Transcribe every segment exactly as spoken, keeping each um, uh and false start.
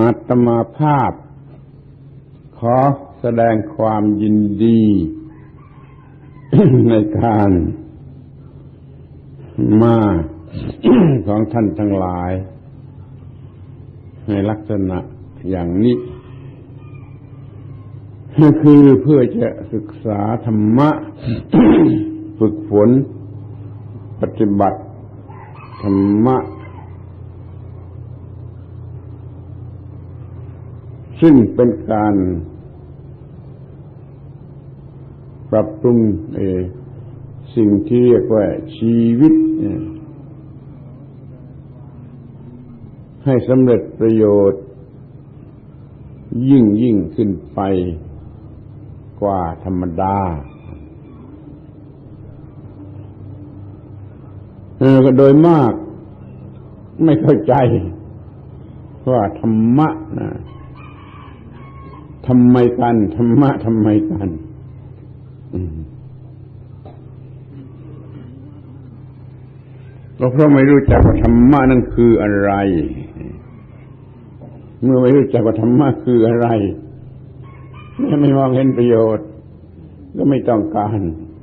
อาตมาภาพขอแสดงความยินดี ในการมา ของท่านทั้งหลายในลักษณะอย่างนี้คือเพื่อจะศึกษาธรรมะ ฝึกฝนปฏิบัติธรรมะซึ่งเป็นการปรับปรุงสิ่งที่เรียกว่าชีวิตให้สำเร็จประโยชน์ยิ่งยิ่งขึ้นไปกว่าธรรมดาเออโดยมากไม่เข้าใจว่าธรรมะนะทำไมกันธรรมะทำไมกันก็เพราะไม่รู้จักว่าธรรมะนั่นคืออะไรเมื่อไม่รู้จักว่าธรรมะคืออะไรไม่มองเห็นประโยชน์ก็ไม่ต้องการ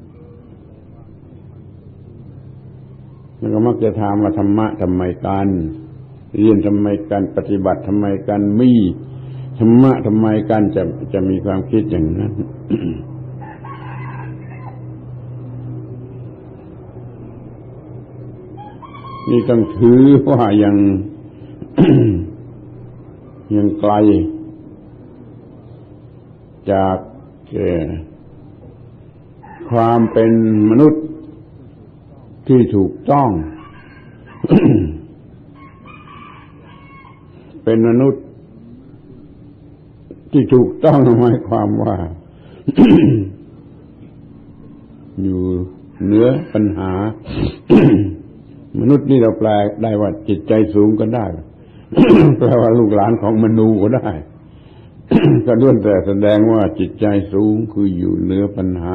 แล้วก็มักจะถามว่าธรรมะทำไมกันเรียนทำไมกันปฏิบัติทำไมกันมีธรรมะทำไมกันจะจะมีความคิดอย่างนั้น นี่ต้องถือว่ายัง ยังไกลจากความเป็นมนุษย์ที่ถูกต้อง เป็นมนุษย์ที่ถูกต้องหมายความว่า อยู่เหนือปัญหา มนุษย์นี่เราแปลได้ว่าจิตใจสูงก็ได้ แปลว่าลูกหลานของมนูก็ได้ ก็ล้วนแต่แสดงว่าจิตใจสูงคืออยู่เหนือปัญหา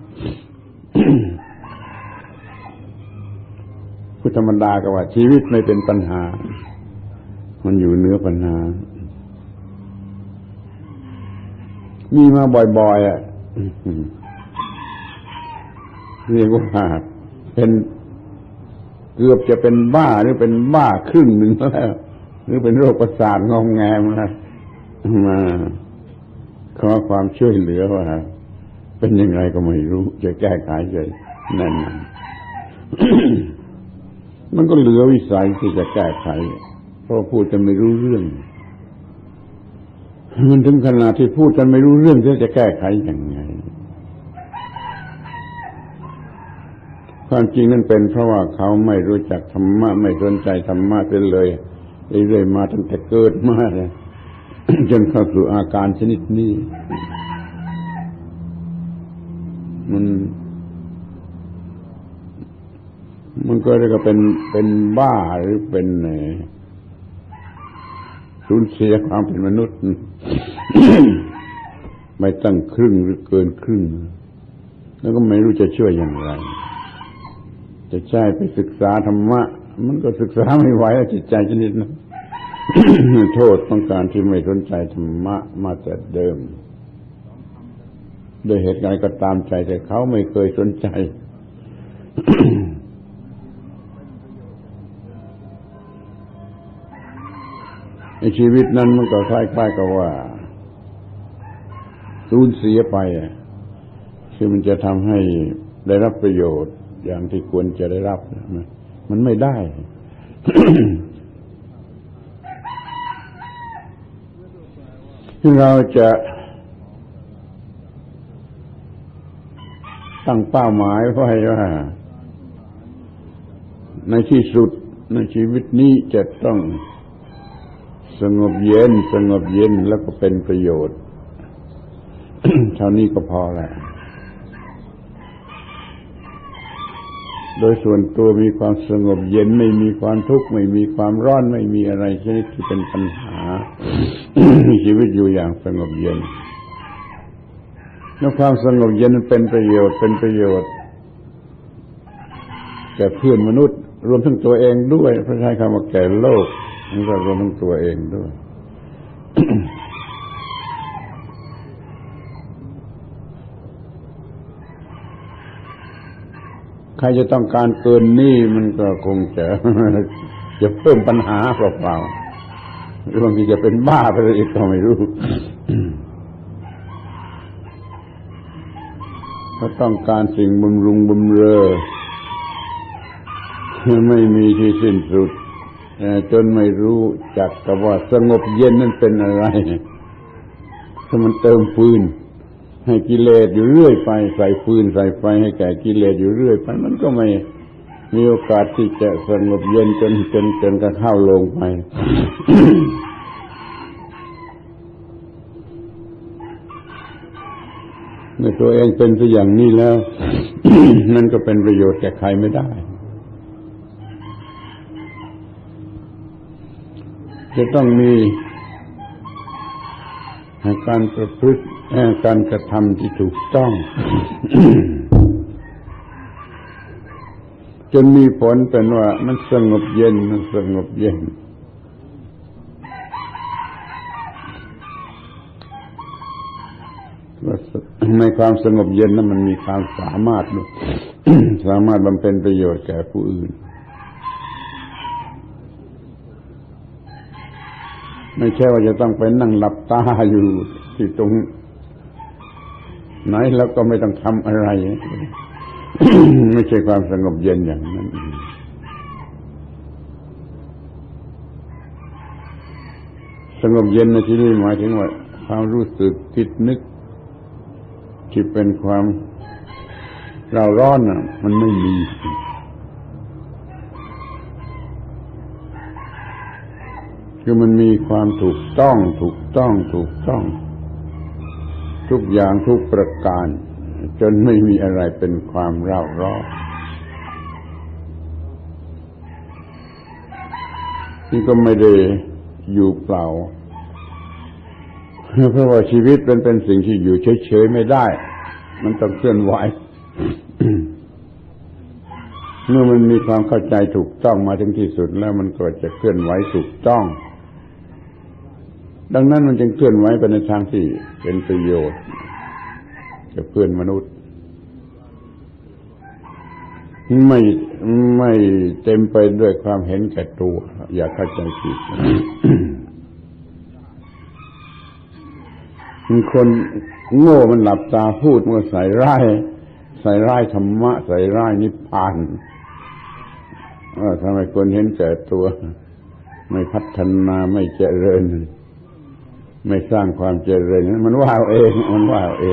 พุทธธรรมดาก็ว่าชีวิตไม่เป็นปัญหามันอยู่เหนือปัญหามีมาบ่อยๆอ่ะเรียกว่าเป็นเกือบจะเป็นบ้าหรือเป็นบ้าครึ่งหนึ่งแล้วหรือเป็นโรคประสาทงอมแงมแล้วมาขอความช่วยเหลือว่าเป็นยังไงก็ไม่รู้จะแก้ไขใจนั่นมันก็เหลือวิสัยที่จะแก้ไขเพราะพูดกันไม่รู้เรื่องมันถึงขนาดที่พูดกันไม่รู้เรื่องจะแก้ไขยังไงความจริงนั่นเป็นเพราะว่าเขาไม่รู้จักธรรมะไม่สนใจธรรมะเลยเรื่อยๆมาตั้งแต่เกิดมาเลย จนเข้าสู่อาการชนิดนี้มันมันก็เรียกว่าเป็นเป็นบ้าหรือเป็นสูญเสียความเป็นมนุษย์ ไม่ตั้งครึ่งหรือเกินครึ่งแล้วก็ไม่รู้จะช่วยอย่างไรจะใช่ไปศึกษาธรรมะมันก็ศึกษาไม่ไหวจิตใจชนิดนั้น โทษของการที่ไม่สนใจธรรมะมาแต่เดิมโดยเหตุการณ์ก็ตามใจแต่เขาไม่เคยสนใจ ในชีวิตนั้นมันก็คล้ายๆกับว่าสูญเสียไปคือมันจะทำให้ได้รับประโยชน์อย่างที่ควรจะได้รับมันไม่ได้ ที่เราจะตั้งเป้าหมายไว้ว่าในที่สุดในชีวิตนี้จะต้องสงบเย็นสงบเย็นแล้วก็เป็นประโยชน์ เท่านี้ก็พอแล้วโดยส่วนตัวมีความสงบเย็นไม่มีความทุกข์ไม่มีความร้อนไม่มีอะไรชนิดที่เป็นปัญหา มีชีวิตอยู่อย่างสงบเย็นแล้วความสงบเย็นเป็นประโยชน์เป็นประโยชน์แก่เพื่อนมนุษย์รวมทั้งตัวเองด้วยเพราะใช้คำว่าแก่โลกมันก็รวมทั้งตัวเองด้วยใครจะต้องการเกินนี่มันก็คงจะจะเพิ่มปัญหาเปล่าๆหรือบางทีจะเป็นบ้าไปเลยอีกก็ไม่รู้เขาต้องการสิ่งบำรุงบำเรอไม่มีที่สิ้นสุดจนไม่รู้จักกับว่าสงบเย็นนั้นเป็นอะไรถ้ามันเติมฟืนให้กิเลสอยู่เรื่อยไปใส่ฟืนใส่ไฟให้แก่กิเลสอยู่เรื่อยไปมันก็ไม่มีโอกาสที่จะสงบเย็นจนจนจนกระเข้าลงไป เมื่อตัวเองเป็นซะอย่างนี้แล้ว นั่นก็เป็นประโยชน์แก่ใครไม่ได้จะต้องมีการประพฤติการกระทำที่ถูกต้อง จนมีผลเป็นว่ามันสงบเย็นมันสงบเย็นในความสงบเย็นนั้นมันมีความสามารถด้วย สามารถบำเพ็ญประโยชน์แก่ผู้อื่นไม่ใช่ว่าจะต้องไปนั่งหลับตาอยู่ที่ตรงไหนแล้วก็ไม่ต้องทำอะไร ไม่ใช่ความสงบเย็นอย่างนั้นสงบเย็นในที่นี้หมายถึงว่าความรู้สึกคิดนึกที่เป็นความเร่าร้อนน่ะมันไม่มีคือมันมีความถูกต้องถูกต้องถูกต้องทุกอย่างทุกประการจนไม่มีอะไรเป็นความเร่าร้อนนี่ก็ไม่ได้อยู่เปล่าเพราะว่าชีวิตเป็นเป็นสิ่งที่อยู่เฉยๆไม่ได้มันต้องเคลื่อนไหว เมื่อมันมีความเข้าใจถูกต้องมาถึงที่สุดแล้วมันก็จะเคลื่อนไหวถูกต้องดังนั้นมันจึงเคลื่อนไหวไปในทางที่เป็นประโยชน์แก่เพื่อนมนุษย์ไม่ไม่เต็มไปด้วยความเห็นแก่ตัวอย่าเข้าใจผิด คนโง่มันหลับตาพูดมันใส่ร้ายใส่ร้ายธรรมะใส่ร้ายนิพพานว่าทำไมคนเห็นแก่ตัวไม่พัฒนาไม่เจริญไม่สร้างความเจริญมันว่าเอาเองมันว่าเอาเอง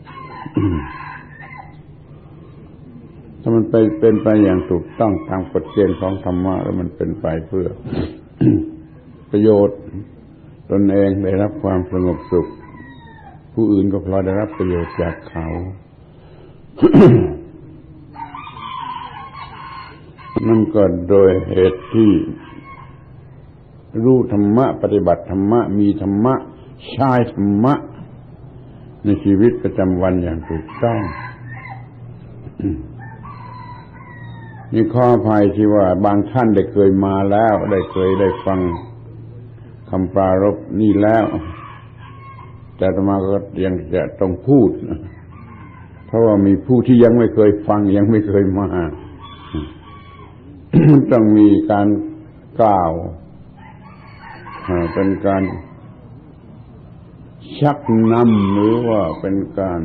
ถ้ามันไปเป็นไปอย่างถูกต้องตามกฎเกณฑ์ของธรรมะแล้วมันเป็นไปเพื่อ ประโยชน์ตนเองได้รับความสงบสุขผู้อื่นก็พลอยได้รับประโยชน์จากเขา นั่นก็โดยเหตุที่รู้ธรรมะปฏิบัติธรรมะมีธรรมะใช้ธรรมะในชีวิตประจำวันอย่างถูกต้อง นี่ข้ออภัยที่ว่าบางท่านได้เคยมาแล้วได้เคยได้ฟังคำปรารภนี่แล้วแต่อาตมาก็ยังจะต้องพูดเพราะว่ามีผู้ที่ยังไม่เคยฟังยังไม่เคยมา ต้องมีการกล่าวเป็นการชักนำหรือว่าเป็นการ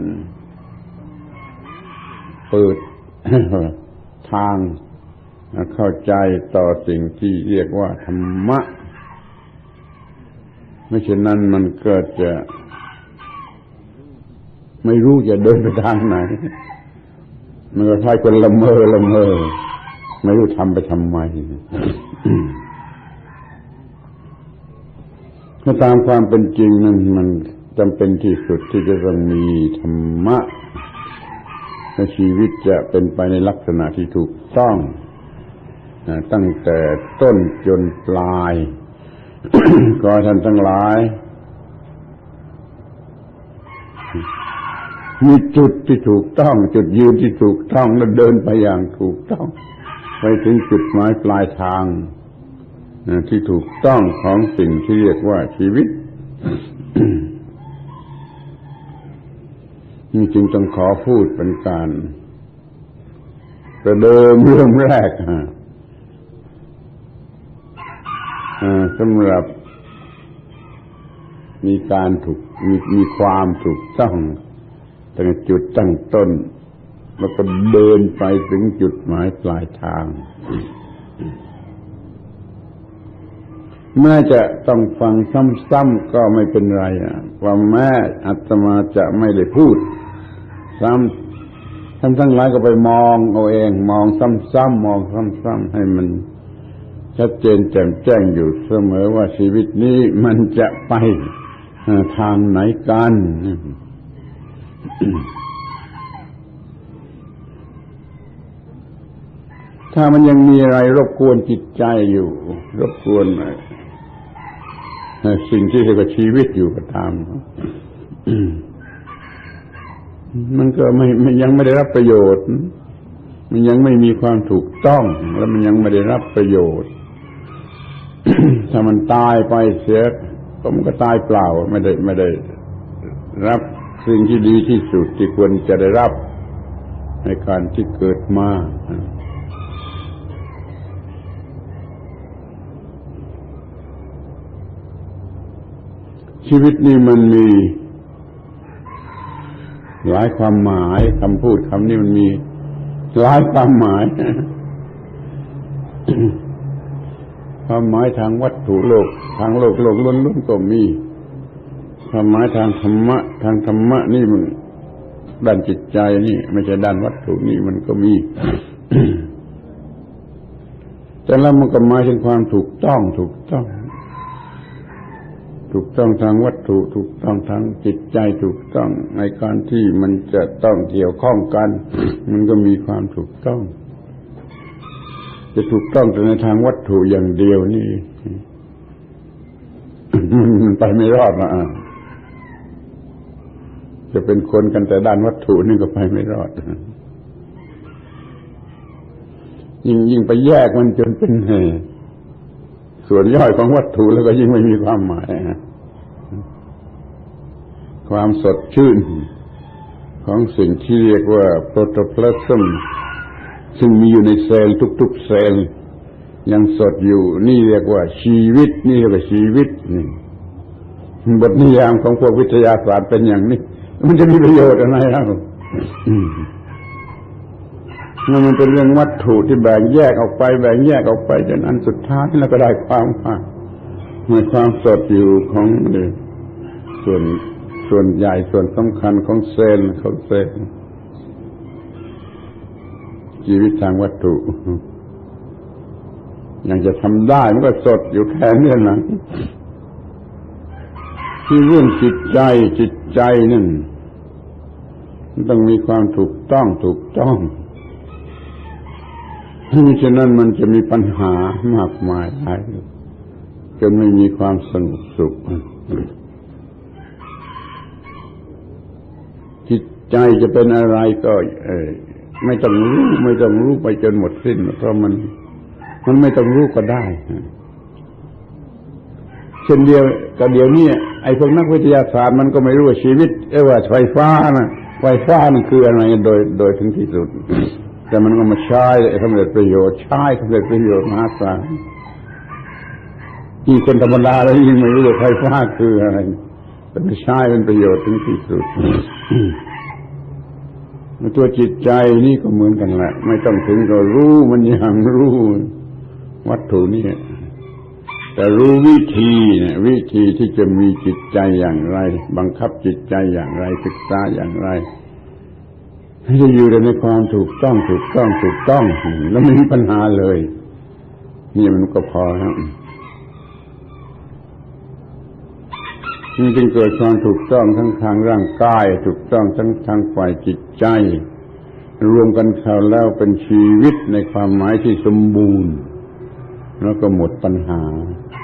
เปิด ทางเข้าใจต่อสิ่งที่เรียกว่าธรรมะไม่เช่นนั้นมันเกิดจะไม่รู้จะเดินไปทางไหนมันก็คล้ายคนละเมอละเมอไม่รู้ทำไปทำไม ถ้าตามความเป็นจริงนั้นมันจำเป็นที่สุดที่จะต้องมีธรรมะและชีวิตจะเป็นไปในลักษณะที่ถูกต้องตั้งแต่ต้นจนปลาย ขอท่านทั้งหลายมีจุดที่ถูกต้องจุดยืนที่ถูกต้องและเดินไปอย่างถูกต้องไปถึงจุดหมายปลายทางที่ถูกต้องของสิ่งที่เรียกว่าชีวิตนี่จึงต้องขอพูดเป็นการประเดิมเรื่องแรกสำหรับมีการถูกมีมีความถูกต้องตั้งจุดตั้งต้นแล้วก็เดินไปถึงจุดหมายปลายทางแม้จะต้องฟังซ้ำๆก็ไม่เป็นไรอ่ะว่าแม้อาตมาจะไม่ได้พูดซ้ำท่านทั้งหลายก็ไปมองเอาเองมองซ้ำๆมองซ้ำๆให้มันชัดเจนแจ่มแจ้งอยู่เสมอว่าชีวิตนี้มันจะไปทางไหนกันถ้ามันยังมีอะไรรบกวนจิตใจอยู่รบกวนสิ่งที่เรียกว่าชีวิตอยู่ก็ตามมันก็ไม่มันยังไม่ได้รับประโยชน์มันยังไม่มีความถูกต้องและมันยังไม่ได้รับประโยชน์ ถ้ามันตายไปเสียก็มันก็ตายเปล่าไม่ได้ไม่ได้รับสิ่งที่ดีที่สุดที่ควรจะได้รับในการที่เกิดมาชีวิตนี้มันมีหลายความหมายคำพูดคำนี้มันมีหลายความหมายความหมายทางวัตถุโลกทางโลกโลกล้วนๆก็มีความหมายทางธรรมะทางธรรมะนี่มันด้านจิตใจนี่ไม่ใช่ด้านวัตถุนี่มันก็มี แต่แล้วมันก็หมายถึงความถูกต้องถูกต้องถูกต้องทางวัตถุถูกต้องทางจิตใจถูกต้องในการที่มันจะต้องเกี่ยวข้องกันมันก็มีความถูกต้องจะถูกต้องแต่ในทางวัตถุอย่างเดียวนี่มันไปไม่รอดนะจะเป็นคนกันแต่ด้านวัตถุนี่ก็ไปไม่รอดยิ่งยิ่งไปแยกมันจนเป็นส่วนย่อยของวัตถุแล้วก็ยิ่งไม่มีความหมายความสดชื่นของสิ่งที่เรียกว่าโปรโตพลาสมซึ่งมีอยู่ในเซลล์ทุกๆเซลล์ยังสดอยู่นี่เรียกว่าชีวิตนี่เรียกว่าชีวิตนี่บทนิยามของพวกวิทยาศาสตร์เป็นอย่างนี้มันจะมีประโยชน์อะไรเล่ามันเป็นเรื่องวัตถุที่แบ่งแยกออกไปแบ่งแยกออกไปจนอันสุดท้ายแล้วก็ได้ความว่ามีความสดอยู่ของส่วนส่วนใหญ่ส่วนสำคัญของเซลล์ของเซลล์ชีวิตทางวัตถุยังจะทำได้มันก็สดอยู่แค่นี้นะที่เรื่องจิตใจจิตใจนั่นมันต้องมีความถูกต้องถูกต้องมิฉะนั้นมันจะมีปัญหามากมายหลายจนไม่มีความสงบสุขจิตใจจะเป็นอะไรก็ไม่ต้องรู้ไม่ต้องรู้ไปจนหมดสิ้นเพราะมันมันไม่ต้องรู้ก็ได้เช่นเดียวกับเดี๋ยวนี้ไอ้พวกนักวิทยาศาสตร์มันก็ไม่รู้ว่าชีวิตเออว่าไฟฟ้านะไฟฟ้านี่คืออะไรโดยโดยถึงที่สุดแต่มันก็มาใช้สำเร็จประโยชน์ใช้สำเร็จประโยชน์มหาศาลที่คนธรรมดาแล้วยิ่งไม่รู้ว่าไฟฟ้าคืออะไรแต่ไม่ใช้เป็นประโยชน์ถึงที่สุดตัวจิตใจนี่ก็เหมือนกันแหละไม่ต้องถึงก็รู้มันยังรู้วัตถุนี่แต่รู้วิธีเนี่ยวิธีที่จะมีจิตใจอย่างไรบังคับจิตใจอย่างไรศึกษาอย่างไรให้จะอยู่ในความถูกต้องถูกต้องถูกต้องแล้วไม่มีปัญหาเลยนี่มันก็พอแล้วนี่จึงเกิดความถูกต้องทั้งทางร่างกายถูกต้องทั้งทางฝ่ายจิตใจรวมกันเข้าแล้วเป็นชีวิตในความหมายที่สมบูรณ์แล้วก็หมดปัญหา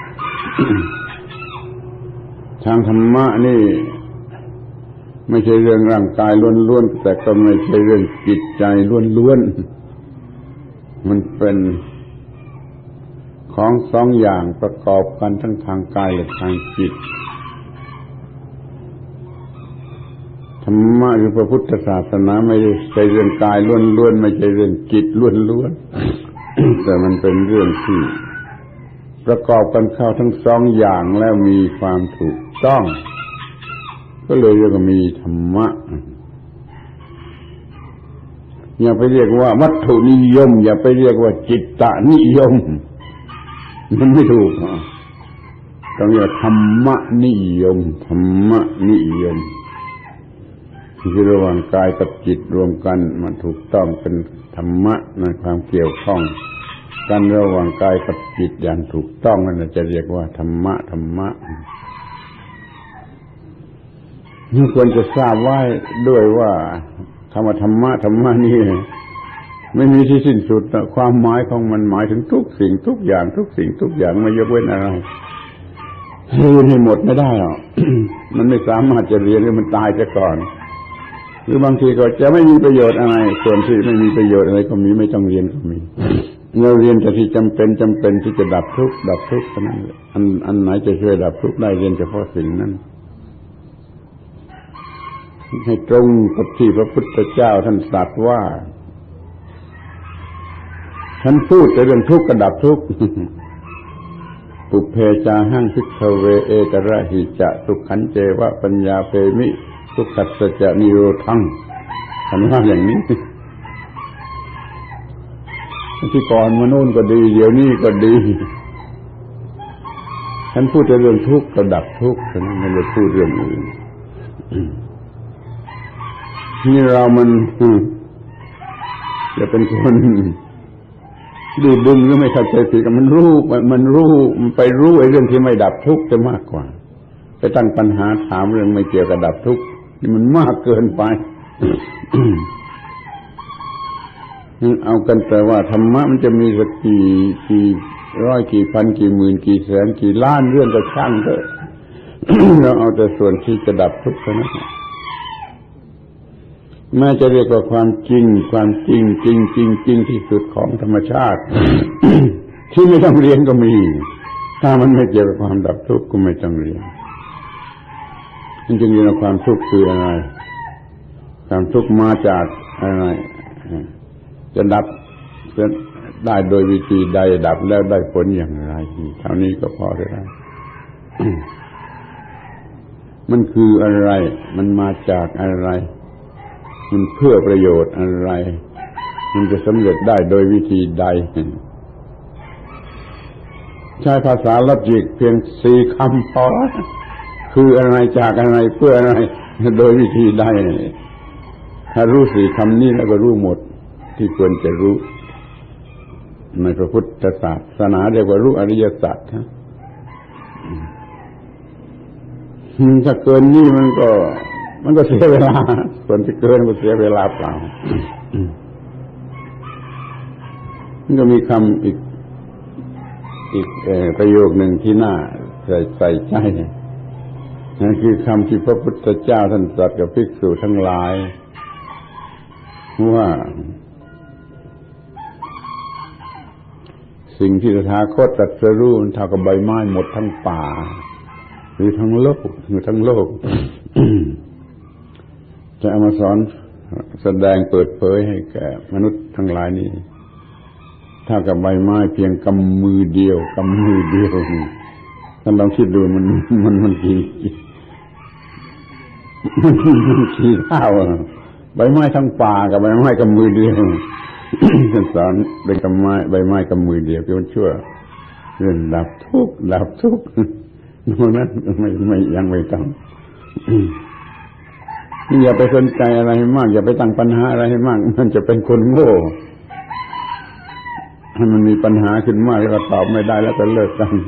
ทางธรรมะนี่ไม่ใช่เรื่องร่างกายล้วนๆแต่ก็ไม่ใช่เรื่องจิตใจล้วนๆมันเป็นของสองอย่างประกอบกันทั้งทางกายและทางจิตรรมะหรือพระพุทธศาสนาไม่ใช่เรื่องกายล้วนๆไม่ใช่เรื่องจิตล้วนๆ แต่มันเป็นเรื่องที่ประกอบกันเข้าทั้งสองอย่างแล้วมีความถูกต้องก็เลยเรียกว่ามีธรรมะอย่าไปเรียกว่าวัตถุนิยมอย่าไปเรียกว่าจิตตนิยมมันไม่ถูกต้องเรียกธรรมนิยมธรรมนิยมที่ระหว่างกายกับจิตรวมกันมันถูกต้องเป็นธรรมะในความเกี่ยวข้องกันระหว่างกายกับจิตอย่างถูกต้องนั่นจะเรียกว่าธรรมะธรรมะนี่ควรจะทราบไว้ด้วยว่าคำว่าธรรมะธรรมะนี่ไม่มีที่สิ้นสุดความหมายของมันหมายถึงทุกสิ่งทุกอย่างทุกสิ่งทุกอย่างไม่ยกเว้นอะไรเรียนให้หมดไม่ได้หรอก มันไม่สามารถจะเรียนหรือมันตายซะก่อนหรือบางทีก็จะไม่มีประโยชน์อะไรส่วนที่ไม่มีประโยชน์อะไรก็มีไม่ต้องเรียนก็มีเราเรียนแต่ที่จำเป็นจำเป็นที่จะดับทุกข์ดับทุกข์เท่านั้นอันอันไหนจะช่วยดับทุกข์ได้เรียนเฉพาะสิ่งนั้นให้ตรงกับที่พระพุทธเจ้าท่านตรัสว่าท่านพูดแต่เรื่องทุกข์ก็ดับทุกข์ปุเพจาหังภิกขเวเอกระหิจะสุขันเจวะปัญญาเปมิทุกขัสสะจะนิโรธังท่านว่าอย่างนี้ที่ก่อนมาโน่นก็ดีเดี๋ยวนี้ก็ดีท่านพูดแต่เรื่องทุกข์ก็ดับทุกข์ท่านไม่ได้พูดเรื่องอื่นนี่เรามันจะเป็นคนดูดึงหรือไม่เข้าใจผิดกันมันรู้มันรู้มันไปรู้ไอ้เรื่องที่ไม่ดับทุกข์จะมากกว่าไปตั้งปัญหาถามเรื่องไม่เกี่ยวกับดับทุกข์นี่มันมากเกินไป เอากันแต่ว่าธรรมะมันจะมีสักกี่กี่ร้อยกี่พันกี่หมื่นกี่แสนกี่ล้านเรื่องก็ช่างเถอะ เราเอาแต่ส่วนที่จะดับทุกข์เท่านั้นแม้จะเรียกว่าความจริงความจริงจริงจริงจริงที่สุดของธรรมชาติ ที่ไม่ต้องเรียนก็มีถ้ามันไม่เกี่ยวกับความดับทุกข์ก็ไม่ต้องเรียนจริงๆแล้วความทุกข์คืออะไรความทุกข์มาจากอะไรจะดับจะได้โดยวิธีใดดับแล้วได้ผลอย่างไรเท่านี้ก็พอได้ มันคืออะไรมันมาจากอะไรมันเพื่อประโยชน์อะไรมันจะสำเร็จได้โดยวิธีใดใช้ภาษาลอจิกเพียงสี่คำพอคืออะไรจากอะไรเพื่ออะไรโดยวิธีใดถ้ารู้สี่คำนี้แล้วก็รู้หมดที่ควรจะรู้ในพระพุทธศาสนาเรียกว่ารู้อริยสัจถ้าเกินนี่มันก็มันก็เสียเวลาส่วนที่เกินก็เสียเวลาเปล่ามันก็มีคำอีกอีกประโยคหนึ่งที่น่าใส่ใส่ใจนั่นคือคำที่พระพุทธเจ้าท่านตรัสกับภิกษุทั้งหลายว่าสิ่งที่ตถาคตตรัสรู้มันเท่ากับใบไม้หมดทั้งป่าหรือทั้งโลกหรือทั้งโลก จะเอามาสอนแสดงเปิดเผยให้แก่มนุษย์ทั้งหลายนี้เท่ากับใบไม้เพียงกำมือเดียวกำมือเดียวท่านลองคิดดูมันมันมันกี่มันกี่เท่าใบไม้ทั้งป่ากับใบไม้กำมือเดียวท่านสอนเป็นกำไม้ใบไม้กำมือเดียวเพื่อช่วยเรื่องดับทุกข์ดับทุกข์ตรงนั้นไม่ไม่ยังไม่ต้องอย่าไปสนใจอะไรให้มากอย่าไปตั้งปัญหาอะไรให้มากมันจะเป็นคนโง่ให้มันมีปัญหาขึ้นมากแล้วก็ตอบไม่ได้แล้วก็เลิกกัน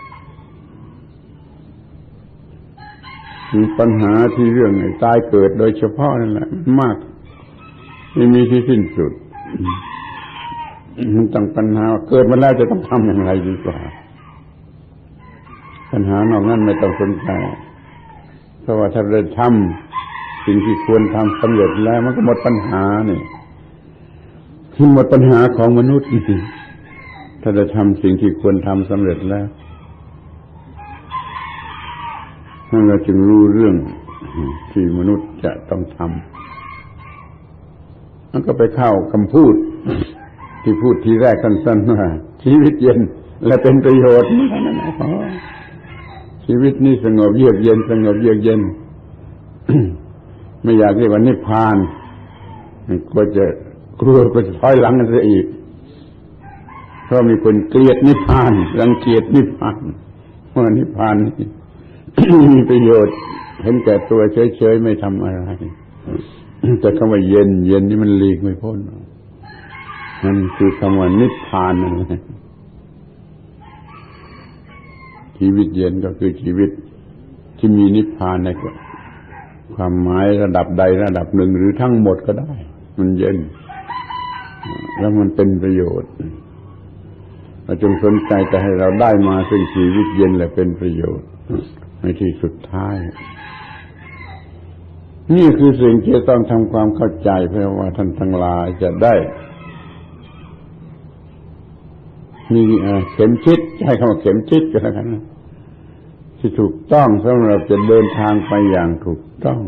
มีปัญหาที่เรื่องตายเกิดโดยเฉพาะนั่นแหละมากไม่มีที่สิ้นสุดมันตั้งปัญหาเกิดมาแล้วจะต้องทำอย่างไรดีกว่าปัญหานอกนั้นไม่ต้องสนใจเพราะว่าถ้าเราทำสิ่งที่ควรทำสำเร็จแล้วมันก็หมดปัญหานี่ที่หมดปัญหาของมนุษย์ถ้าจะทำสิ่งที่ควรทำสำเร็จแล้วเราจึงรู้เรื่องที่มนุษย์จะต้องทำมันก็ไปเข้าคำพูดที่พูดทีแรกสั้นๆว่าชีวิตเย็นและเป็นประโยชน์นั่นแหละชีวิตนี้สงบเยือกเย็นสงบเยือกเย็น ไม่อยากเรียกว่านิพพานก็จะกลัวก็จะถอยหลังกันซะอีกเพราะมีคนเกลียดนิพพานรังเกียจนิพพานว่านิพพานนี่ มีประโยชน์เห็นแก่ตัวเฉยๆไม่ทำอะไรแต่คำว่าเย็นเย็นนี่มันหลีกไม่พ้นมันคือคำว่านิพพานนั่นแหละชีวิตเย็นก็คือชีวิตที่มีนิพพานในความหมายระดับใดระดับหนึ่งหรือทั้งหมดก็ได้มันเย็นแล้วมันเป็นประโยชน์เราจงสนใจแต่ให้เราได้มาซึ่งชีวิตเย็นและเป็นประโยชน์ในที่สุดท้ายนี่คือสิ่งที่ต้องทำความเข้าใจเพื่อว่าท่านทั้งหลายจะได้มีเข็มทิศใช้คำว่าเข็มทิศก็แล้วกันนะที่ถูกต้องสำหรับจะเดินทางไปอย่างถูกต้อง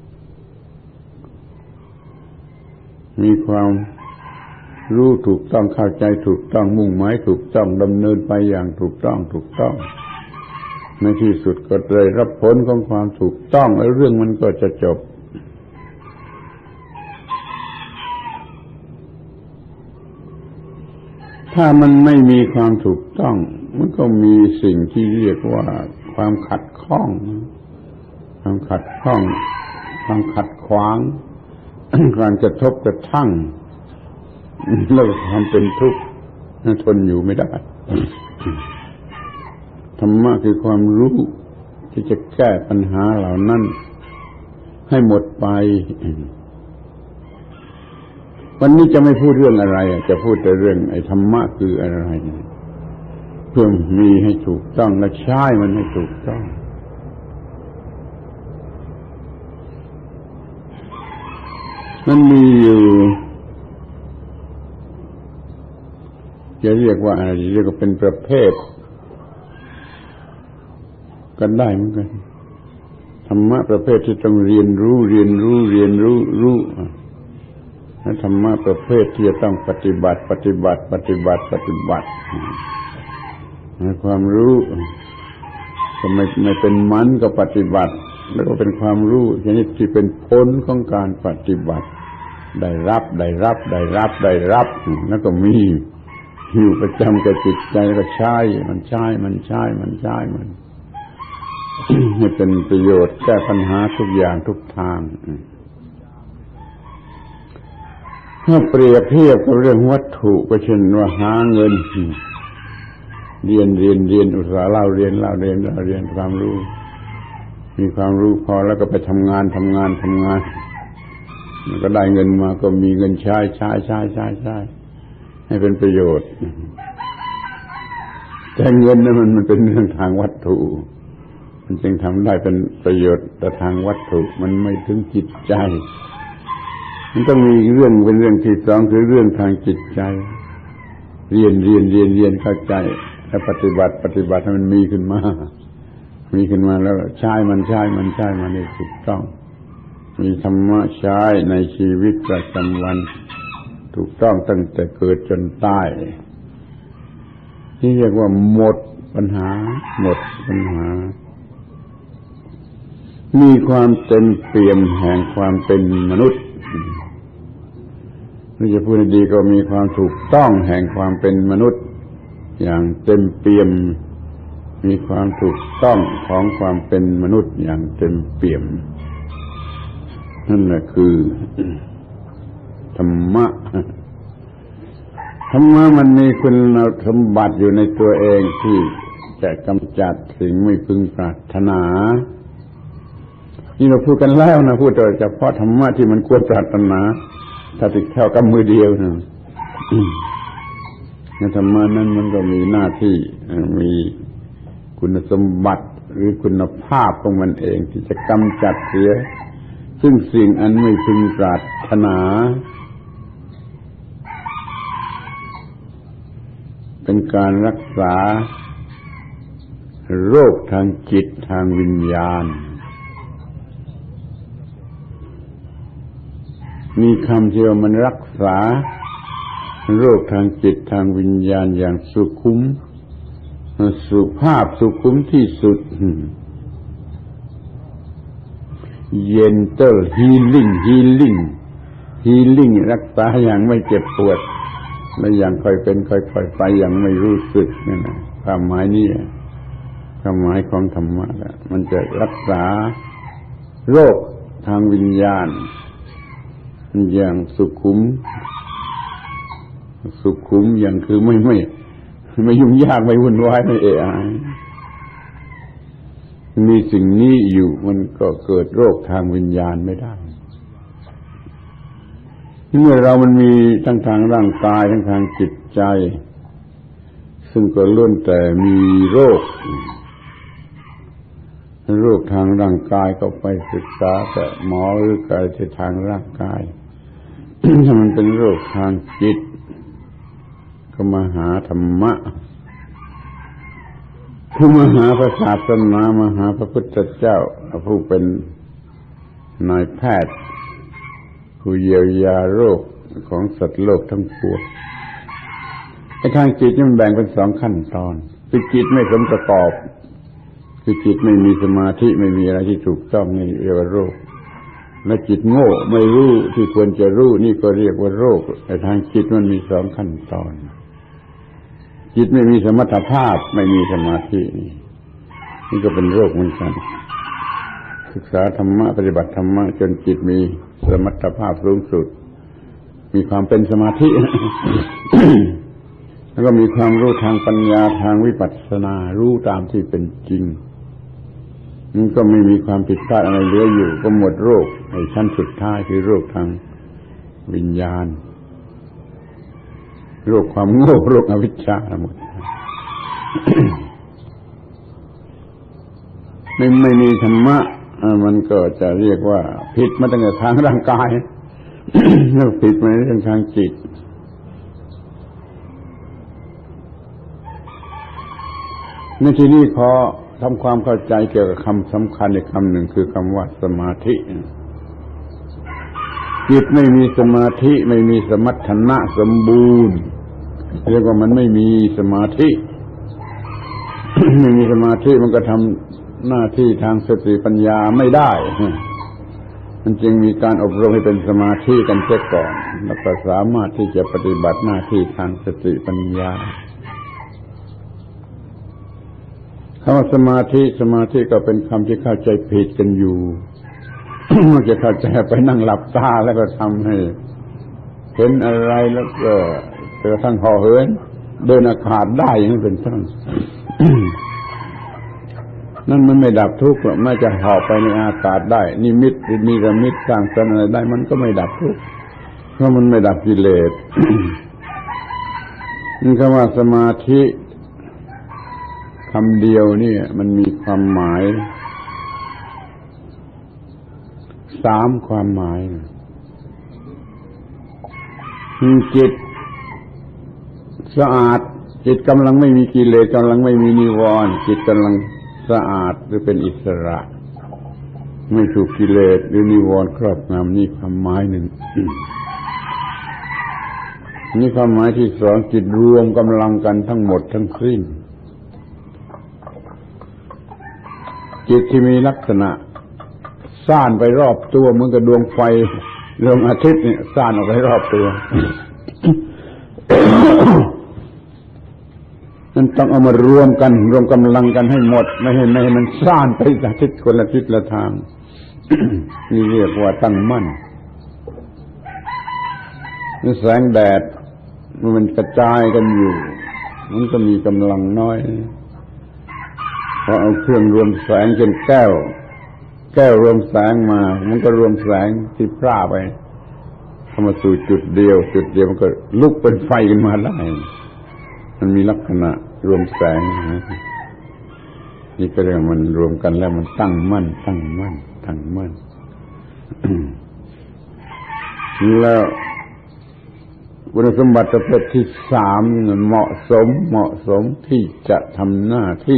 มีความรู้ถูกต้องเข้าใจถูกต้องมุ่งหมายถูกต้องดำเนินไปอย่างถูกต้องถูกต้องในที่สุดก็ได้รับผลของความถูกต้องแล้วเรื่องมันก็จะจบถ้ามันไม่มีความถูกต้องมันก็มีสิ่งที่เรียกว่าความขัดข้องความขัดข้องความขัดขวางการกระทบกระทั่งแล้วความเป็นทุกข์ทนอยู่ไม่ได้ธรรมะคือความรู้ที่จะแก้ปัญหาเหล่านั้นให้หมดไปวันนี้จะไม่พูดเรื่องอะไรจะพูดแต่เรื่องไอ้ธรรมะคืออะไรเพื่อมีให้ถูกต้องและใช้มันให้ถูกต้องมันมีอยู่จะเรียกว่าอะไรเรียกว่าเป็นประเภทกันได้เหมือนกันธรรมะประเภทที่ต้องเรียนรู้เรียนรู้เรียนรู้รู้และธรรมะประเภทที่จะต้องปฏิบัติปฏิบัติปฏิบัติปฏิบัติความรู้ก็ไม่ไม่เป็นมันก็ปฏิบัติแล้วก็เป็นความรู้ชนิดที่เป็นผลของการปฏิบัติได้รับได้รับได้รับได้รับแล้วก็มีอยู่ประจำกับจิตใจแล้วก็ใช้มันใช้มันใช้มันใช้มัน ให้เป็นประโยชน์แก้ปัญหาทุกอย่างทุกทางถ้าเปรียบเทียบกับเรื่องวัตถุก็เช่นว่าหาเงินเรียนเรียนเรียนอุตส่าห์เล่าเรียนเล่าเรียนเล่าเรียนความรู้มีความรู้พอแล้วก็ไปทำงานทำงานทำงานมันก็ได้เงินมาก็มีเงินใช้ใช้ใช้ใช้ใช้ให้เป็นประโยชน์แต่เงินนั้นมันมันเป็นเรื่องทางวัตถุมันจึงทำได้เป็นประโยชน์แต่ทางวัตถุมันไม่ถึงจิตใจมันต้องมีเรื่องเป็นเรื่องที่สองคือเรื่องทางจิตใจเรียนเรียนเรียนเรียนเข้าใจแล้วปฏิบัติปฏิบัติให้มันมีขึ้นมามีขึ้นมาแล้วใช้มันใช้มันใช้มันให้ถูกต้องมีธรรมะใช้ในชีวิตประจำวันถูกต้องตั้งแต่เกิดจนตายที่เรียกว่าหมดปัญหาหมดปัญหามีความเต็มเปี่ยมแห่งความเป็นมนุษย์นี่จะพูดดีก็มีความถูกต้องแห่งความเป็นมนุษย์อย่างเต็มเปี่ยมมีความถูกต้องของความเป็นมนุษย์อย่างเต็มเปี่ยมนั่นแหละคือธรรมะธรรมะมันมีคุณสมบัติอยู่ในตัวเองที่จะกำจัดสิ่งไม่พึงปรารถนานี่เราพูดกันแล้วนะพูดโดยเฉพาะธรรมะที่มันควรปรารถนาถ้าติดแค่กับมือเดียวนะในธรรมะนั้นมันก็มีหน้าที่มีคุณสมบัติหรือคุณภาพของมันเองที่จะกำจัดเสียซึ่งสิ่งอันไม่พึงปรารถนาเป็นการรักษาโรคทางจิตทางวิญญาณมีคำที่ว่ามันรักษาโรคทางจิตทางวิญญาณอย่างสุขุมสุภาพสุขุมที่สุด Gentle healing healing healing รักษาอย่างไม่เจ็บปวดและอย่างค่อยเป็นค่อยๆไปอย่างไม่รู้สึกนั่นนะความหมายนี้ความหมายของธรรมะมันจะรักษาโรคทางวิญญาณอย่างสุขุมสุขุมอย่างคือไม่ไม่ไม่ยุ่งยากไม่วุ่นวายไม่เอะอะมีสิ่งนี้อยู่มันก็เกิดโรคทางวิญญาณไม่ได้เมื่อเรามันมีทั้งทางร่างกายทั้งทางจิตใจซึ่งก็ล้วนแต่มีโรคโรคทางร่างกายก็ไปศึกษาแต่หมอหรือกายที่ทางร่างกาย ถ้ามันเป็นโรคทางจิตก็มาหาธรรมะคือมาหาพระศาสนามาหาพระพุทธเจ้าผู้เป็นนายแพทย์ผู้เยียวยาโรคของสัตว์โลกทั้งปวงไอ้ทางจิตนี่มันแบ่งเป็นสองขั้นตอนคือจิตไม่สมประกอบคือจิตไม่มีสมาธิไม่มีอะไรที่ถูกต้องนี่เรียกว่าโรคและจิตโง่ไม่รู้ที่ควรจะรู้นี่ก็เรียกว่าโรคไอ้ทางจิตมันมีสองขั้นตอนจิตไม่มีสมรรถภาพไม่มีสมาธินี่นี่ก็เป็นโรคเหมือนกันศึกษาธรรมะปฏิบัติธรรมะจนจิตมีสมรรถภาพสูงสุดมีความเป็นสมาธิ แล้วก็มีความรู้ทางปัญญาทางวิปัสสนารู้ตามที่เป็นจริงมันก็ไม่มีความผิดพลาดอะไรเหลืออยู่ก็หมดโรคไอ้ชั้นสุดท้ายคือโรคทางวิญญาณโรคความโง่โรคอวิชชาหมด ไม่ไม่มีธรรมะมันก็จะเรียกว่าผิดมาตั้งแต่ทางร่างกาย แล้วผิดมาในเรื่องทางจิตในที่นี้ขอทำความเข้าใจเกี่ยวกับคำสำคัญอีกคำหนึ่งคือคำว่าสมาธิจิตไม่มีสมาธิไม่มีสมรรถนะสมบูรณ์เรียกว่ามันไม่มีสมาธิ ไม่มีสมาธิมันก็ทำหน้าที่ทางสติปัญญาไม่ได้มันจึงมีการอบรมให้เป็นสมาธิกันเสียก่อนแล้วก็สามารถที่จะปฏิบัติหน้าที่ทางสติปัญญาคำว่าสมาธิสมาธิก็เป็นคำที่เข้าใจผิดกันอยู่ มันจะเข้าใจไปนั่งหลับตาแล้วก็ทำให้เห็นอะไรแล้วก็เจอทั้งห่อเหินเดินอากาศได้อย่างนั้นเป็นต้น นั่นมันไม่ดับทุกข์หรอกแม้จะห่อไปในอากาศได้นิมิตมีระมิดสร้างสรรค์อะไรได้มันก็ไม่ดับทุกข์เพราะมันไม่ดับกิเลส นี่คำว่าสมาธิคำเดียวนี่มันมีความหมายสามความหมายจิตสะอาดจิตกำลังไม่มีกิเลสกำลังไม่มีนิวรณ์จิตกำลังสะอาดหรือเป็นอิสระไม่ถูกกิเลสหรือนิวรณ์ครอบงำนี่ความหมายหนึ่ง นี่ความหมายที่สองจิตรวมกำลังกันทั้งหมดทั้งสิ้นจิตที่มีลักษณะซ่านไปรอบตัวเหมือนกับดวงไฟดวงอาทิตย์เนี่ยซ่านออกไปรอบตัว นั่นต้องเอามารวมกันรวมกำลังกันให้หมดไม่ให้ไม่ให้มันซ่านไปจากทิศคนละทิศละทาง นี่เรียกว่าตั้งมั่นนี่แสงแดดมันกระจายกันอยู่มันก็มีกำลังน้อยพอเอาเครื่องรวมแสงเช่นแก้วแก้วรวมแสงมามันก็รวมแสงที่พร่าไปเข้ามาสู่จุดเดียวจุดเดียวมันก็ลุกเป็นไฟขึ้นมาได้มันมีลักษณะรวมแสงนี่ก็เรียกมันรวมกันแล้วมันตั้งมั่นตั้งมั่นตั้งมั่น แล้วคุณสมบัติประเภทที่สามเหมาะสมเหมาะสมที่จะทำหน้าที่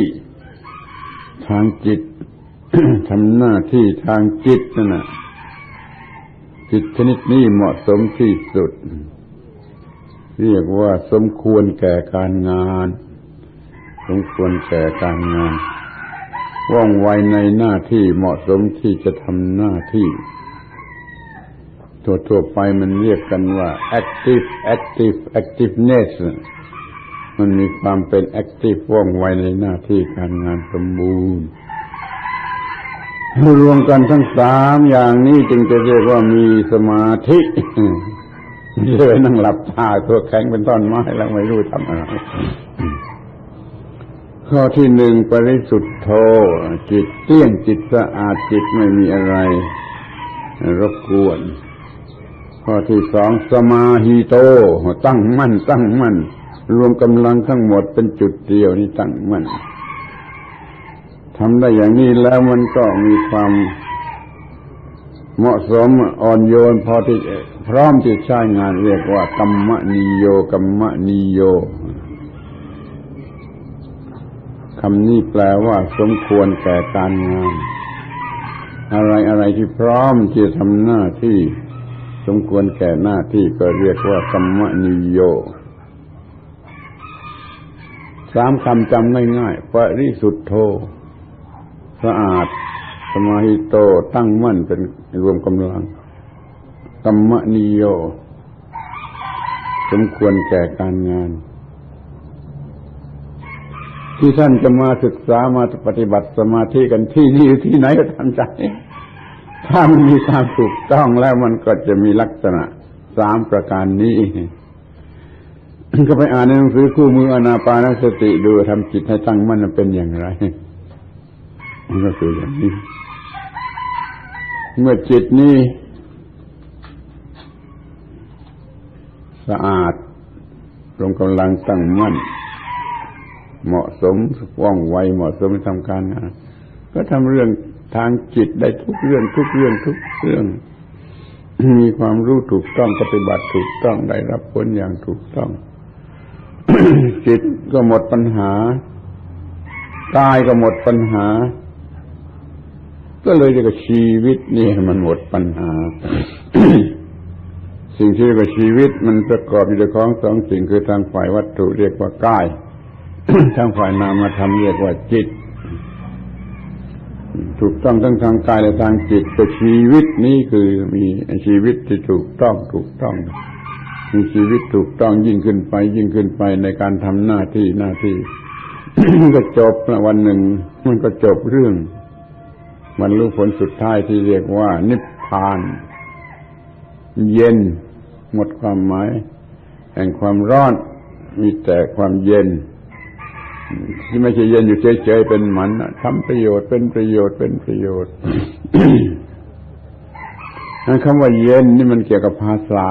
ทางจิต ทำหน้าที่ทางจิตนั่นน่ะจิตชนิดนี้เหมาะสมที่สุดเรียกว่าสมควรแก่การงานสมควรแก่การงานว่องไวในหน้าที่เหมาะสมที่จะทำหน้าที่ทั่วๆไปมันเรียกกันว่า active active activeness มันมีความเป็น active ว่องไวในหน้าที่การงานสมบูรณ์รวมกันทั้งสามอย่างนี้จึงจะเรียกว่ามีสมาธิไม่ใช่นั่งหลับตาตัวแข็งเป็นต้นไม้แล้วไม่รู้ทำอะไรข้อที่หนึ่งปริสุทธโธจิตเตี้ยงจิตสะอาดจิตไม่มีอะไรรบกวนข้อที่สองสมาหิโตตั้งมั่นตั้งมั่นรวมกำลังทั้งหมดเป็นจุดเดียวนี่ตั้งมั่นทำได้อย่างนี้แล้วมันก็มีความเหมาะสมอ่อนโยนพอที่พร้อมที่ใช้งานเรียกว่ากัมมนิโยกัมมนิโยคำนี้แปลว่าสมควรแก่การงานอะไรอะไรที่พร้อมที่จะทำหน้าที่สมควรแก่หน้าที่ก็เรียกว่ากัมมนิโยสามคำจำง่ายๆปริสุทธโธสะอาดสมาหิโตตั้งมั่นเป็นรวมกำลังกัมมนิโยสมควรแก่การงานที่ท่านจะมาศึกษามาปฏิบัติสมาธิกันที่นี่ที่ไหนก็ทำใจถ้ามันมีความถูกต้องแล้วมันก็จะมีลักษณะสามประการนี้ก็ไปอ่านในหนังสือคู่มืออานาปานสติดูทำจิตให้ตั้งมั่นเป็นอย่างไรมันก็คืออย่างนี้เมื่อจิตนี้สะอาดรวมกำลังตั้งมั่นเหมาะสมว่องไวเหมาะสมทำการงานก็ทำเรื่องทางจิตได้ทุกเรื่องทุกเรื่องทุกเรื่องมีความรู้ถูกต้องปฏิบัติถูกต้องได้รับผลอย่างถูกต้อง จิตก็หมดปัญหากายก็หมดปัญหาก็เลยเรียกว่าชีวิตนี่มันหมดปัญหา สิ่งที่เรียกว่าชีวิตมันประกอบอยู่ด้วยของสองสิ่งคือทางฝ่ายวัตถุเรียกว่ากาย ทางฝ่ายนามธรรมเรียกว่าจิตถูกต้องทั้งทางกายและทางจิตแต่ชีวิตนี้คือมีชีวิตที่ถูกต้องถูกต้องมีชีวิตถูกต้องยิ่งขึ้นไปยิ่งขึ้นไปในการทำหน้าที่หน้าที่ ก็จบวันหนึ่งมันก็จบเรื่องบรรลุผลสุดท้ายที่เรียกว่านิพพานเย็นหมดความหมายแห่งความร้อนมีแต่ความเย็นที่ไม่ใช่เย็นอยู่เฉยๆเป็นหมันทำประโยชน์เป็นประโยชน์เป็นประโยชน์ คำว่าเย็นนี่มันเกี่ยวกับภาษา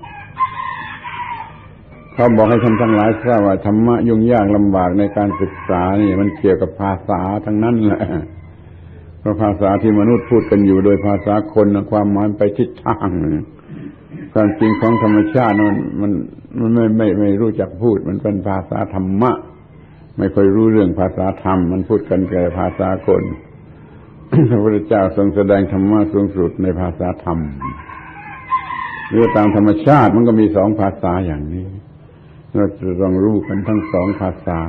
เขาบอกให้ท่านทั้งหลายทราบว่าธรรมะยุ่งยากลำบากในการศึกษานี่มันเกี่ยวกับภาษาทั้งนั้นแหละเพราะภาษาที่มนุษย์พูดกันอยู่โดยภาษาคนความหมายไปทิศทางความจริงของธรรมชาติมันมันมันไม่ไม่ไม่รู้จักพูดมันเป็นภาษาธรรมะไม่ค่อยรู้เรื่องภาษาธรรมมันพูดกันแก่ภาษาคน พระพุทธเจ้าทรงแสดงธรรมะสูงสุดในภาษาธรรมเรื่องตามธรรมชาติมันก็มีสองภาษาอย่างนี้เราจะต้องรู้กันทั้งสองภาษา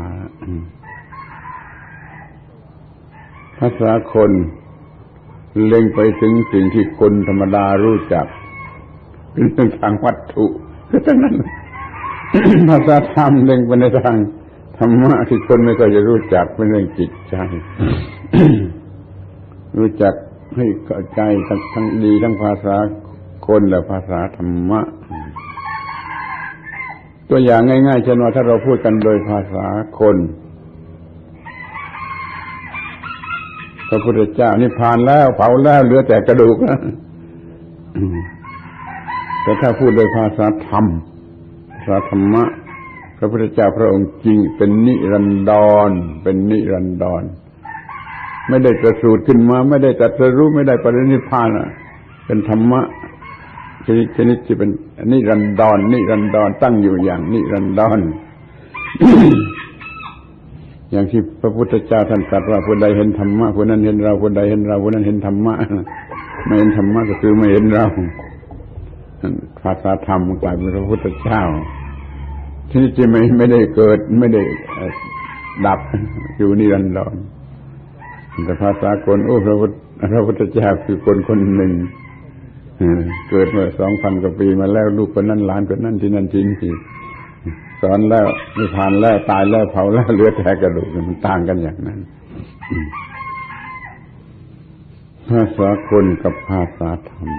ภาษาคนเล็งไปถึงสิ่งที่คนธรรมดารู้จักเป็นเรื่องทางวัตถุก็ทั้งนั้น ภาษาธรรมเล็งไปในทางธรรมะที่คนไม่ค่อยจะรู้จักเป็นเรื่องจิตใจ รู้จักให้เข้าใจทั้งดีทั้งภาษาคนและภาษาธรรมะตัวอย่างง่ายๆเช่นว่าถ้าเราพูดกันโดยภาษาคนพระพุทธเจ้านิพพานแล้วเผาแล้วเหลือแต่กระดูกแล้วแต่ถ้าพูดโดยภาษาธรรมภาษาธรรมะพระพุทธเจ้าพระองค์จริงเป็นนิรันดรเป็นนิรันดรไม่ได้ประสูติขึ้นมาไม่ได้ตรัสรู้ไม่ได้ปรินิพพานอ่ะเป็นธรรมะชนิดชนิดที่เป็นนิรันดรนิรันดรตั้งอยู่อย่างนิรันดร อย่างที่พระพุทธเจ้าท่านตรัสว่าผู้ใดเห็นธรรมะผู้นั้นเห็นเราผู้ใดเห็นเราผู้นั้นเห็นธรรมะไม่เห็นธรรมะก็คือไม่เห็นเราภาษาธรรมกลายเป็นพระพุทธเจ้าที่จริงไม่ไม่ได้เกิดไม่ได้ดับอยู่นิรันดรแต่ภาษากลโอ้พระพุทธพระพุทธเจ้าคือคนคนหนึ่งเกิดเมื่อสองพันกว่าปีมาแล้วลูกคนนั้นหลานคนนั้นที่นั่นที่นี่สอนแล้วนิพพานแล้วตายแล้วเผาแล้วเหลือแต่กระดูกมันต่างกันอย่างนั้นภาษาคนกับภาษาธรรม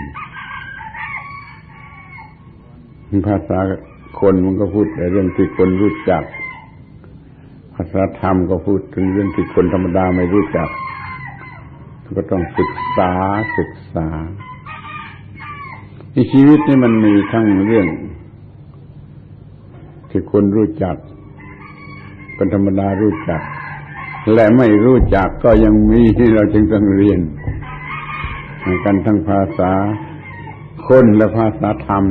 ภาษาคนมันก็พูดแต่เรื่องที่คนรู้จักภาษาธรรมก็พูดถึงเรื่องที่คนธรรมดาไม่รู้จักก็ต้องศึกษาศึกษาในชีวิตนี่มันมีทั้งเรื่องที่คนรู้จักคนธรรมดารู้จักและไม่รู้จักก็ยังมีที่เราจึงต้องเรียนกันทั้งภาษาคนและภาษาธรรม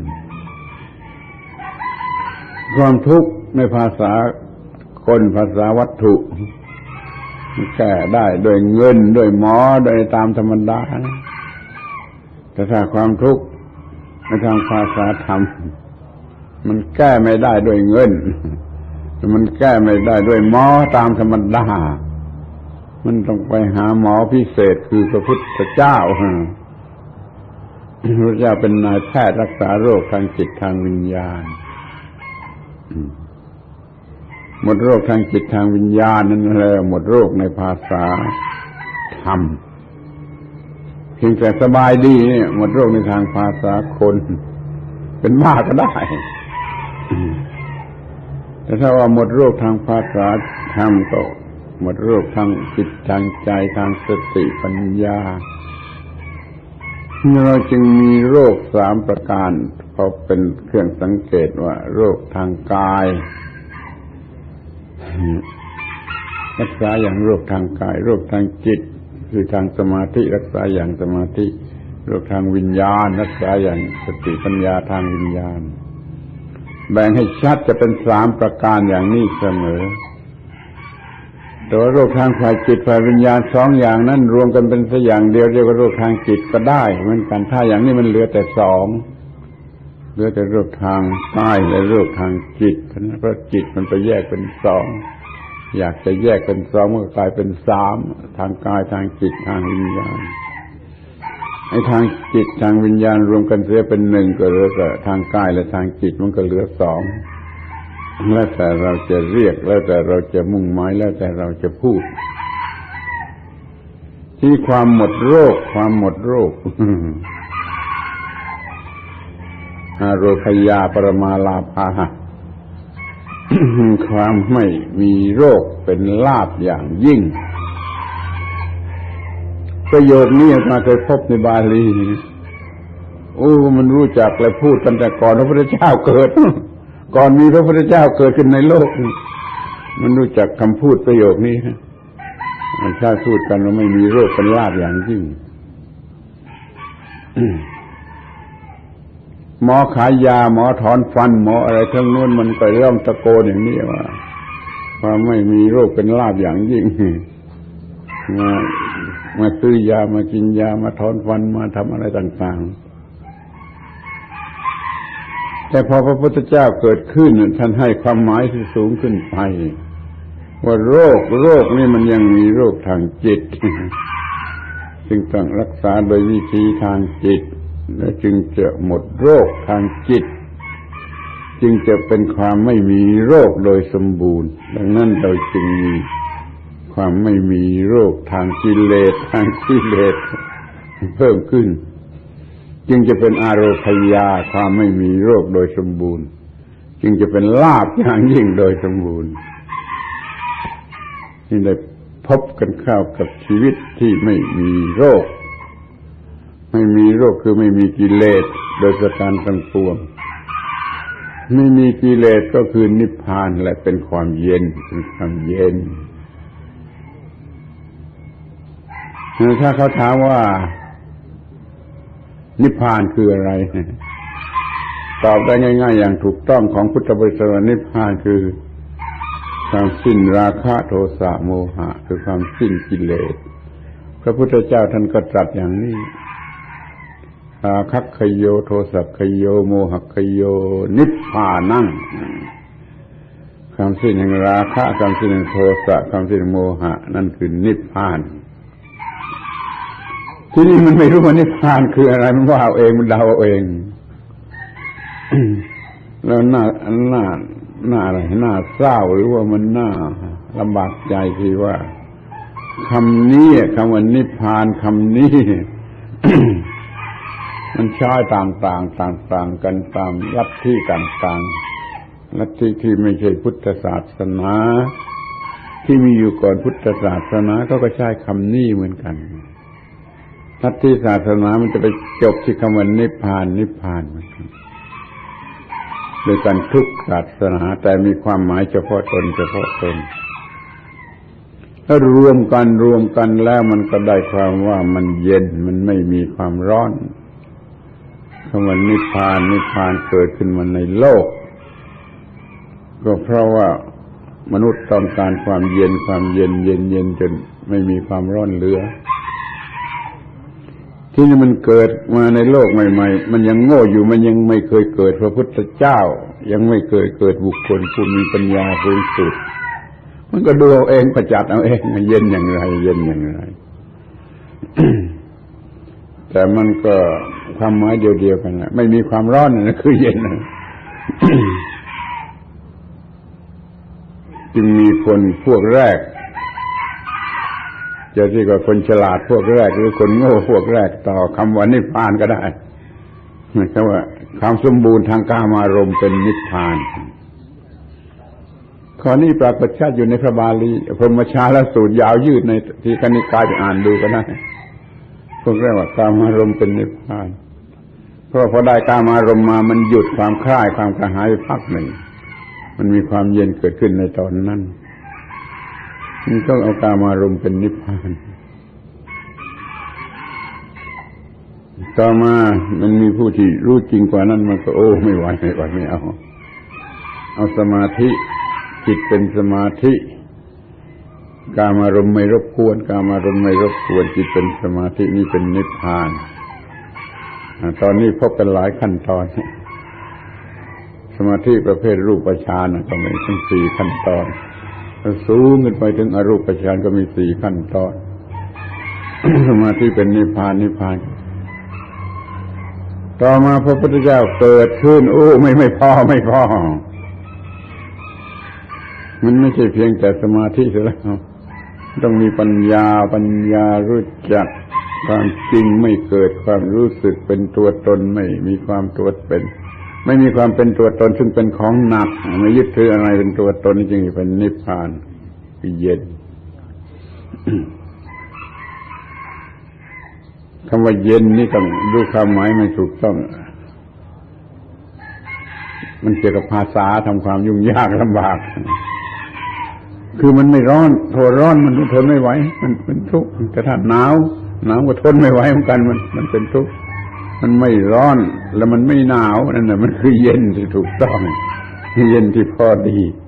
ความทุกข์ในภาษาคนภาษาวัตถุแก้ได้ด้วยเงินด้วยหมอโดยตามธรรมดาแต่ถ้าความทุกข์ในทางภาษาธรรมมันแก้ไม่ได้ด้วยเงินมันแก้ไม่ได้ด้วยหมอตามธรรมดามันต้องไปหาหมอพิเศษคือพระพุทธเจ้าพระเจ้าเป็นนายแพทย์รักษาโรคทางจิตทางวิญญาณหมดโรคทางจิตทางวิญญาณนั่นแหละหมดโรคในภาษาธรรมเพียงแต่สบายดีเนี่ยหมดโรคในทางภาษาคนเป็นบ้าก็ได้แต่ถ้าว่าหมดโรคทางภาษาธรรมก็หมดโรคทางจิตทางใจทางสติปัญญาเราจึงมีโรคสามประการพอเป็นเครื่องสังเกตว่าโรคทางกายรักษาอย่างโรคทางกายโรคทางจิตคือทางสมาธิรักษาอย่างสมาธิโรคทางวิญญาณรักษาอย่างสติปัญญาทางวิญญาณแบ่งให้ชัดจะเป็นสามประการอย่างนี้เสมอแต่ว่าโรคทางฝ่ายจิตฝ่ายวิญญาณสองอย่างนั้นรวมกันเป็นสักอย่างเดียวเรียกว่าโรคทางจิตก็ได้เหมือนกันถ้าอย่างนี้มันเหลือแต่สองเหลือแต่โรคทางกายและโรคทางจิตเพราะจิตมันไปแยกเป็นสองอยากจะแยกเป็นสองมันก็กลายเป็นสามทางกายทางจิตทางวิญญาณไอ้ทางจิตทางวิญญาณรวมกันเสียเป็นหนึ่งก็เหลือแต่ทางกายและทางจิตมันก็เหลือสองแล้วแต่เราจะเรียกแล้วแต่เราจะมุ่งหมายแล้วแต่เราจะพูดที่ความหมดโรคความหมดโรคอาโรคยาปรมาลาภาความไม่มีโรคเป็นลาภอย่างยิ่งประโยคนี้มาเคยพบในบาลีโอ้มันรู้จักและพูดกันแต่ก่อนพระพุทธเจ้าเกิดก่อนมีพระพุทธเจ้าเกิดขึ้นในโลกมันรู้จักคำพูดประโยคนี้มันใช้พูดกันว่าไม่มีโรคเป็นลาภอย่างยิ่งหมอขายยาหมอถอนฟันหมออะไรทั้งนู้นมันก็เริ่มตะโกนอย่างนี้ว่าความไม่มีโรคเป็นลาภอย่างยิ่งมามาซื้อยามากินยามาถอนฟันมาทำอะไรต่างๆแต่พอพระพุทธเจ้าเกิดขึ้นท่านให้ความหมายที่สูงขึ้นไปว่าโรคโรคนี่มันยังมีโรคทางจิตจึงต้องรักษาโดยวิธีทางจิตและจึงจะหมดโรคทางจิตจึงจะเป็นความไม่มีโรคโดยสมบูรณ์ดังนั้นเราจึงมีความไม่มีโรคทางกิเลสทางกิเลสเพิ่มขึ้นจึงจะเป็นอาโรคยาความไม่มีโรคโดยสมบูรณ์จึงจะเป็นลาภอย่างยิ่งโดยสมบูรณ์ที่ได้พบกันเข้ากับชีวิตที่ไม่มีโรคไม่มีโรคคือไม่มีกิเลสโดยประการทั้งปวงไม่มีกิเลสก็คือนิพพานและเป็นความเย็นเป็นความเย็นถ้าเขาถามว่านิพพานคืออะไรตอบได้ง่ายๆอย่างถูกต้องของพุทธบริษัทนิพพานคือความสิ้นราคะโทสะโมหะคือความสิ้นกิเลสพระพุทธเจ้าท่านก็ตรัสอย่างนี้ราคะคโยโทสะคโยโมหคโยนิพพานังคำสิ้นแห่งราคะคำสิ้นแห่งโทสะคำสิ้นแห่งโมหะนั่นคือนิพพานที่นี่มันไม่รู้ว่านิพพานคืออะไรมันว่าเอาเองมันเดาเอาเองแล้วน่าน่าน่าอะไรน่าเศร้าหรือว่ามันน่าลำบากใจที่ว่าคำนี้คำว่านิพพานคำนี้ มันใช้ต่างๆต่างๆกันตามลัทธิต่างๆลัทธิที่ไม่ใช่พุทธศาสนาที่มีอยู่ก่อนพุทธศาสนาก็ก็ใช้คำนี้เหมือนกันลัทธิศาสนามันจะไปจบที่คำว่านิพพานนิพพานเหมือนกันโดยการทุกศาสนาแต่มีความหมายเฉพาะตนเฉพาะตนถ้ารวมกันรวมกันแล้วมันก็ได้ความว่ามันเย็นมันไม่มีความร้อนคำว่านิพพานนิพพานเกิดขึ้นมาในโลกก็เพราะว่ามนุษย์ต้องการความเย็นความเย็นเย็นเย็นจนไม่มีความร้อนเหลือที่นี่มันเกิดมาในโลกใหม่ๆมันยังโง่อยู่มันยังไม่เคยเกิดพระพุทธเจ้ายังไม่เคยเกิดบุคคลผู้มีปัญญาสูงสุดมันก็ดูเอาเองประจักษ์เอาเองเย็นอย่างไรเย็นอย่างไร แต่มันก็ความหมายเดียวๆกันนะไม่มีความร้อนนะคือเย็นนะ จึงมีคนพวกแรกจะเรียกว่าคนฉลาดพวกแรกหรือคนโง่พวกแรกต่อคำว่านิพพานก็ได้หมายความว่าความสมบูรณ์ทางกามารมณ์เป็นนิพพานข้อนี้ปรากฏชัดอยู่ในพระบาลีพรหมชาลสูตรยาวยืดในทีฆนิกายไปอ่านดูก็ได้พวกเรียกว่ากามารมณ์เป็นนิพพานเพราะพอได้กามารมณ์มามันหยุดความคลายความกระหายไปพักหนึ่งมันมีความเย็นเกิดขึ้นในตอนนั้นมันต้องเอากามารมณ์เป็นนิพพานต่อมามันมีผู้ที่รู้จริงกว่านั้นมันก็โอ้ไม่ไหวไม่ไหวไม่เอาเอาสมาธิจิตเป็นสมาธิกามารมณ์ไม่รบกวนกามารมณ์ไม่รบกวนจิตเป็นสมาธินี่เป็นนิพพานตอนนี้พบกันหลายขั้นตอนสมาธิประเภทรูปฌานก็มีทั้งสี่ขั้นตอนสูงขึ้นไปถึงอรูปฌานก็มีสี่ขั้นตอน สมาธิเป็นนิพพานนิพพานต่อมาพระพุทธเจ้าเกิดขึ้นโอ้ไม่ไม่พอไม่พอมันไม่ใช่เพียงแต่สมาธิเท่านั้นต้องมีปัญญาปัญญารู้จักความจริงไม่เกิดความรู้สึกเป็นตัวตนไม่มีความตัวเป็นไม่มีความเป็นตัวตนซึ่งเป็นของหนักไม่ยึดถืออะไรเป็นตัวตนจึงเป็นนิพพานคือเย็น คำว่าเย็นนี่ต้องดูความหมายไม่ถูกต้องมันเกี่ยวกับภาษาทำความยุ่งยากลำบากคือมันไม่ร้อนโทนร้อนมันทนไม่ไหวมันเป็นทุกข์แต่ถ้าหนาวหนาวก็ทนไม่ไหวเหมือนกันมันมันเป็นทุกข์มันไม่ร้อนแล้วมันไม่หนาวนั่นน่ะมันคือเย็นที่ถูกต้องเย็นที่พอดี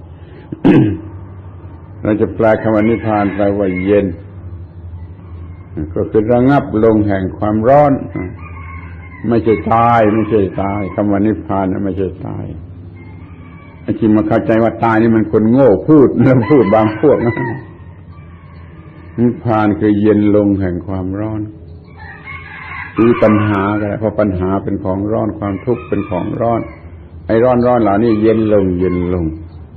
เราจะแปลคำว่านิพพานแปลว่าเย็นก็คือระงับลงแห่งความร้อนไม่ใช่ตายไม่ใช่ตายคำว่านิพพานนะไม่ใช่ตายไอ้ที่มาเข้าใจว่าตายนี่มันคนโง่พูดแล้วพูดบางพวกนะนิพพานคือเย็นลงแห่งความร้อนคือปัญหาก็ได้เพราะปัญหาเป็นของร้อนความทุกข์เป็นของร้อนไอ้ร้อนร้อนเหล่านี้เย็นลงเย็นลง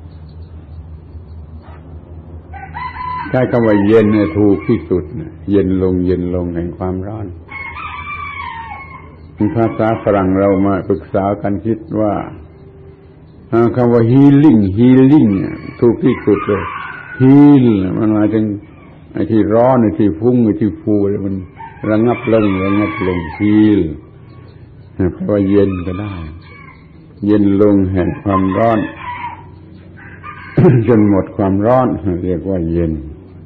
ใช้คำว่าเย็นเนี่ยถูกที่สุดเย็นลงเย็นลงแห่งความร้อนภาษาฝรั่งเรามาปรึกษากันคิดว่าคำว่า healing healing ถูกที่สุดเลย heal มันหมายถึงไอ้ที่ร้อนไอ้ที่ฟุ้งไอ้ที่ฟูมันระงับลงระงับลง heal แปลว่าเย็นก็ได้เย็นลงแห่งความร้อน จนหมดความร้อนเรียกว่าเย็น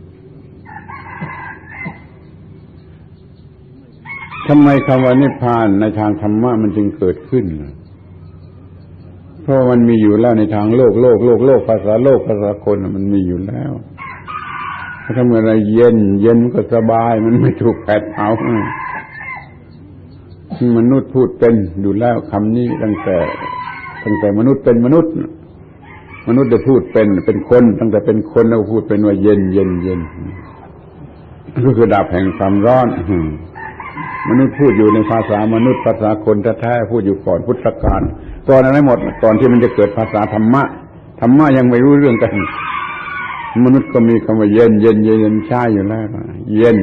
ทำไมคำว่านิพพานในทางธรรมะมันจึงเกิดขึ้นเพราะมันมีอยู่แล้วในทางโลกโลกโลกโลกภาษาโลกภาษาคนมันมีอยู่แล้วถ้าเมื่อไรเย็นเย็นก็สบายมันไม่ถูกแผดเผามนุษย์พูดเป็นอยู่แล้วคำนี้ตั้งแต่ตั้งแต่มนุษย์เป็นมนุษย์มนุษย์ได้พูดเป็นเป็นคนตั้งแต่เป็นคนแล้วพูดเป็นว่าเย็นเย็นเย็นก็คือดับแห่งความร้อนมนุษย์พูดอยู่ในภาษามนุษย์ภาษาคนแท้ๆพูดอยู่ก่อนพุทธกาลก่อนอะไรหมดก่อนที่มันจะเกิดภาษาธรรมะธรรมะยังไม่รู้เรื่องกันมนุษย์ก็มีคำว่าเย็นเย็นเย็นเย็นใช่อยู่แล้วเย็น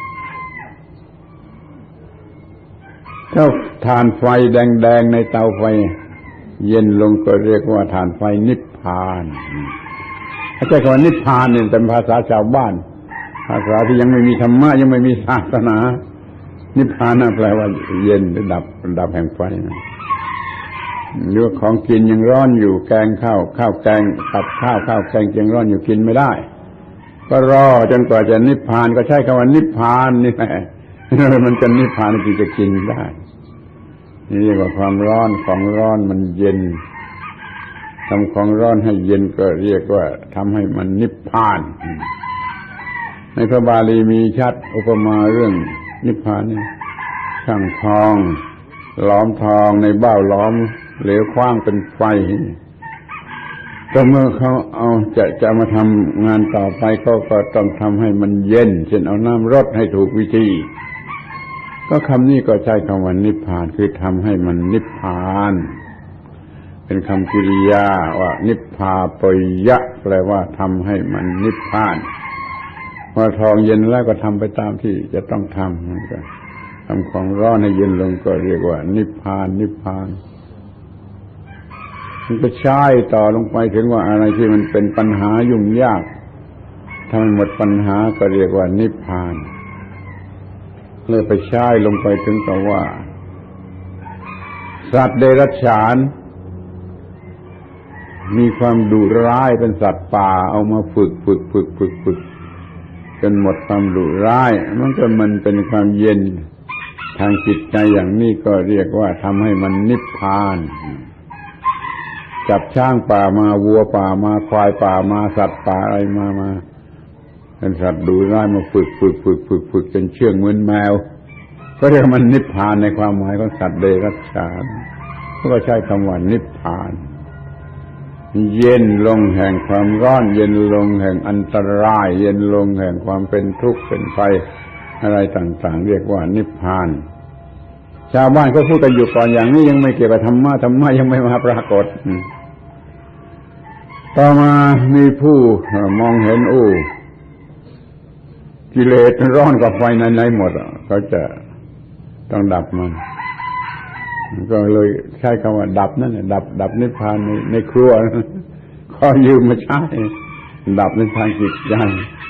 ถ้าฐานไฟแดงๆในเตาไฟเย็นลงก็เรียกว่าฐานไฟนิพพานถ้าใช้คำว่านิพพานเนี่ยเป็นภาษาชาวบ้านภาษาที่ยังไม่มีธรรมะยังไม่มีศาสนานิพพานน่ะแปลว่าเย็นหรือดับดับแห่งไฟนะหรือของกินยังร้อนอยู่แกงข้าวข้าวแกงกับข้าวข้าวแกงยังร้อนอยู่กินไม่ได้ก็รอจนกว่าจะนิพพานก็ใช้คำว่านิพพานนี่แหละมันจะนิพพานจึงจะกินได้นี่เรียกว่าความร้อนของร้อนมันเย็นทำของร้อนให้เย็นก็เรียกว่าทำให้มันนิพพานในพระบาลีมีชัดอุปมาเรื่องนิพพานนี่ช่างทองหลอมทองในเบ้าหลอมเหลวคว้างเป็นไฟก็เมื่อเขาเอาจะจะมาทำงานต่อไปก็ก็ต้องทำให้มันเย็นเช่นเอาน้ำรดให้ถูกวิธีก็คำนี้ก็ใช้คำว่านิพพานคือทำให้มันนิพพานเป็นคำกริยาว่านิพพาปยะแปลว่าทำให้มันนิพพานพอทองเย็นแล้วก็ทำไปตามที่จะต้องทำมันก็ทำของร้อนให้เย็นลงก็เรียกว่านิพพานนิพพานมันก็ใช้ต่อลงไปถึงว่าอะไรที่มันเป็นปัญหายุ่งยากทำหมดปัญหาก็เรียกว่านิพพานเลยไปใช้ลงไปถึงกับว่าสัตว์เดรัจฉานมีความดุร้ายเป็นสัตว์ป่าเอามาฝึกฝึกฝึกฝึกฝึกจนหมดความดุร้ายมันก็มันเป็นความเย็นทางจิตใจอย่างนี้ก็เรียกว่าทำให้มันนิพพานจับช้างป่ามาวัวป่ามาควายป่ามาสัตว์ป่าอะไรมามาเป็นสัตว์ดุร้ายมาฝึกฝึกฝึกฝึกฝึกจนเชื่องเหมือนแมวก็เรียกมันนิพพานในความหมายของสัตว์เดรัจฉานก็ใช้คำว่านิพพานเย็นลงแห่งความร้อนเย็นลงแห่งอันตรายเย็นลงแห่งความเป็นทุกข์เป็นภัยอะไรต่างๆเรียกว่านิพพานชาวบ้านก็พูดกันอยู่ก่อนอย่างนี้ยังไม่เกี่ยวกับธรรมะธรรมะยังไม่มาปรากฏต่อมามีผู้มองเห็นอู้กิเลสร้อนกว่าไฟไหนๆหมดเขาจะต้องดับมันก็เลยใช้คำว่าดับนั่นแหละดับดับนิพพานในในครัวขอยืมมาใช้ดับในทางจิตใจ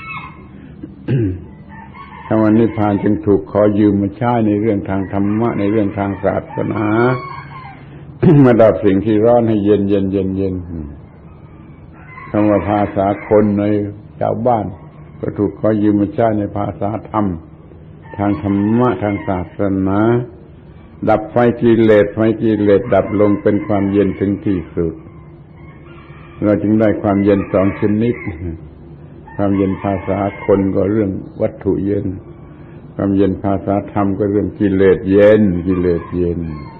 คำว่านิพพานจึงถูกขอยืมมาใช้ในเรื่องทางธรรมะในเรื่องทางศาสนา มาดับสิ่งที่ร้อนให้เย็นเย็นเย็นเย็นคำว่าภาษาคนในชาวบ้านก็ถูกขอยืมมาใช้ในภาษาธรรมทางธรรมะทางศาสนาดับไฟกิเลสไฟกิเลสดับลงเป็นความเย็นถึงที่สุดเราจึงได้ความเย็นสองชนิดความเย็นภาษาคนก็เรื่องวัตถุเย็นความเย็นภาษาธรรมก็เรื่องกิเลสเย็นกิเลสเย็น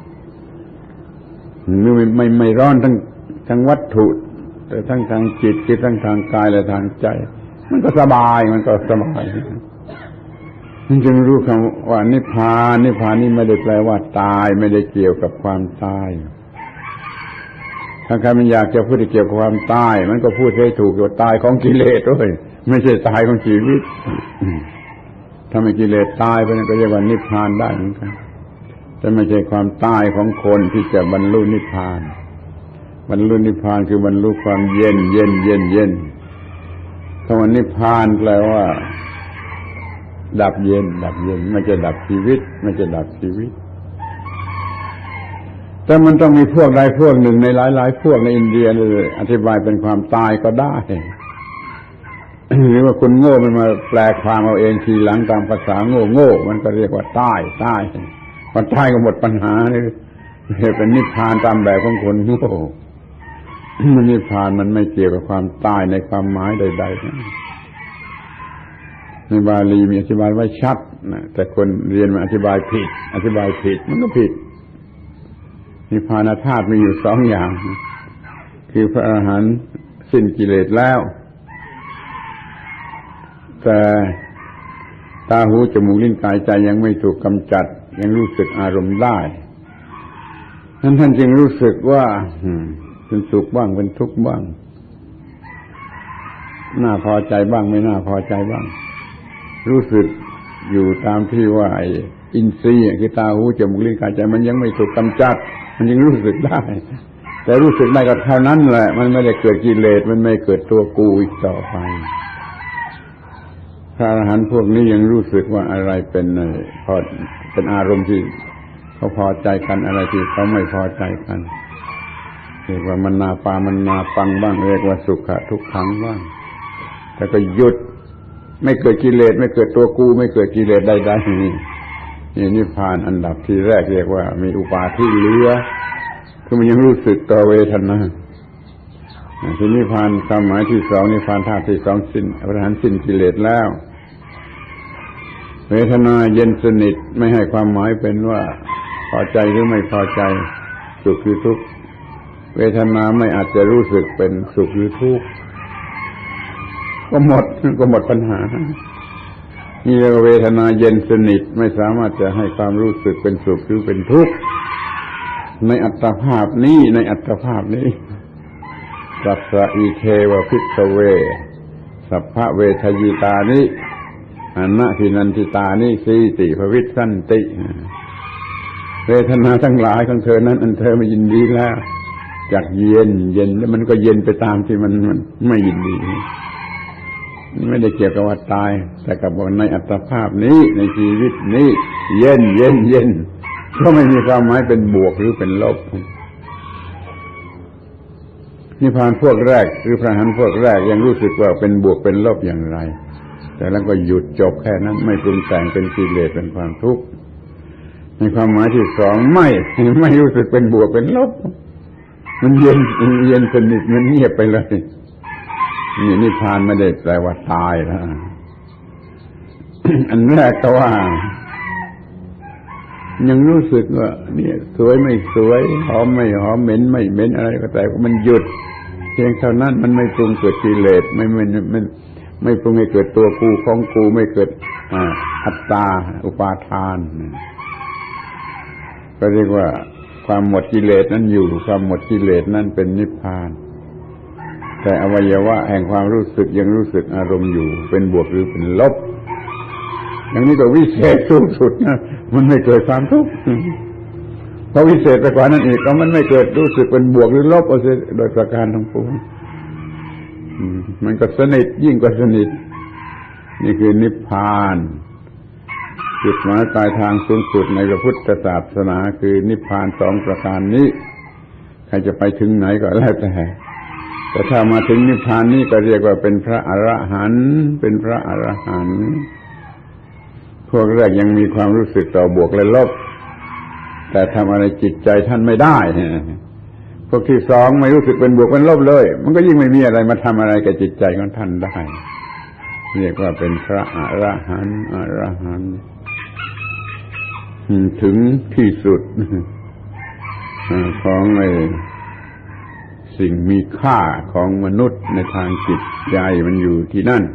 ไม่ไม่ไม่ร้อนทั้งทั้งวัตถุแต่ทั้งทางจิตจิตทั้งทางกายและทางใจมันก็สบายมันก็สบายมันจึงรู้คำว่านิพพานนิพพานนี่ไม่ได้แปลว่าตายไม่ได้เกี่ยวกับความตายถ้าใครมันอยากจะพูดเกี่ยวกับความตายมันก็พูดให้ถูกว่าตายของกิเลสด้วยไม่ใช่ตายของชีวิตถ้าไม่กิเลสตายไปนั่นก็เรียกว่านิพพานได้เหมือนกันแต่ไม่ใช่ความตายของคนที่จะบรรลุนิพพานบรรลุนิพพานคือบรรลุความเย็นเย็นเย็นเย็นคำว่านิพพานแปลว่าดับเย็นดับเย็นไม่จะดับชีวิตไม่จะดับชีวิตแต่มันต้องมีพวกใดพวกหนึ่งในหลายๆพวกในอินเดียเลยอธิบายเป็นความตายก็ได้ หรือว่าคนโง่มันมาแปลความเอาเองทีหลังตามภาษาโง่โง่มันก็เรียกว่าตายตายพอตายก็หมดปัญหาเลยเป็นนิพพานตามแบบของคนโง่มันนิพพานมันไม่เกี่ยวกับความตายในความหมายใดๆในบาลีมีอธิบายไว้ชัดนะแต่คนเรียนมาอธิบายผิดอธิบายผิดมันก็ผิดนิพพานธาตุมีอยู่สองอย่างคือพระอรหันต์สิ้นกิเลสแล้วแต่ตาหูจมูกลิ้นกายใจยังไม่ถูกกำจัดยังรู้สึกอารมณ์ได้นั้นท่านจึงรู้สึกว่าเป็นสุขบ้างเป็นทุกข์บ้างน่าพอใจบ้างไม่น่าพอใจบ้างรู้สึกอยู่ตามที่ว่าไอ้อินทรีย์คือตาหูจมูกลิ้นกายใจมันยังไม่ถูกกำจัดมันยังรู้สึกได้แต่รู้สึกได้ก็เท่านั้นแหละมันไม่ได้เกิดกิเลสมันไม่เกิดตัวกูอีกต่อไปพระอรหันต์พวกนี้ยังรู้สึกว่าอะไรเป็นพอเป็นอารมณ์ที่เขาพอใจกันอะไรที่เขาไม่พอใจกันเรียกว่ามันนาปามันนาปังบ้างเรียกว่าสุขะทุกขังบ้างแต่ก็หยุดไม่เกิดกิเลสไม่เกิดตัวกูไม่เกิดกิเลสใดๆนี่นี่นิพพานอันดับที่แรกเรียกว่ามีอุปาทิเหลือคือมันยังรู้สึกต่อเวทนาที่นิพพานความหมายที่สองนิพพานธาตุที่สองสิ้นอรหันต์สิ้นกิเลสแล้วเวทนาเย็นสนิทไม่ให้ความหมายเป็นว่าพอใจหรือไม่พอใจสุขหรือทุกข์เวทนาไม่อาจจะรู้สึกเป็นสุขหรือทุกข์ก็หมดก็หมดปัญหานี่เรียกว่าเวทนาเย็นสนิทไม่สามารถจะให้ความรู้สึกเป็นสุขหรือเป็นทุกข์ในอัตภาพนี้ในอัตภาพนี้สัพพะอิเทวภิกขเวสัพพะเวทยิตานิอนะทินันทิตานิสีติภวิสันติเวทนาทั้งหลายของเธอนั้นอันเธอไม่ยินดีแล้วจากเย็นเย็นแล้วมันก็เย็นไปตามที่มันมันไม่ยินดีไม่ได้เกี่ยวกับว่าตายแต่กับว่าในอัตภาพนี้ในชีวิตนี้เย็นเย็นเย็นก็ไม่มีความหมายเป็นบวกหรือเป็นลบนิพพานพวกแรกหรือพระอรหันต์พวกแรกยังรู้สึกว่าเป็นบวกเป็นลบอย่างไรแต่แล้วก็หยุดจบแค่นั้นไม่ปรุงแต่งเป็นกิเลสเป็นความทุกข์ในความหมายที่สองไม่ไม่รู้สึกเป็นบวกเป็นลบมันเย็นเย็นสนิทมันเงียบไปเลยนี่นิพพานไม่ได้แปลว่าตายนะอันแรกก็ว่ายังรู้สึกว่าเนี่ยสวยไม่สวยหอมไม่หอมเหม็นไม่เหม็นอะไรก็แต่มันหยุดเพียงเท่านั้นมันไม่ปรุงเกิดกิเลสไม่ไม่ไม่ไม่ปรุงให้เกิดตัวกูของกูไม่เกิดอัตตาอุปาทานก็เรียกว่าความหมดกิเลสนั้นอยู่ความหมดกิเลสนั้นเป็นนิพพานแต่อวัยวะแห่งความรู้สึกยังรู้สึกอารมณ์อยู่เป็นบวกหรือเป็นลบอย่างนี้ก็วิเศษสูงสุดนะมันไม่เกิดความทุกข์เพราะวิเศษไปกว่านั้นอีกก็มันไม่เกิดรู้สึกเป็นบวกหรือลบเอาเสียโดยประการทั้งปวงมันก็สนิทยิ่งกว่าสนิทนี่คือนิพพานจุดหมายปลายทางสูงสุดในพระพุทธศาสนาคือนิพพานสองประการนี้ใครจะไปถึงไหนก็แล้วแต่แต่ถ้ามาถึงนิพพานนี้ก็เรียกว่าเป็นพระอรหันต์เป็นพระอรหันต์พวกแรกยังมีความรู้สึกต่อบวกและลบแต่ทำอะไรจิตใจท่านไม่ได้พวกที่สองไม่รู้สึกเป็นบวกเป็นลบเลยมันก็ยิ่งไม่มีอะไรมาทำอะไรกับจิตใจของท่านได้เรียกว่าเป็นพระอรหันต์อรหันต์ถึงที่สุดของไอ้สิ่งมีค่าของมนุษย์ในทางจิตใจมันอยู่ที่นั่น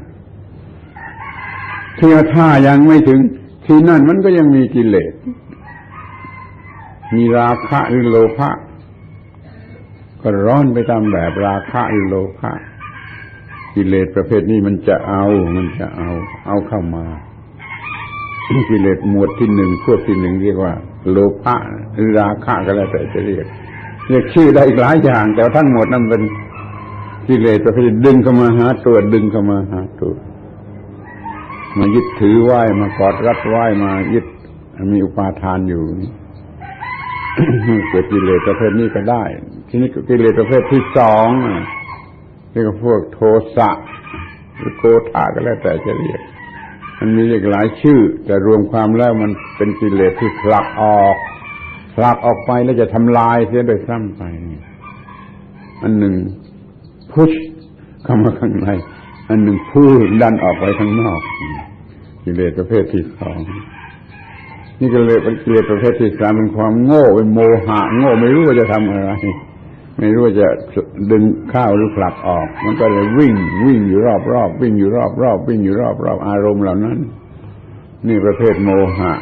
ที่ถ้ายังไม่ถึงที่นั่นมันก็ยังมีกิเลสมีราคะหรือโลภะก็ร้อนไปตามแบบราคะหรือโลภะกิเลสประเภทนี้มันจะเอามันจะเอาเอาเข้ามากิเลสหมวดที่หนึ่งพวกที่หนึ่งเรียกว่าโลภะหรือราคะก็แล้วแต่จะเรียกเรียกชื่อได้อีกหลายอย่างแต่ทั้งหมดนั้นเป็นกิเลสประเภทดึงเข้ามาหาตัวดึงเข้ามาหาตัวมายึดถือไหวมากอดรัดไหวมายึดมีอุปาทานอยู่นี่ เกิดกิเลสประเภทนี้ก็ได้ทีนี้กิเลสประเภทที่สองเรียกว่าพวกโทสะหรือโกฏะก็แล้วแต่จะเรียกมันมีหลายชื่อแต่รวมความแล้วมันเป็นกิเลสที่ผลักออกผลักออกไปแล้วจะทำลายเสียโดยซ้ำไปอันหนึ่งพุชเข้ามาข้างในอันหนึ่งพูดดันออกไปข้างนอกกิเลสประเภทที่สองนี่ก็เลยเป็นกิเลสประเภทที่สามเป็นความโง่เป็นโมหะโง่ไม่รู้ว่าจะทำอะไรไม่รู้ว่าจะดึงเข้าหรือผลักออกมันก็เลยวิ่งวิ่งอยู่รอบๆวิ่งอยู่รอบๆวิ่งอยู่รอบๆอารมณ์เหล่านั้นนี่ประเภทโมหะ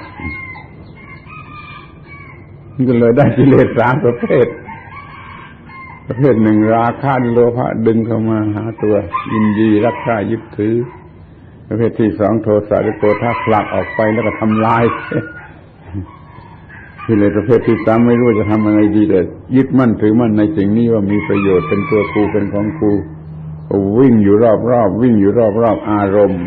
นี่ก็เลยได้กิเลสสามประเภทประเภทหนึ่งราคะโลภะดึงเข้ามาหาตัวยินดีรักใคร่ยึดถือประเภทที่สองโทสะหรือโกรธะผลักออกไปแล้วก็ทำลายกิเลสประเภทที่สามไม่รู้จะทำอะไรดีแต่ยึดมั่นถือมั่นในสิ่งนี้ว่ามีประโยชน์เป็นตัวกูเป็นของกูวิ่งอยู่รอบๆวิ่งอยู่รอบๆอารมณ์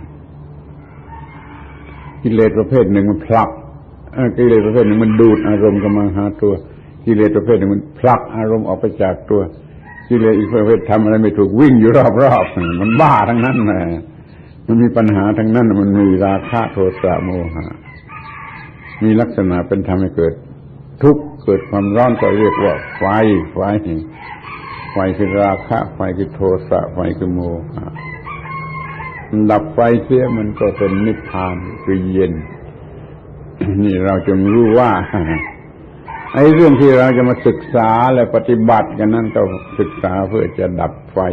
กิเลสประเภทหนึ่งมันผลักกิเลสประเภทหนึ่งมันดูดอารมณ์เข้ามาหาตัวกิเลสประเภทหนึ่งมันผลักอารมณ์ออกไปจากตัวกิเลสอีกประเภททำอะไรไม่ถูกวิ่งอยู่รอบๆมันบ้าทั้งนั้นแหละมันมีปัญหาทั้งนั้นมันมีราคะโทสะโมหะมีลักษณะเป็นทำให้เกิดทุกข์เกิดความร้อนก็เรียกว่าไฟไฟไฟคือราคะไฟคือโทสะไฟคือโมหะดับไฟเสียมันก็เป็นนิพพานคือเย็นนี่เราจงรู้ว่าไอ้เรื่องที่เราจะมาศึกษาและปฏิบัติกันนั้นต้องศึกษาเพื่อจะดับไฟ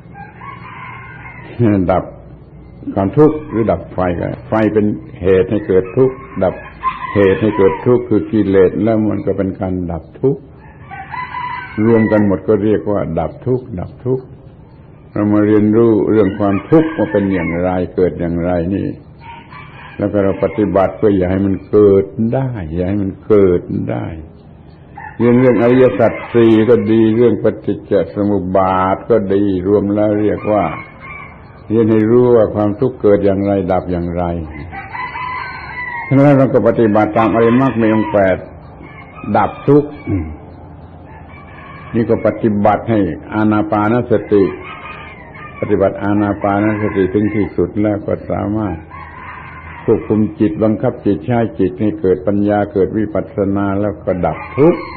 ดับความทุกข์หรือดับไฟก็ไฟเป็นเหตุให้เกิดทุกข์ดับเหตุให้เกิดทุกข์คือกิเลสแล้วมันก็เป็นการดับทุกข์รวมกันหมดก็เรียกว่าดับทุกข์ดับทุกข์เรามาเรียนรู้เรื่องความทุกข์ว่าเป็นอย่างไรเกิดอย่างไรนี่แล้วก็เราปฏิบัติเพื่ออย่าให้มันเกิดได้อย่าให้มันเกิดได้เรียนเรื่องอริยสัจสี่ก็ดีเรื่องปฏิจจสมุปบาทก็ดีรวมแล้วเรียกว่าเรียนให้รู้ว่าความทุกข์เกิดอย่างไรดับอย่างไรฉะนั้นเราก็ปฏิบัติตามอริยมรรคมีองค์แปดดับทุกข์นี่ก็ปฏิบัติให้อานาปานสติปฏิบัติอานาปานสติถึงที่สุดแล้วก็สามารถควบคุมจิตบังคับจิตใช้จิตให้เกิดปัญญาเกิดวิปัสสนาแล้วก็ดับทุกข์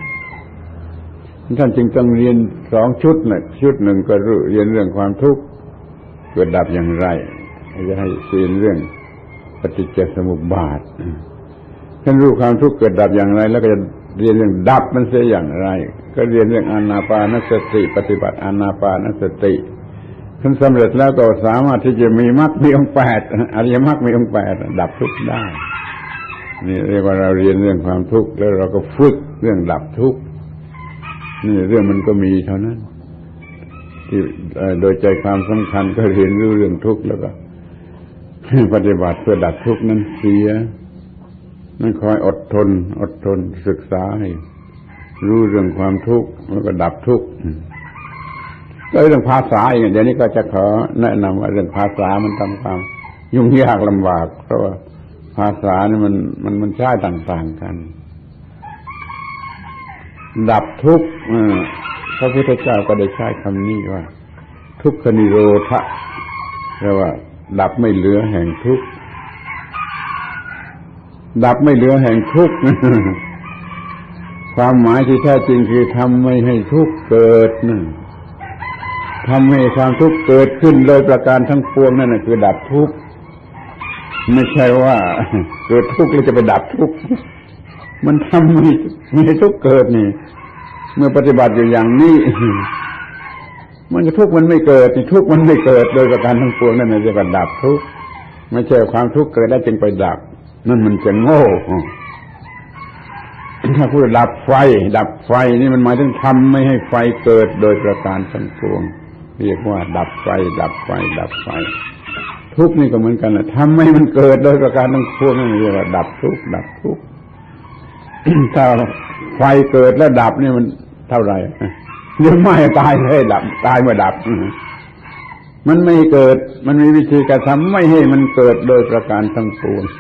ท่านจึงต้องเรียนสองชุดนะชุดหนึ่งก็รู้เรียนเรื่องความทุกข์เกิดดับอย่างไรจะให้เรียนเรื่องปฏิจจสมุปบาทท่านรู้ความทุกข์เกิดดับอย่างไรแล้วก็จะเรียนเรื่องดับมันเสียอย่างไรก็เรียนเรื่องอานาปานสติปฏิบัติอานาปานสติท่านสำเร็จแล้วก็สามารถที่จะมีมรรคมีองค์แปดอริยมรรคมีองค์แปดดับทุกข์ได้นี่เรียกว่าเราเรียนเรื่องความทุกข์แล้วเราก็ฝึกเรื่องดับทุกข์นี่เรื่องมันก็มีเท่านั้นที่โดยใจความสำคัญก็เรียนรู้เรื่องทุกข์แล้วก็ปฏิบัติเพื่อดับทุกข์นั้นเสียนั่นคอยอดทนอดทนศึกษาให้รู้เรื่องความทุกข์แล้วก็ดับทุกข์แล้วเรื่องภาษาอีกเดี๋ยวนี้ก็จะขอแนะนำว่าเรื่องภาษามันทำความยุ่งยากลำบากเพราะว่าภาษานี่มันมันมันใช้ต่างๆกันดับทุกข์พระพุทธเจ้าก็ได้ใช้คำนี้ว่าทุกขนิโรธะแปลว่าดับไม่เหลือแห่งทุกข์ดับไม่เหลือแห่งทุกข์ความหมายที่แท้จริงคือทำไม่ให้ทุกข์เกิดนั่นทำให้ความทุกข์เกิดขึ้นโดยประการทั้งปวงนั่นคือดับทุกข์ไม่ใช่ว่าเกิดทุกข์แล้วจะไปดับทุกข์มันทำไม่ไม่ให้ทุกข์เกิดนี่เมื่อปฏิบัติอยู่อย่างนี้มันก็ทุกข์มันไม่เกิดนี่ทุกข์มันไม่เกิดโดยประการทั้งปวงนั่นเรียกว่าดับทุกข์ไม่ใช่ความทุกข์เกิดแล้วจึงไปดับนั่นมันจะโง่ถ้าพูดดับไฟดับไฟนี่มันหมายถึงทำไม่ให้ไฟเกิดโดยประการทั้งปวงเรียกว่าดับไฟดับไฟดับไฟทุกข์นี่ก็เหมือนกันนะทำให้มันเกิดโดยประการทั้งปวงนั่นเรียกว่าดับทุกข์ดับทุกข์ถ้าไฟเกิดแล้วดับนี่มันเท่าไหร่เดี๋ยวไม่ตายเลยดับตายเมื่อดับมันไม่เกิดมันมีวิธีการทำไม่ให้มันเกิดโดยประการทั้งปวง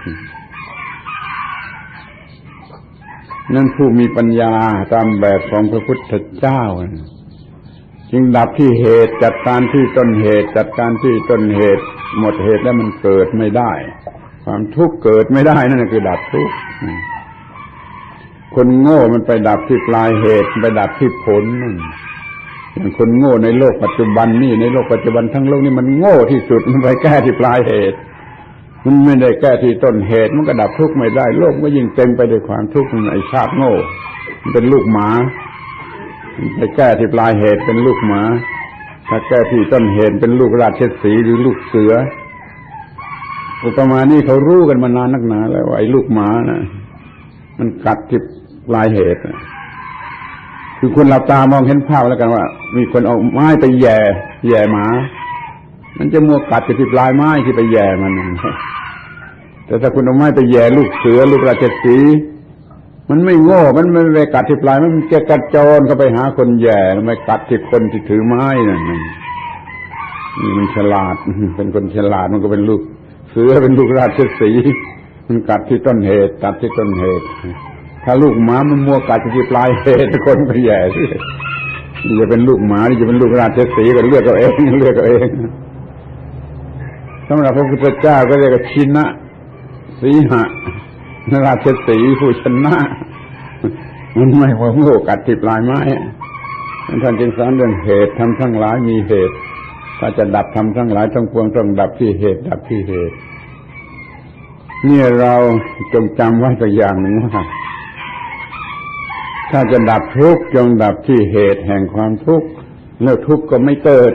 นั่นผู้มีปัญญาตามแบบของพระพุทธเจ้าจึงดับที่เหตุจัดการที่ต้นเหตุจัดการที่ต้นเหตุหมดเหตุแล้วมันเกิดไม่ได้ความทุกข์เกิดไม่ได้นั่นคือดับทุกข์คนโง่มันไปดับที่ปลายเหตุไปดับที่ผลนั่นอย่างคนโง่ในโลกปัจจุบันนี่ในโลกปัจจุบันทั้งโลกนี่มันโง่ที่สุดมันไปแก้ที่ปลายเหตุมันไม่ได้แก้ที่ต้นเหตุมันก็ดับทุกข์ไม่ได้โลกก็ยิ่งเต็มไปด้วยความทุกข์มันไอ้ชาติโง่มันเป็นลูกหมาไปแก้ที่ปลายเหตุเป็นลูกหมาถ้าแก้ที่ต้นเหตุเป็นลูกราชสีห์หรือลูกเสืออุปมานี้เขารู้กันมานานนักหนาแล้วว่าไอ้ลูกหมาน่ะมันกัดที่ปลายเหตุคือคนหลับตามองเห็นภาพแล้วกันว่ามีคนเอาไม้ไปแย่แย่หมามันจะมัวกัดที่ปลายไม้ที่ไปแย่มันแต่ถ้าคุณเอาไม้ไปแย่ลูกเสือลูกราชสีห์มันไม่โง่มันไม่ไปกัดที่ปลายมันจะกระโจนเข้าไปหาคนแย่ไม่กัดที่คนที่ถือไม้นั่นนี่มันฉลาดเป็นคนฉลาดมันก็เป็นลูกเสือเป็นลูกราชสีห์มันกัดที่ต้นเหตุตัดที่ต้นเหตุถ้าลูกหมามันมัวกัดที่ปลายเหตุคนก็แย่สินี่จะเป็นลูกหมานี่จะเป็นลูกราชสีห์ก็เลือกเอาเองเลือกเอาเองสำหรับพระพุทธเจ้าก็เรียกว่าชินะสีหะราชสีห์ผู้ชนะมันไม่ว่าโง่กัดที่ปลายไม้ท่านจึงสอนเรื่องเหตุทำทั้งหลายมีเหตุถ้าจะดับทำทั้งหลายทั้งปวงต้องดับที่เหตุดับที่เหตุนี่เราจงจำไว้ตัวอย่างหนึ่งว่าถ้าจะดับทุกข์จงดับที่เหตุแห่งความทุกข์แล้วทุกข์ก็ไม่เกิด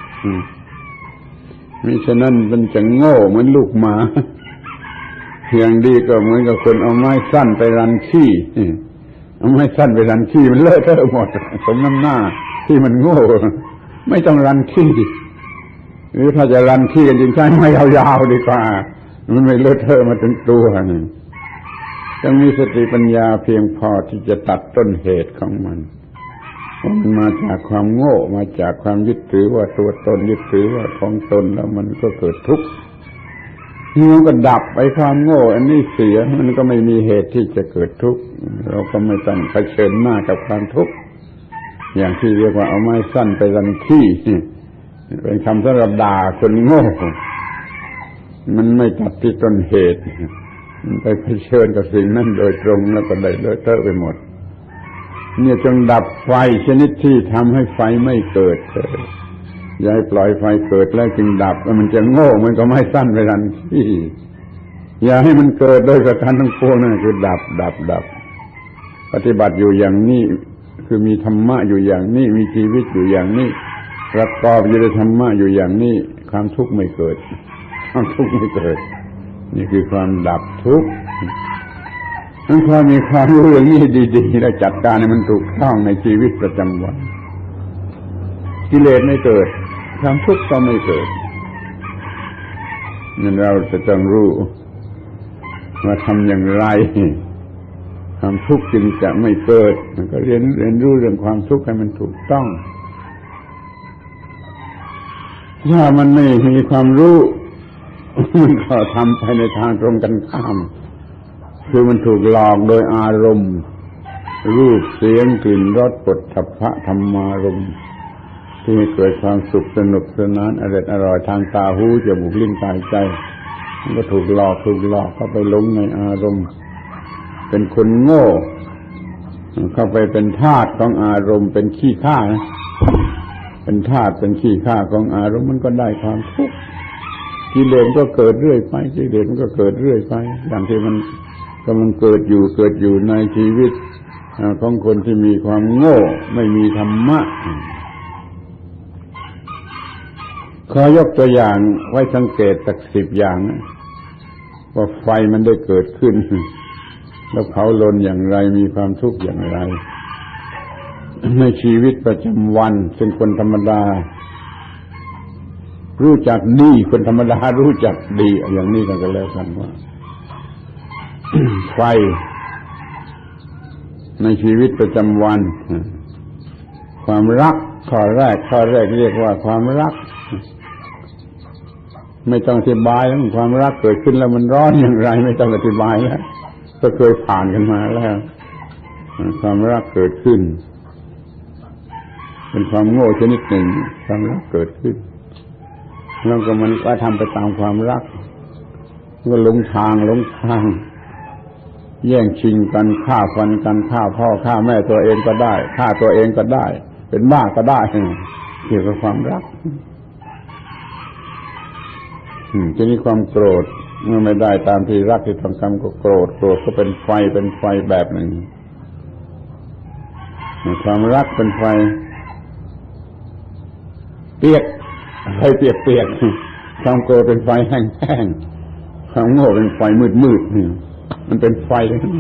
มิฉะนั้นมันจะโง่เหมือนลูกหมาอย่างดีก็เหมือนกับคนเอาไม้สั้นไปรันขี้เอาไม้สั้นไปรันขี้มันเลอะเทอะหมดสมน้ำหน้าที่มันโง่ไม่ต้องรันขี้หรือถ้าจะรันขี้กันจริงใช้ไม้ยาวๆดีกว่ามันไม่เลอะเทอะมาถึงตัวนี่ต้องมีสติปัญญาเพียงพอที่จะตัดต้นเหตุของมันเพราะมันมาจากความโง่มาจากความยึดถือว่าตัวตนยึดถือว่าของตนแล้วมันก็เกิดทุกข์มันก็ดับไปความโง่อันนี้เสียมันก็ไม่มีเหตุที่จะเกิดทุกข์เราก็ไม่ต้องเผชิญหน้ากับความทุกข์อย่างที่เรียกว่าเอาไม้สั้นไปรันขี้เป็นคำสำหรับด่าคนโง่มันไม่ตัดที่ต้นเหตุมันไปเผชิญกับสิ่งนั้นโดยตรงแล้วก็ได้เลอะเทอะไปหมดเนี่ยจงดับไฟชนิดที่ทำให้ไฟไม่เกิดอย่าให้ปล่อยไฟเกิดแล้วจึงดับแล้วมันจะโง่มันก็ไม่สั้นไปทันทีอย่าให้มันเกิดโดยประการทั้งปวงนั่นคือดับดับดับปฏิบัติอยู่อย่างนี้คือมีธรรมะอยู่อย่างนี้มีชีวิตอยู่อย่างนี้ประกอบอยู่ด้วยธรรมะอยู่อย่างนี้ความทุกข์ไม่เกิดความทุกข์ไม่เกิดนี่คือความดับทุกข์ถ้าพอมีความรู้อย่างนี้ดีๆแล้วจัดการให้มันถูกต้องในชีวิตประจำวันกิเลสไม่เกิดความทุกข์ก็ไม่เกิดนั่นเราจะต้องรู้ว่าทำอย่างไรความทุกข์จึงจะไม่เกิดมันก็เรียนเรียนรู้เรื่องความทุกข์ให้มันถูกต้องถ้ามันไม่มีความรู้มันก็ทำไปในทางตรงกันข้ามคือมันถูกหลอกโดยอารมณ์รูปเสียงกลิ่นรสปุถะพะธรรมารมณ์ที่ให้เกิดความสุขสนุกสนานอร่อยอร่อยทางตาหูจมูกลิ้นกายใจมันก็ถูกหลอกถูกหลอกเข้าไปหลงในอารมณ์เป็นคนโง่เข้าไปเป็นทาสของอารมณ์เป็นขี้ข้านะเป็นทาสเป็นขี้ข้าของอารมณ์มันก็ได้ความทุกข์กิเลสก็เกิดเรื่อยไปกิเลสมันก็เกิดเรื่อยไปอย่างที่มันกำลังเกิดอยู่เกิดอยู่ในชีวิตของคนที่มีความโง่ไม่มีธรรมะขอยกตัวอย่างไว้สังเกตสักสิบอย่างว่าไฟมันได้เกิดขึ้นแล้วเผาลนอย่างไรมีความทุกข์อย่างไรในชีวิตประจำวันซึ่งคนธรรมดารู้จักดีคนธรรมดารู้จักดีอย่างนี้กันก็แล้วกันว่า ไฟในชีวิตประจำวันความรักข้อแรกข้อแรกเรียกว่าความรักไม่ต้องอธิบายแล้วความรักเกิดขึ้นแล้วมันร้อนอย่างไรไม่ต้องอธิบายแล้วก็เคยผ่านกันมาแล้วความรักเกิดขึ้นเป็นความโง่ชนิดหนึ่งความรักเกิดขึ้นแล้วก็มันก็ทำไปตามความรักก็หลงทางหลงทางแย่งชิงกันฆ่าฟันกันฆ่าพ่อฆ่าแม่ตัวเองก็ได้ฆ่าตัวเองก็ได้เป็นบ้าก็ได้เกี่ยวกับความรักจะมีความโกรธเมื่อไม่ได้ตามที่รักที่ต้องการก็โกรธโกรธก็เป็นไฟเป็นไฟแบบหนึ่งความรักเป็นไฟเปียกไฟเปียกเปียกความโกรธเป็นไฟแห้งๆความโง่เป็นไฟมืดๆนี่มันเป็นไฟ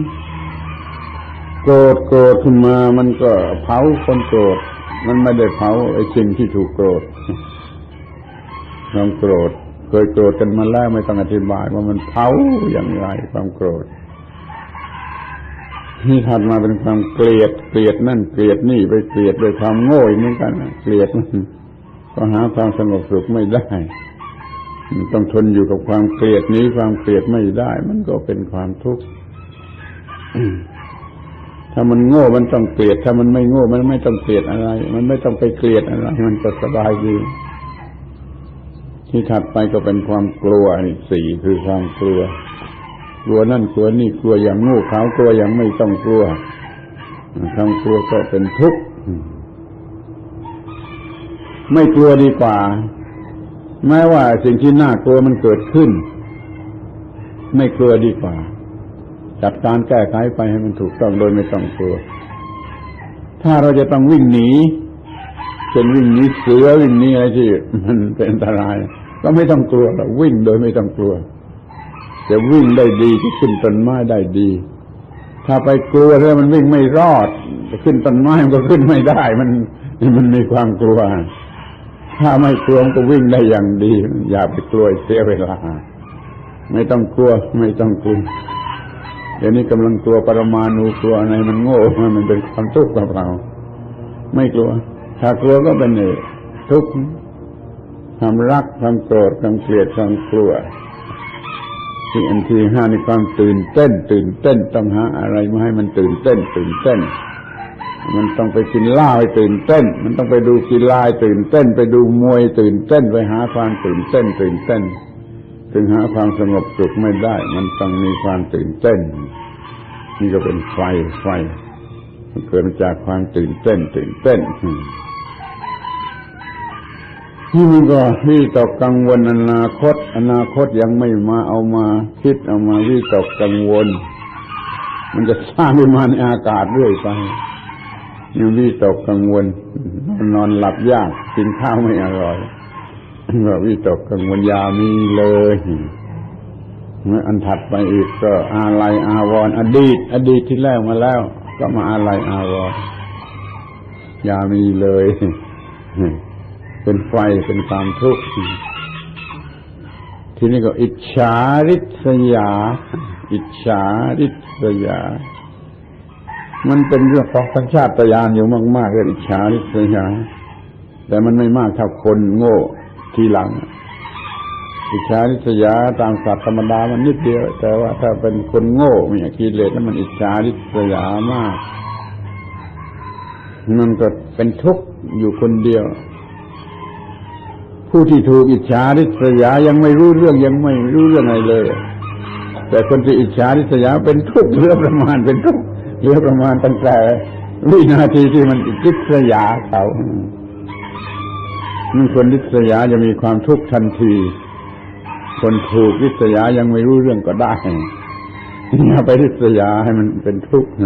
โกรธโกรธขึ้นมามันก็เผาคนโกรธมันไม่ได้เผาไอ้สิ่งที่ถูกโกรธความโกรธเคยโกรธกันมาแล้วไม่ต้องอธิบายว่ามันเผาอย่างไรความโกรธนี่ถัดมาเป็นความเกลียดเกลียดนั่นเกลียดนี่ไปเกลียดด้วยความโง่เหมือนกันเกลียดก็หาความสงบสุขไม่ได้ต้องทนอยู่กับความเกลียดนี้ความเกลียดไม่ได้มันก็เป็นความทุกข์ถ้ามันโง่มันต้องเกลียดถ้ามันไม่โง่มันไม่ต้องเกลียดอะไรมันไม่ต้องไปเกลียดอะไรมันก็สบายดีที่ถัดไปก็เป็นความกลัวนี่สี่คือความกลัวกลัวนั่นกลัวนี่กลัวอย่างโง่เขลากลัวอย่างไม่ต้องกลัวความกลัวก็เป็นทุกข์ไม่กลัวดีกว่าแม้ว่าสิ่งที่น่ากลัวมันเกิดขึ้นไม่กลัวดีกว่าจัดการแก้ไขไปให้มันถูกต้องโดยไม่ต้องกลัวถ้าเราจะต้องวิ่งหนีเป็นวิ่งหนีเสือวิ่งหนีอะไรที่มันเป็นอันตรายก็ไม่ต้องกลัวหรอกวิ่งโดยไม่ต้องกลัวจะวิ่งได้ดีจะขึ้นต้นไม้ได้ดีถ้าไปกลัวแล้วมันวิ่งไม่รอดจะขึ้นต้นไม้มันก็ขึ้นไม่ได้มันมันมีความกลัวถ้าไม่กลัวก็วิ่งได้อย่างดีอย่าไปกลัวเสียเวลาไม่ต้องกลัวไม่ต้องกลัวเดี๋ยวนี้กำลังกลัวปรมาณูกลัวอะไรมันโง่มันเป็นความทุกข์กับเราไม่กลัวถ้ากลัวก็เป็นทุกข์ความรักความโกรธความเกลียดความกลัวที่อันที่ห้าในความตื่นเต้นตื่นเต้นต้องหาอะไรมาให้มันตื่นเต้นตื่นเต้นมันต้องไปกินเหล้าให้ตื่นเต้นมันต้องไปดูกีฬาตื่นเต้นไปดูมวยตื่นเต้นไปหาความตื่นเต้นตื่นเต้นถึงหาความสงบสุขไม่ได้มันต้องมีความตื่นเต้นนี่ก็เป็นไฟไฟมันเกิดมาจากความตื่นเต้นตื่นเต้นนี่มันก็วิตกกังวลอนาคตอนาคตยังไม่มาเอามาคิดเอามาวิตกกังวลมันจะสร้างขึ้นมาในอากาศเรื่อยไปนี่วิตกกังวลนอนหลับยากกินข้าวไม่อร่อยก็วิตกกังวลยามีเลยเมื่ออันถัดไปอีกก็อาลัยอาวรณ์อดีตอดีตที่แล้วมาแล้วก็มาอาลัยอาวรณ์ยามีเลยเป็นไฟเป็นความทุกข์ทีนี้ก็อิจฉาริษยาอิจฉาริษยามันเป็นเรื่องของสัญชาตญาณอยู่มากๆเรื่องอิจฉาริษยาแต่มันไม่มากเท่าคนโง่ทีหลังอิจฉาริษยาตามศัพท์ธรรมดามันนิดเดียวแต่ว่าถ้าเป็นคนโง่มีกิเลสแล้วมันอิจฉาริษยามากมันก็เป็นทุกข์อยู่คนเดียวผู้ที่ถูกอิจฉาริษยายังไม่รู้เรื่องยังไม่รู้เรื่องอะไรเลยแต่คนที่อิจฉาริษยาเป็นทุกข์เหลือประมาณเป็นทุกข์เหลือประมาณตั้งแต่วินาทีที่มันริษยาเขานั่นคนริษยาจะมีความทุกข์ทันทีคนถูกริษยายังไม่รู้เรื่องก็ได้อย่าไปริษยาให้มันเป็นทุกข์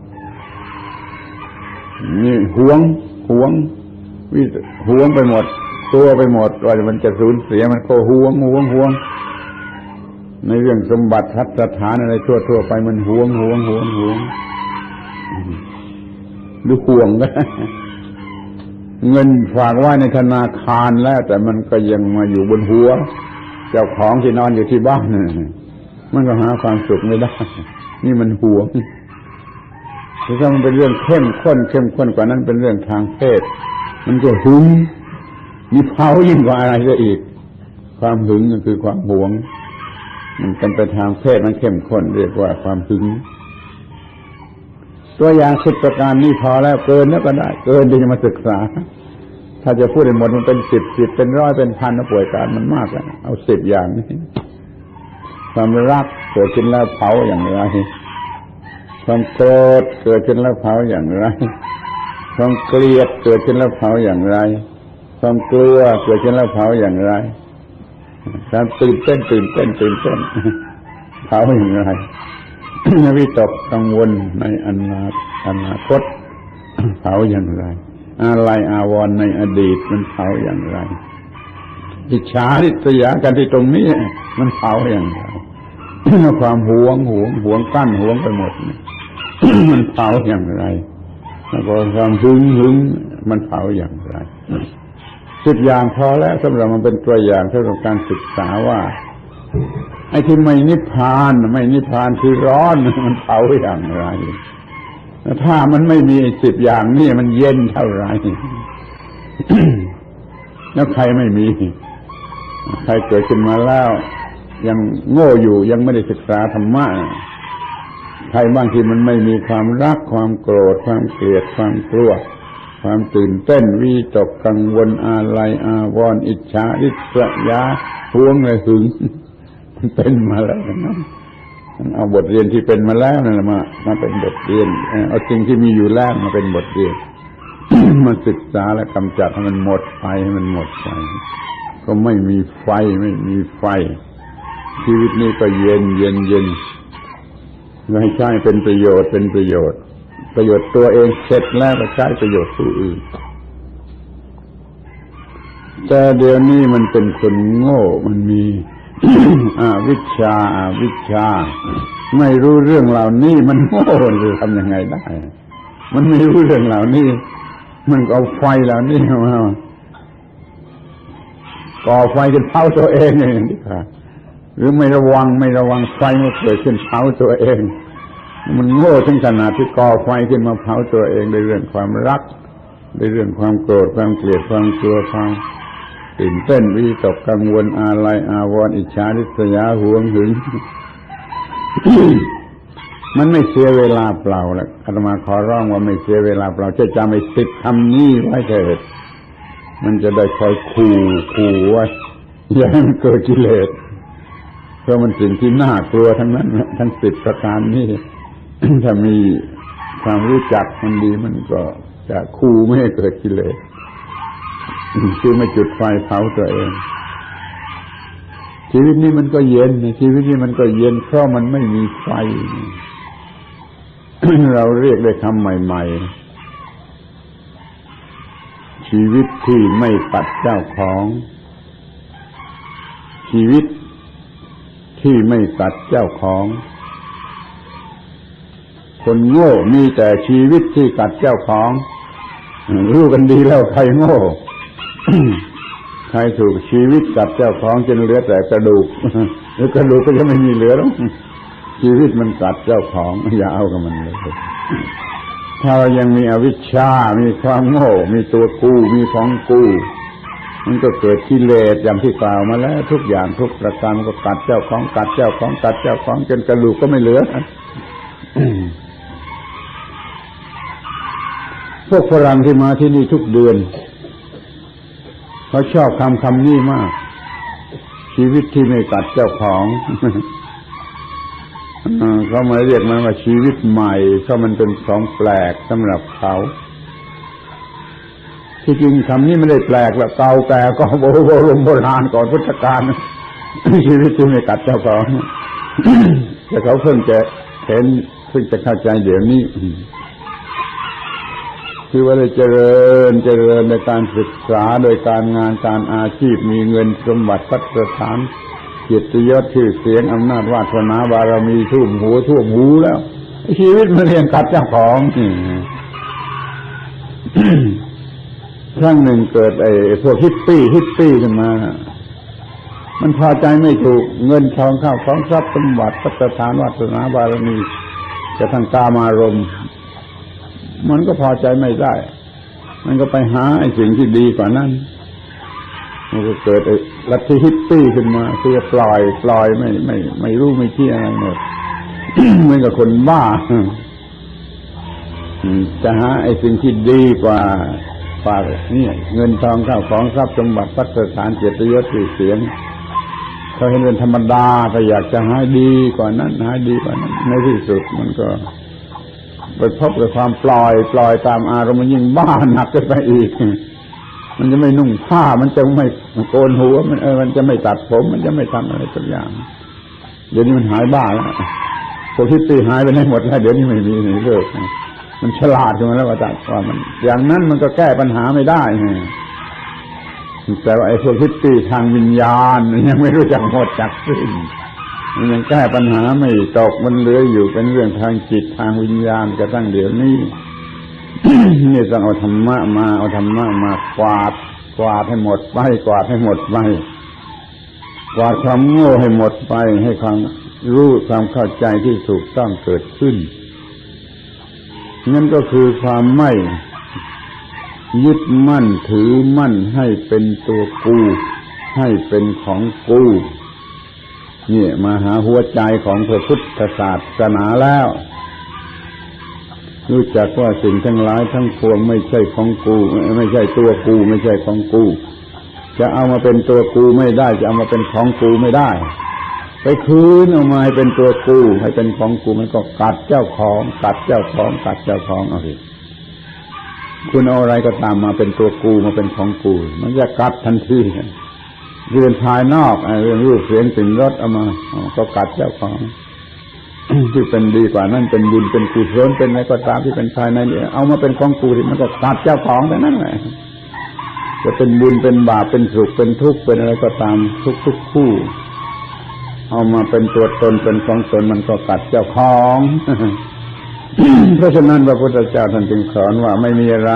นี่หวงหวงวิหวงไปหมดตัวไปหมดว่ามันจะสูญเสียมันก็หวงหวงหวงในเรื่องสมบัติทัศสถานอะไรทั่วๆไปมันหวงหวงหวงหวงหรือห่วงก็เงินฝากไว้ในธนาคารแล้วแต่มันก็ยังมาอยู่บนหัวเจ้าของที่นอนอยู่ที่บ้านมันก็หาความสุขไม่ได้นี่มันห่วงถ้ามันเป็นเรื่องเข้มข้นเข้มข้นกว่านั้นเป็นเรื่องทางเพศมันก็หึงมีเผายิ่งกว่าอะไรซะอีกความหึงก็คือความหวงมันเป็นไปทางเพศมันเข้มข้นเรียกว่าความหึงตัวอย่างสิบประการนี้พอแล้วเกินแล้วก็ได้เกินที่จะมาศึกษาถ้าจะพูดให้หมดมันเป็นสิบสิบเป็นร้อยเป็นพันนะป่วยการมันมากแล้วเอาสิบอย่างนี้ความรักเกิดขึ้นแล้วเผาอย่างไรความโกรธเกิดขึ้นแล้วเผาอย่างไรความเกลียดเกิดขึ้นแล้วเผาอย่างไรความกลัวเกิดขึ้นแล้วเผาอย่างไรการตื่นเต้นตื่นเต้นตื่นเต้นเผาอย่างไรวิตกกังวลในอนาคตอนาคตเผาอย่างไรอาลัยอาวรณ์ในอดีตมันเผาอย่างไรอิจฉาริษยากันที่ตรงนี้มันเผาอย่างไรความหวงหวงหวงกั้นหวงไปหมดมันเผาอย่างไรแล้วก็ความหึงหึงมันเผาอย่างไรสิบอย่างพอแล้วสำหรับมันเป็นตัวอย่างสำหรับการศึกษาว่าไอ้ที่ไม่นิพพานไม่นิพพานคือร้อนมันเผาอย่างไรถ้ามันไม่มีสิบอย่างนี่มันเย็นเท่าไรแล้วใครไม่มีใครเกิดขึ้นมาแล้วยังโง่อยู่ยังไม่ได้ศึกษาธรรมะใครบางทีมันไม่มีความรักความโกรธความเกลียดความกลัวความตื่นเต้นวิตกกังวลอาลัยอาวรณ์อิจฉาริษยาหวงเลยหึงมันเป็นมาแล้วนะเอาบทเรียนที่เป็นมาแล้วนั่นแหละมามาเป็นบทเรียนเอาสิ่งที่มีอยู่แล้วมาเป็นบทเรียน มาศึกษาและกำจัดให้มันหมดไปให้มันหมดไปก็ไม่มีไฟไม่มีไฟชีวิตนี้ก็เย็นเย็นเย็นให้ใช้เป็นประโยชน์เป็นประโยชน์ประโยชน์ตัวเองเสร็จแล้วก็ใช้ประโยชน์ผู้อื่นแต่เดี๋ยวนี้มันเป็นคนโง่มันมี อวิชชาอวิชชาไม่รู้เรื่องเหล่านี้มันโง่จะทำยังไงได้มันไม่รู้เรื่องเหล่านี้มันเอาไฟเหล่านี้มาก่อไฟกันเผาตัวเองอย่างนี้ค่ะหรือไม่ระวังไม่ระวังไฟมันเกิดขึ้นเผาตัวเองมันโง่ถึงขนาดที่ก่อไฟขึ้นมาเผาตัวเองในเรื่องความรักในเรื่องความโกรธความเกลียดความกลัวความตื่นเต้นวิตกกังวลอาลัยอาวรณ์อิจฉาริษยาหวงหึง มันไม่เสียเวลาเปล่าแหละอาตมาขอร้องว่าไม่เสียเวลาเปล่าจะจำไอ้สิบคำนี้ไว้เถิดมันจะได้คอยขู่ขู่ไว้อย่าให้มันเกิดกิเลสเพราะมันสิ่งที่น่ากลัวทั้งนั้นทั้งสิบประการนี้ ถ้ามีความรู้จักมันดีมันก็จะขู่ไม่ให้เกิดกิเลสคือไม่จุดไฟเผาตัวเองชีวิตนี้มันก็เย็นชีวิตนี้มันก็เย็นเพราะมันไม่มีไฟ เราเรียกได้คำใหม่ๆชีวิตที่ไม่ตัดเจ้าของชีวิตที่ไม่ตัดเจ้าของคนโง่มีแต่ชีวิตที่กัดเจ้าของรู้กันดีแล้วใครโง่ ใครถูกชีวิตกัดเจ้าของจนเหลือแต่กระดูกหรือกระดูกก็จะไม่มีเหลือแล้วชีวิตมันกัดเจ้าของอย่าเอากับมันเลยถ้าเรายังมีอวิชชามีความโง่มีตัวกูมีของกูมันก็เกิดกิเลสอย่างที่กล่าวมาแล้วทุกอย่างทุกประการมันก็กัดเจ้าของกัดเจ้าของกัดเจ้าของจนกระดูกก็ไม่เหลือ พวกฝรั่งที่มาที่นี่ทุกเดือนเขาชอบคำคำนี้มากชีวิตที่ไม่กัดเจ้าของ เขามาเรียกมันว่าชีวิตใหม่เพราะมันเป็นของแปลกสำหรับเขาที่จริงคำนี้ไม่ได้แปลกหรอกเก่าแก่ก็โบราณโบราณก่อนพุทธกาล ชีวิตที่ไม่กัดเจ้าของ แต่เขาเพิ่งจะเห็นเพิ่งจะเข้าใจเดี๋ยวนี้คือว่าได้เจริญเจริญในการศึกษาโดยการงานการอาชีพมีเงินสมบัติพัฒฐานเกียรติยศชื่อเสียงอำนาจวาสนาบารมีท่วมหัวท่วมหูแล้วชีวิตมันเรียนกัดเจ้าของ ครั้งหนึ่งเกิดไอ้พวกฮิปปี้ฮิปปี้ขึ้นมามันพอใจไม่ถูกเงินทองข้าวของทรัพย์สมบัติพัฒฐานวาสนาบารมีกระทั่งกามารมณ์มันก็พอใจไม่ได้มันก็ไปหาไอ้สิ่งที่ดีกว่านั้นมันก็เกิดไอ้ลัทธิฮิปปี้ขึ้นมาคือปล่อยปล่อยไม่ไม่ไม่รู้ไม่ชี้อะไรหมด เหมือนกับคนบ้าจะหาไอ้สิ่งที่ดีกว่าฝากนี่เงินทองข้าวของทรัพย์สมบัติพัฒฐานเกียรติยศชื่อเสียงเขาเห็นเป็นธรรมดาแต่อยากจะหาดีกว่านั้นหาดีกว่านั้นในที่สุดมันก็ไปพบกับความปล่อยปล่อยตามอารมณ์ยิ่งบ้าหนักขึ้นไปอีกมันจะไม่นุ่งผ้ามันจะไม่โกนหัวมันเออมันจะไม่ตัดผมมันจะไม่ทำอะไรสักอย่างเดี๋ยวนี้มันหายบ้าแล้วพวกฮิปปี้หายไปไหนหมดแล้วเดี๋ยวนี้ไม่มีนี่เลิกมันฉลาดขึ้นมาแล้วว่าจัดว่ามันอย่างนั้นมันก็แก้ปัญหาไม่ได้ไงแต่ว่าไอ้พวกฮิปปี้ทางวิญญาณยังไม่รู้จักหมดจักสิ้นมันยังแก้ปัญหาไม่ตกมันเหลืออยู่เป็นเรื่องทางจิตทางวิญญาณกระทั่งเดี๋ยวนี้ นี่ต้องเอาธรรมะมาเอาธรรมะมากวาดกวาดให้หมดไปกวาดให้หมดไปกวาดความโง่ให้หมดไปให้ความรู้ความเข้าใจที่ถูกต้องเกิดขึ้นนั่นก็คือความไม่ยึดมั่นถือมั่นให้เป็นตัวกูให้เป็นของกูนี่มาหาหัวใจของพระพุทธศาสนาแล้วรู้จักว่าสิ่งทั้งหลายทั้งปวงไม่ใช่ของกูไม่ใช่ตัวกูไม่ใช่ของกูจะเอามาเป็นตัวกูไม่ได้จะเอามาเป็นของกูไม่ได้ไปคืนเอามาให้เป็นตัวกูให้เป็นของกูมันก็กัดเจ้าของกัดเจ้าของกัดเจ้าของเอาสิคุณเอาอะไรก็ตามมาเป็นตัวกูมาเป็นของกูมันจะกัดทันทีเรื่องภายนอกเรื่องรูปเสียงกลิ่นรสเอามาก็กัดเจ้าของที่เป็นดีกว่านั่นเป็นบุญเป็นกุศลเป็นอะไรก็ตามที่เป็นภายในนี่เอามาเป็นของกูที่มันก็กัดเจ้าของแต่นั่นแหละจะเป็นบุญเป็นบาปเป็นสุขเป็นทุกข์เป็นอะไรก็ตามทุกๆคู่เอามาเป็นตัวตนเป็นของตนมันก็กัดเจ้าของ เพราะฉะนั้นพระพุทธเจ้าท่านจึงสอนว่าไม่มีอะไร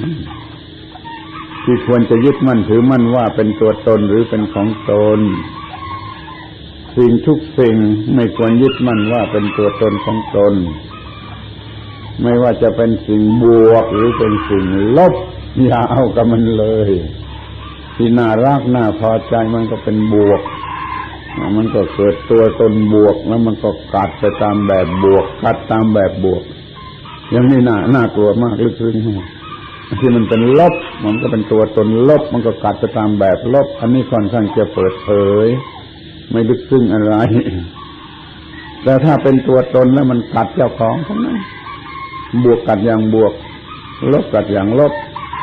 ที่ควรจะยึดมั่นถือมั่นว่าเป็นตัวตนหรือเป็นของตนสิ่งทุกสิ่งไม่ควรยึดมั่นว่าเป็นตัวตนของตนไม่ว่าจะเป็นสิ่งบวกหรือเป็นสิ่งลบอย่าเอากับมันเลยที่น่ารักน่าพอใจมันก็เป็นบวกมันก็เกิดตัวตนบวกแล้วมันก็กัดไปตามแบบบวกกัดตามแบบบวกยังนี่น่าน่ากลัวมากลึกซึ้งที่มันเป็นลบมันก็เป็นตัวตนลบมันก็กัดไปตามแบบลบอันนี้ค่อนข้างจะเปิดเผยไม่ลึกซึ้งอะไรแต่ถ้าเป็นตัวตนแล้วมันกัดเจ้าของทั้งนั้นบวกกัดอย่างบวกลบกัดอย่างลบ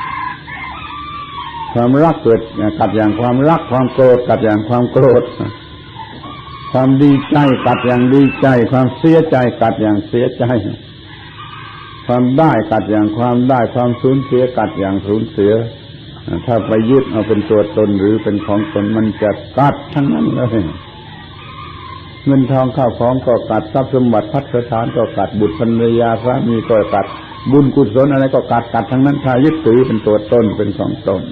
ความรักเกิดกัดอย่างความรักความโกรธกัดอย่างความโกรธความดีใจกัดอย่างดีใจความเสียใจกัดอย่างเสียใจความได้กัดอย่างความได้ความสูญเสียกัดอย่างสูญเสียถ้าไปยึดเอาเป็นตัวตนหรือเป็นของตนมันจะกัดทั้งนั้นเลยเงินทองข้าวของก็กัดทรัพย์สมบัติพัฒฐานก็กัดบุตรภรรยาสามีก็กัดบุญกุศลอะไรก็กัดกัดทั้งนั้นถ้ายึดถือเป็นตัวตนเป็นของตน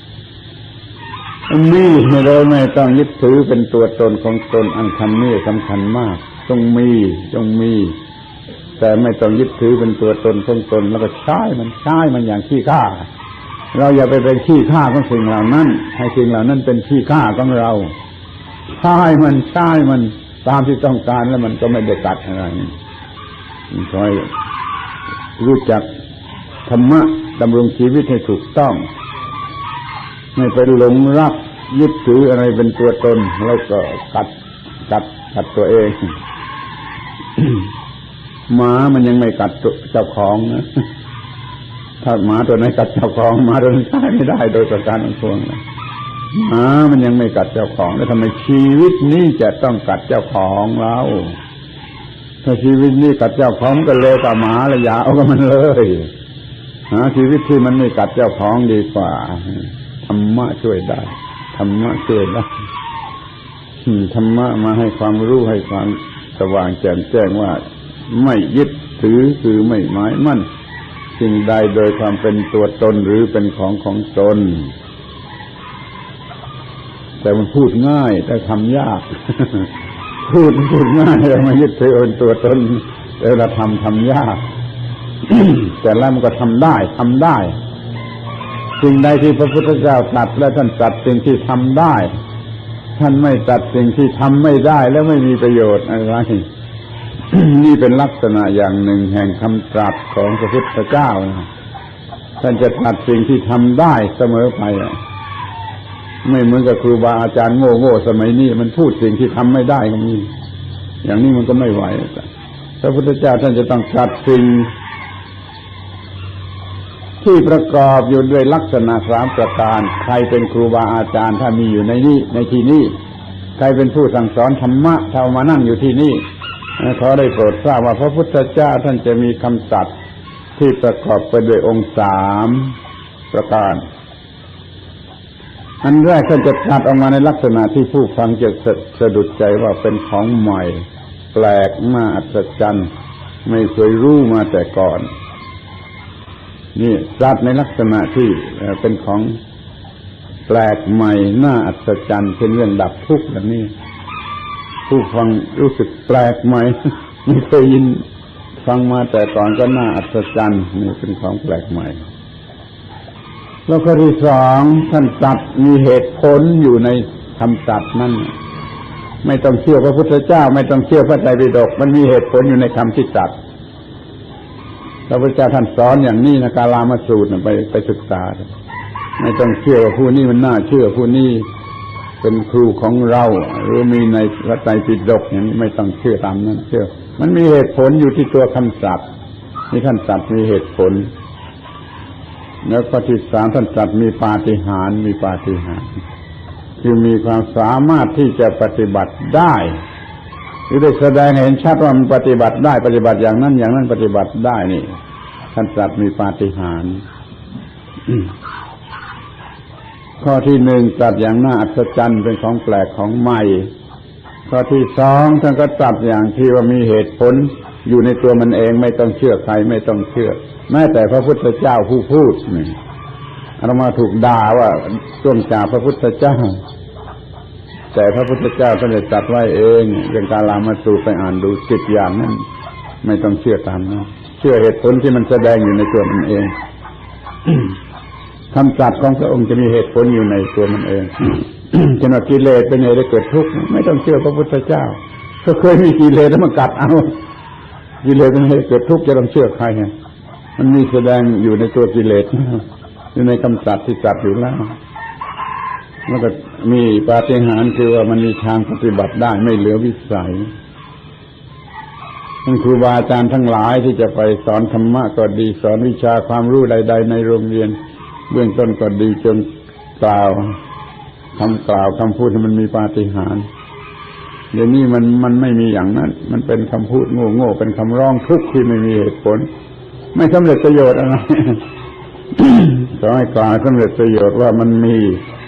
มีโดยไม่ต้องยึดถือเป็นตัวตนของตนอันคำนี้สำคัญมากต้องมีต้องมีแต่ไม่ต้องยึดถือเป็นตัวตนของตนแล้วก็ใช้มันใช้มันอย่างขี้ข้าเราอย่าไปเป็นขี้ข้าของสิ่งเหล่านั้นให้สิ่งเหล่านั้นเป็นขี้ข้าของเราใช้มันใช้มันตามที่ต้องการแล้วมันก็ไม่ได้กัดอะไรคอยรู้จักธรรมะดำรงชีวิตให้ถูกต้องไม่ไปหลงรักยึดถืออะไรเป็นตัวตนแล้วก็กัดกัดกัดตัวเอง หมามันยังไม่กัดเจ้าของนะถ้าหมาตัวไหนกัดเจ้าของหมาตัวนั้นใช้ไม่ได้โดยประการทั้งปวงนะหมามันยังไม่กัดเจ้าของแล้วทำไมชีวิตนี้จะต้องกัดเจ้าของเราถ้าชีวิตนี้กัดเจ้าของก็เลวกว่าหมาเลยอย่าเอากับมันเลยหาชีวิตที่มันไม่กัดเจ้าของดีกว่าธรรมะช่วยได้ธรรมะช่วยได้ธรรมะมาให้ความรู้ให้ความสว่างแจ่มแจ้งว่าไม่ยึดถือคือไม่หมายมั่นสิ่งใดโดยความเป็นตัวตนหรือเป็นของของตนแต่มันพูดง่ายแต่ทำยาก พูดพูดง่ายแต่ไม่ยึดถือเป็นตัวตนแต่เราทำทำยาก แต่แล้วมันก็ทำได้ทำได้สิ่งใดที่พระพุทธเจ้าตรัสและท่านตรัสสิ่งที่ทำได้ท่านไม่ตรัสสิ่งที่ทำไม่ได้แล้วไม่มีประโยชน์อะไร นี่เป็นลักษณะอย่างหนึ่งแห่งคำตรัสของพระพุทธเจ้านะท่านจะตรัสสิ่งที่ทำได้เสมอไปไม่เหมือนกับครูบาอาจารย์โง่ๆสมัยนี้มันพูดสิ่งที่ทำไม่ได้ก็มีอย่างนี้มันก็ไม่ไหวพระพุทธเจ้าท่านจะต้องตรัสสิ่งที่ประกอบอยู่ด้วยลักษณะสามประการใครเป็นครูบาอาจารย์ถ้ามีอยู่ในนี้ในที่นี้ใครเป็นผู้สั่งสอนธรรมะถ้ามานั่งอยู่ที่นี่ขอได้โปรดทราบว่าพระพุทธเจ้าท่านจะมีคำตรัสที่ประกอบไปด้วยองค์สามประการอันแรกท่านจะตรัสออกมาในลักษณะที่ผู้ฟังจะสะดุดใจว่าเป็นของใหม่แปลกน่าอัศจรรย์ไม่เคยรู้มาแต่ก่อนนี่ตรัสในลักษณะที่เป็นของแปลกใหม่น่าอัศจรรย์เป็นเรื่องดับทุกข์แบบนี้ผู้ฟังรู้สึกแปลกใหม่ไม่เคยยินฟังมาแต่ก่อนก็น่าอัศจรรย์นี่เป็นของแปลกใหม่แล้วข้อที่สองท่านตรัสมีเหตุผลอยู่ในคำตรัสนั้นไม่ต้องเชื่อพระพุทธเจ้าไม่ต้องเชื่อพระไตรปิฎกมันมีเหตุผลอยู่ในคำที่ตรัสพระพุทธเจ้าท่านสอนอย่างนี้นะกาลามสูตรไปไปศึกษาไม่ต้องเชื่อว่าผู้นี้มันน่าเชื่อผู้นี้เป็นครูของเราหรือมีในพระไตรปิฎกอย่างนี้ไม่ต้องเชื่อตามนั้นเชื่อมันมีเหตุผลอยู่ที่ตัวคำตรัสนี่ท่านตรัสมีเหตุผลแล้วข้อที่สามท่านตรัสมีปาฏิหาริย์มีปาฏิหาริย์คือมีความสามารถที่จะปฏิบัติได้หรือได้แสดงเห็นชัดว่ามันปฏิบัติได้ปฏิบัติอย่างนั้นอย่างนั้นปฏิบัติได้นี่ท่านตรัสมีปาฏิหาริย์ข้อที่หนึ่งตรัสอย่างน่าอัศจรรย์เป็นของแปลกของใหม่ข้อที่สองท่านก็ตรัสอย่างที่ว่ามีเหตุผลอยู่ในตัวมันเองไม่ต้องเชื่อใครไม่ต้องเชื่อแม้แต่พระพุทธเจ้าผู้พูดนี่อาตมาถูกด่าว่าต้นจากพระพุทธเจ้าแต่พระพุทธเจ้าท่านได้ตรัสไว้เองเรื่องการลามาสูตรไปอ่านดูสิบอย่างนั้นไม่ต้องเชื่อตามนั้นเชื่อเหตุผลที่มันแสดงอยู่ในตัวมันเองคำตรัสของพระองค์จะมีเหตุผลอยู่ในตัวมันเองเช่นว่ากิเลสเป็นเหตุให้เกิดทุกข์ไม่ต้องเชื่อพระพุทธเจ้าก็เคยมีกิเลสแล้วมันกัดเอากิเลสเป็นเหตุให้เกิดทุกข์จะต้องเชื่อใครไงมันมีแสดงอยู่ในตัวกิเลสอยู่ในคำตรัสที่ตรัสอยู่แล้วแล้วก็มีปาฏิหาริย์คือว่ามันมีทางปฏิบัติได้ไม่เหลือวิสัยท่านครูบาอาจารย์ทั้งหลายที่จะไปสอนธรรมะก็ดีสอนวิชาความรู้ใดๆในโรงเรียนเบื้องต้นก็ดีจนกล่าวคำกล่าวคำพูดมันมีปาฏิหาริย์เดี๋ยวนี้มันมันไม่มีอย่างนั้นมันเป็นคำพูดโง่ๆเป็นคำร้องทุกข์ที่ไม่มีเหตุผลไม่สำเร็จประโยชน์อะไร ขอให้กล่าวสำเร็จประโยชน์ว่ามันมี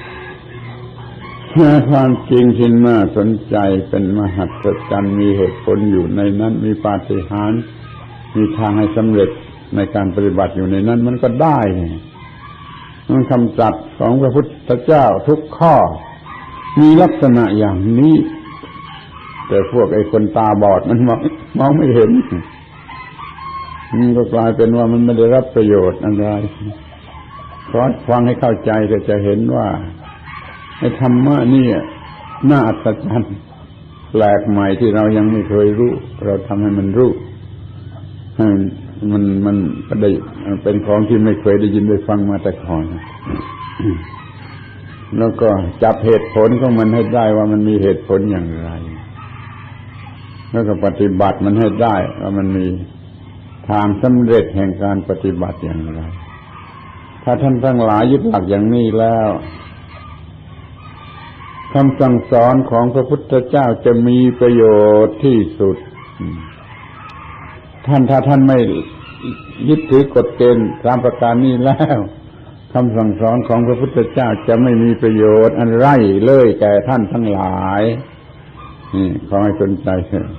ความจริงที่น่าสนใจเป็นมหัศจรรย์มีเหตุผลอยู่ในนั้นมีปาฏิหาริย์มีทางให้สำเร็จในการปฏิบัติอยู่ในนั้นมันก็ได้มันคำตรัสของพระพุทธเจ้าทุกข้อมีลักษณะอย่างนี้แต่พวกไอ้คนตาบอดมันมองมองไม่เห็นมันก็กลายเป็นว่ามันไม่ได้รับประโยชน์อะไรเพราะฟังให้เข้าใจก็จะเห็นว่าไอ้ธรรมะนี่น่าอัศจรรย์แปลกใหม่ที่เรายังไม่เคยรู้เราทำให้มันรู้ให้มันมันก็ได้เป็นของที่ไม่เคยได้ยินได้ฟังมาแต่ก่อนแล้วก็จับเหตุผลของมันให้ได้ว่ามันมีเหตุผลอย่างไรแล้วก็ปฏิบัติมันให้ได้ว่ามันมีทางสำเร็จแห่งการปฏิบัติอย่างไรถ้าท่านทั้งหลายยึดหลักอย่างนี้แล้วคำสั่งสอนของพระพุทธเจ้าจะมีประโยชน์ที่สุดท่านถ้าท่านไม่ยึดถือกฎเกณฑ์ตามประการนี้แล้วคำสั่งสอนของพระพุทธเจ้าจะไม่มีประโยชน์อันไรเลยแก่ท่านทั้งหลายนี่ขอให้สนใจเถอะ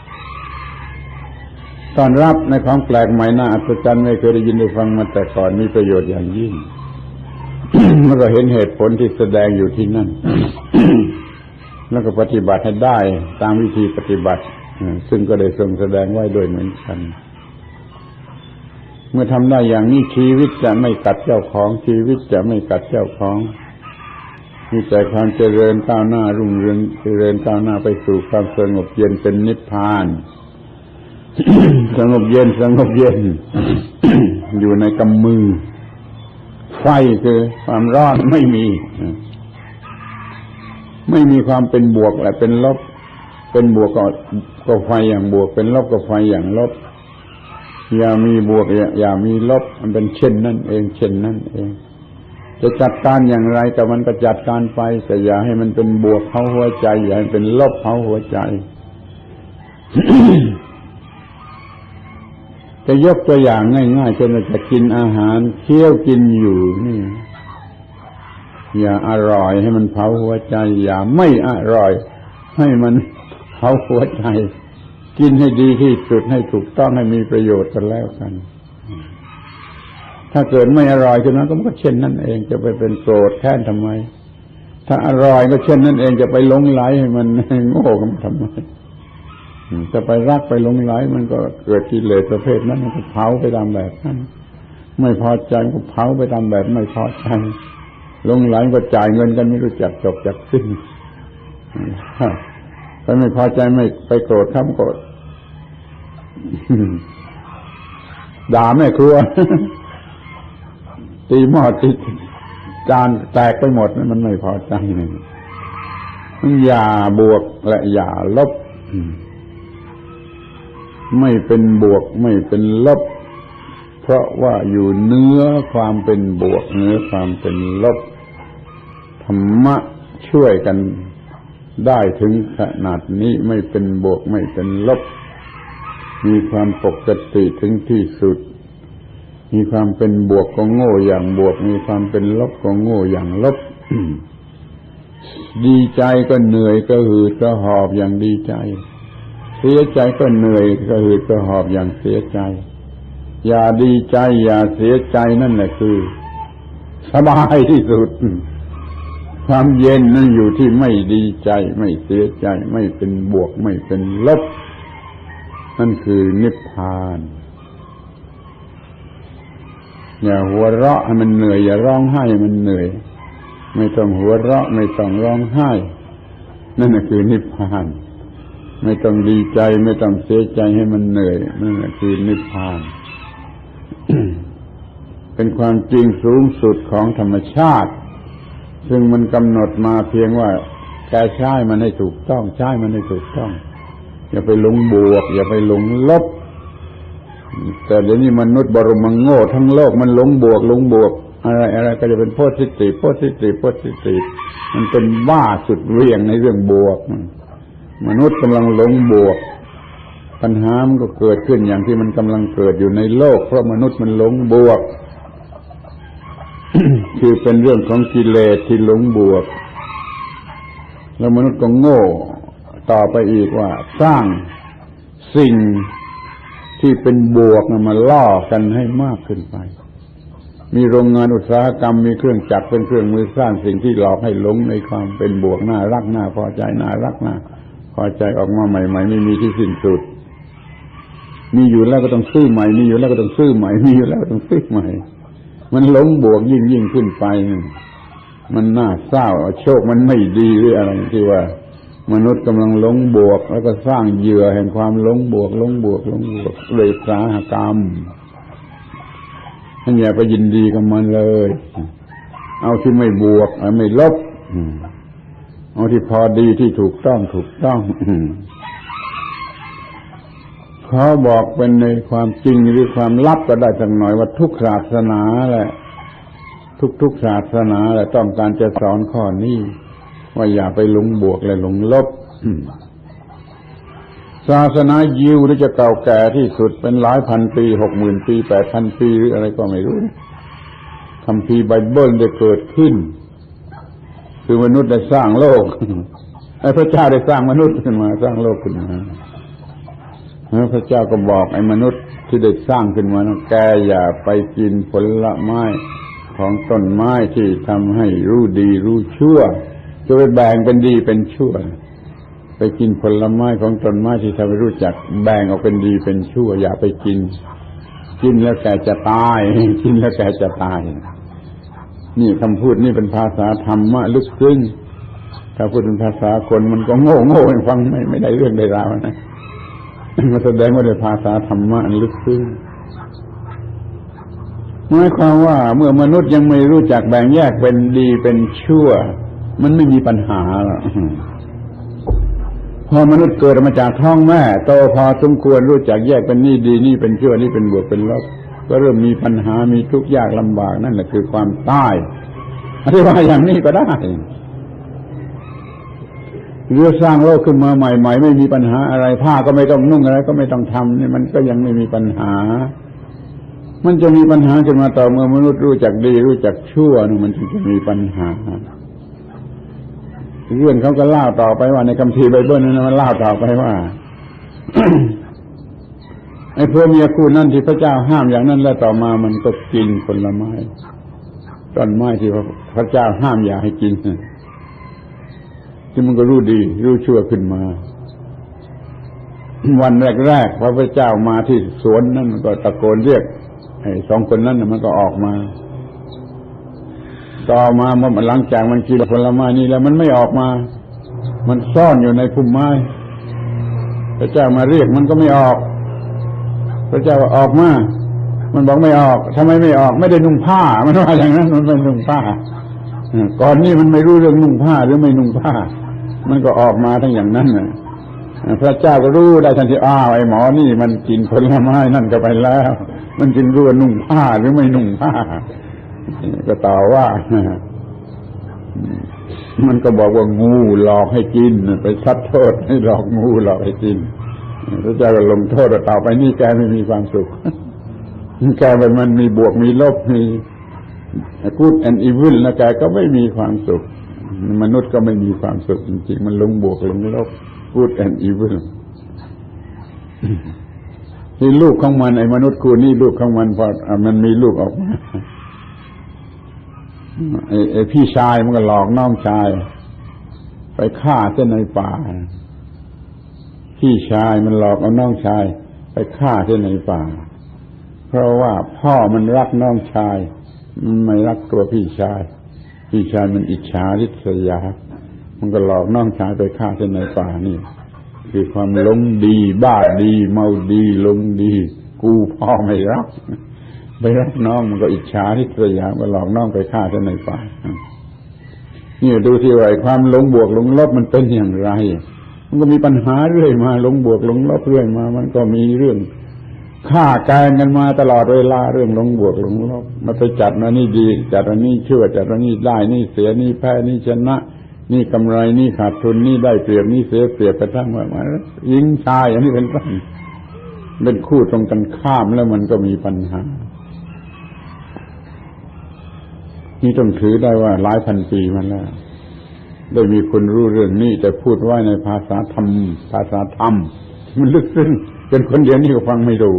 ตอนรับในของแปลกใหม่น่าอัศจรรย์ไม่เคยได้ยินได้ฟังมาแต่ก่อนมีประโยชน์อย่างยิ่ง แล้วก็เห็นเหตุผลที่แสดงอยู่ที่นั่น แล้วก็ปฏิบัติให้ได้ตามวิธีปฏิบัติซึ่งก็ได้ทรงแสดงไว้ด้วยเหมือนกันเมื่อทำได้อย่างนี้ชีวิตจะไม่กัดเจ้าของชีวิตจะไม่กัดเจ้าของมีแต่ความเจริญก้าวหน้ารุ่งเรืองเจริญก้าวหน้าไปสู่ความสงบเย็นเป็นนิพพาน สงบเย็นสงบเย็น อยู่ในกำมือไฟคือความร้อนไม่มีไม่มีความเป็นบวกและเป็นลบเป็นบวกก็ก็ไฟอย่างบวกเป็นลบก็ไฟอย่างลบอย่ามีบวกอย่าอย่ามีลบมันเป็นเช่นนั่นเองเช่นนั่นเองจะจัดการอย่างไรกับมันก็จัดการไปแต่อย่าให้มันเป็นบวกเข้าหัวใจอย่าให้เป็นลบเข้าหัวใจ จะยกตัวอย่างง่ายๆเช่นเราจะกินอาหารเคี้ยวกินอยู่นี่อย่าอร่อยให้มันเผาหัวใจอย่าไม่อร่อยให้มันเผาหัวใจกินให้ดีที่สุดให้ถูกต้องให้มีประโยชน์กันแล้วกันถ้าเกิดไม่อร่อยขึ้นมาก็เช่นนั้นเองจะไปเป็นโกรธแค้นทำไมถ้าอร่อยก็เช่นนั้นเองจะไปหลงไหลให้มันโง่กันทำไมจะไปรักไปหลงไหลมันก็เกิดกิเลสประเภทนั้นมันก็เผาไปตามแบบนั้นไม่พอใจก็เผาไปตามแบบไม่พอใจหลงไหลก็จ่ายเงินกันไม่รู้จักจบจักสิ้นไปไม่พอใจไม่ไปโกรธครับโกรธด่าแม่ครัวตีหม้อตีจานแตกไปหมดนั่นมันไม่พอใจนี่มันอย่าบวกและอย่าลบไม่เป็นบวกไม่เป็นลบเพราะว่าอยู่เนื้อความเป็นบวกเนื้อความเป็นลบธรรมะช่วยกันได้ถึงขนาดนี้ไม่เป็นบวกไม่เป็นลบมีความปกติถึงที่สุดมีความเป็นบวกก็โง่อย่างบวกมีความเป็นลบก็โง่อย่างลบ ดีใจก็เหนื่อยก็หืดก็หอบอย่างดีใจเสียใจก็เหนื่อยก็หืดก็หอบอย่างเสียใจอย่าดีใจอย่าเสียใจนั่นแหละคือสบายที่สุดความเย็นนั่นอยู่ที่ไม่ดีใจไม่เสียใจไม่เป็นบวกไม่เป็นลบนั่นคือนิพพานอย่าหัวเราะให้มันเหนื่อยอย่าร้องไห้ให้มันเหนื่อยไม่ต้องหัวเราะไม่ต้องร้องไห้นั่นคือนิพพานไม่ต้องดีใจไม่ต้องเสียใจให้มันเหนื่อยนั่นคือนิพพาน เป็นความจริงสูงสุดของธรรมชาติซึ่งมันกำหนดมาเพียงว่าแกใช้มันให้ถูกต้องใช้มันให้ถูกต้องอย่าไปหลงบวกอย่าไปหลงลบแต่เดี๋ยวนี้มนุษย์บรมโง่ทั้งโลกมันหลงบวกหลงบวกอะไรอะไรก็จะเป็นโพสิทีฟโพสิทีฟโพสิทีฟมันเป็นบ้าสุดเวียงในเรื่องบวกมนุษย์กำลังหลงบวกปัญหามันก็เกิดขึ้นอย่างที่มันกำลังเกิดอยู่ในโลกเพราะมนุษย์มันหลงบวก คือเป็นเรื่องของกิเลสที่หลงบวกแล้วมนุษย์ก็โง่ต่อไปอีกว่าสร้างสิ่งที่เป็นบวกมาล่อกันให้มากขึ้นไปมีโรงงานอุตสาหกรรมมีเครื่องจักรเป็นเครื่องมือสร้างสิ่งที่หลอกให้หลงในความเป็นบวกน่ารักน่าพอใจน่ารักน่าพอใจออกมาใหม่ๆไม่มีที่สิ้นสุดมีอยู่แล้วก็ต้องซื้อใหม่มีอยู่แล้วก็ต้องซื้อใหม่มีอยู่แล้วก็ต้องซื้อใหม่มันหลงบวกยิ่งยิ่งขึ้นไปมันน่าเศร้าโชคมันไม่ดีหรืออะไรที่ว่ามนุษย์กำลังหลงบวกแล้วก็สร้างเหยื่อแห่งความหลงบวกหลงบวกหลงบวกเลยอุตสาหกรรมท่านอย่าไปยินดีกับมันเลยเอาที่ไม่บวกไม่ลบเอาที่พอดีที่ถูกต้องถูกต้องเขาบอกเป็นในความจริงหรือความลับก็ได้สักหน่อยว่าทุกศาสนาแหละทุกๆศาสนาแหละต้องการจะสอนข้อนี้ว่าอย่าไปหลงบวกและหลงลบศาสนายิวที่จะเก่าแก่ที่สุดเป็นหลายพันปีหกหมื่นปีแปดพันปีหรืออะไรก็ไม่รู้คัมภีร์ไบเบิลได้เกิดขึ้นคือมนุษย์ได้สร้างโลกพระเจ้าได้สร้างมนุษย์ขึ้นมาสร้างโลกขึ้นมาแล้วพระเจ้าก็บอกไอ้มนุษย์ที่ได้สร้างขึ้นมาแกอย่าไปกินผลไม้ของต้นไม้ที่ทำให้รู้ดีรู้ชั่วจะไปแบ่งเป็นดีเป็นชั่วไปกินผลไม้ของต้นไม้ที่ทำให้รู้จักแบ่งออกเป็นดีเป็นชั่วอย่าไปกินกินแล้วแกจะตายกินแล้วแกจะตายนี่คำพูดนี่เป็นภาษาธรรมะลึกซึ้งถ้าพูดเป็นภาษาคนมันก็โง่โง่ฟังไม่ไม่ได้เรื่องได้ราวนะมันแสดงว่าเป็นภาษาธรรมะลึกซึ้งหมายความว่าเมื่อมนุษย์ยังไม่รู้จักแบ่งแยกเป็นดีเป็นชั่วมันไม่มีปัญหาหรอกพอมนุษย์เกิดมาจากท้องแม่โตพอสมควรรู้จักแยกเป็นนี่ดีนี่เป็นชั่วนี่เป็นบวกเป็นลบก็เริ่มมีปัญหามีทุกข์ยากลำบากนั่นแหละคือความตายอธิบายอย่างนี้ก็ได้หรือสร้างโลกขึ้นมาใหม่ๆไม่มีปัญหาอะไรผ้าก็ไม่ต้องนุ่งอะไรก็ไม่ต้องทำนี่มันก็ยังไม่มีปัญหามันจะมีปัญหาขึ้นมาต่อเมื่อมนุษย์รู้จักดีรู้จักชั่วนี่มันจึงจะมีปัญหาเรื่องเขาก็เล่าต่อไปว่าในคัมภีร์ไบเบิลนั้นมันเล่าต่อไปว่า ไอ้พวกเมียคู่นั้นที่พระเจ้าห้ามอย่างนั้นแล้วต่อมามันก็กินผลไม้ต้นไม้ที่พระเจ้าห้ามอย่าให้กินที่มันก็รู้ดีรู้ชั่วขึ้นมาวันแรกๆพระพุทธเจ้ามาที่สวนนั่นมันก็ตะโกนเรียกไอ้สองคนนั้นมันก็ออกมาต่อมาเมื่อหลังจากมันกินผลไม้นี้แล้วมันไม่ออกมามันซ่อนอยู่ในพุ่มไม้พระเจ้ามาเรียกมันก็ไม่ออกพระเจ้าออกมามันบอกไม่ออกทำไมไม่ออกไม่ได้นุ่งผ้ามันว่าอย่างนั้นมันไม่นุ่งผ้าก่อนนี้มันไม่รู้เรื่องนุ่งผ้าหรือไม่นุ่งผ้ามันก็ออกมาทั้งอย่างนั้นน่ะพระเจ้าก็รู้ได้ทันทีอ้าวไอ้หมอนี่มันกินผลไม้นั่นก็ไปแล้วมันจึงรู้ว่านุ่งผ้าหรือไม่นุ่งผ้าก็ต่อว่ามันก็บอกว่างูหลอกให้กินไปซัดโทษให้หลอกงูหลอกให้กินพระเจ้าก็ลงโทษว่าต่อไปนี่แกไม่มีความสุขแกมันมีบวกมีลบมี good and evil นะแกก็ไม่มีความสุขมนุษย์ก็ไม่มีความสุขจริงๆมันลงบวกลงลบ good and evil ที่ลูกของมันไอ้มนุษย์คู่นี้ลูกของมันพอมันมีลูกออกมาไอ้ไอ้พี่ชายมันก็หลอกน้องชายไปฆ่าเส้นในป่าพี่ชายมันหลอกเอาน้องชายไปฆ่าเส้นในป่าเพราะว่าพ่อมันรักน้องชายมันไม่รักตัวพี่ชายพี่ชายมันอิจฉาริษยามันก็หลอกน้องชายไปฆ่าเส้นในป่านี่คือความหลงดีบ้าดีเมาดีหลงดีกูพ่อไม่รักไปรักน้องมันก็อิจฉาริษยาก็หลอกน้องไปฆ่าเส้นในป่านี่ดูที่ว่าความหลงบวกหลงลบมันเป็นอย่างไรมันก็มีปัญหาเรื่อยมาหลงบวกหลงลบเรื่อยมามันก็มีเรื่องฆ่ากันกันมาตลอดเวลาเรื่องหลงบวกหลงลบมาไปจัดว่านี่ดีจัดว่านี่ชั่วจัดว่านี่ได้นี่เสียนี่แพ้นี่ชนะนี่กำไรนี่ขาดทุนนี่ได้เปรียบนี่เสียเปรียบไปทั้งหมดมาหญิงชายอันนี้เป็นต้นเป็นคู่ตรงกันข้ามแล้วมันก็มีปัญหานี่ต้องถือได้ว่าหลายพันปีมาแล้วได้มีคนรู้เรื่องนี้แต่พูดไว้ในภาษาธรรมภาษาธรรมมันลึกซึ้งจนคนเดียวนี่ก็ฟังไม่รู้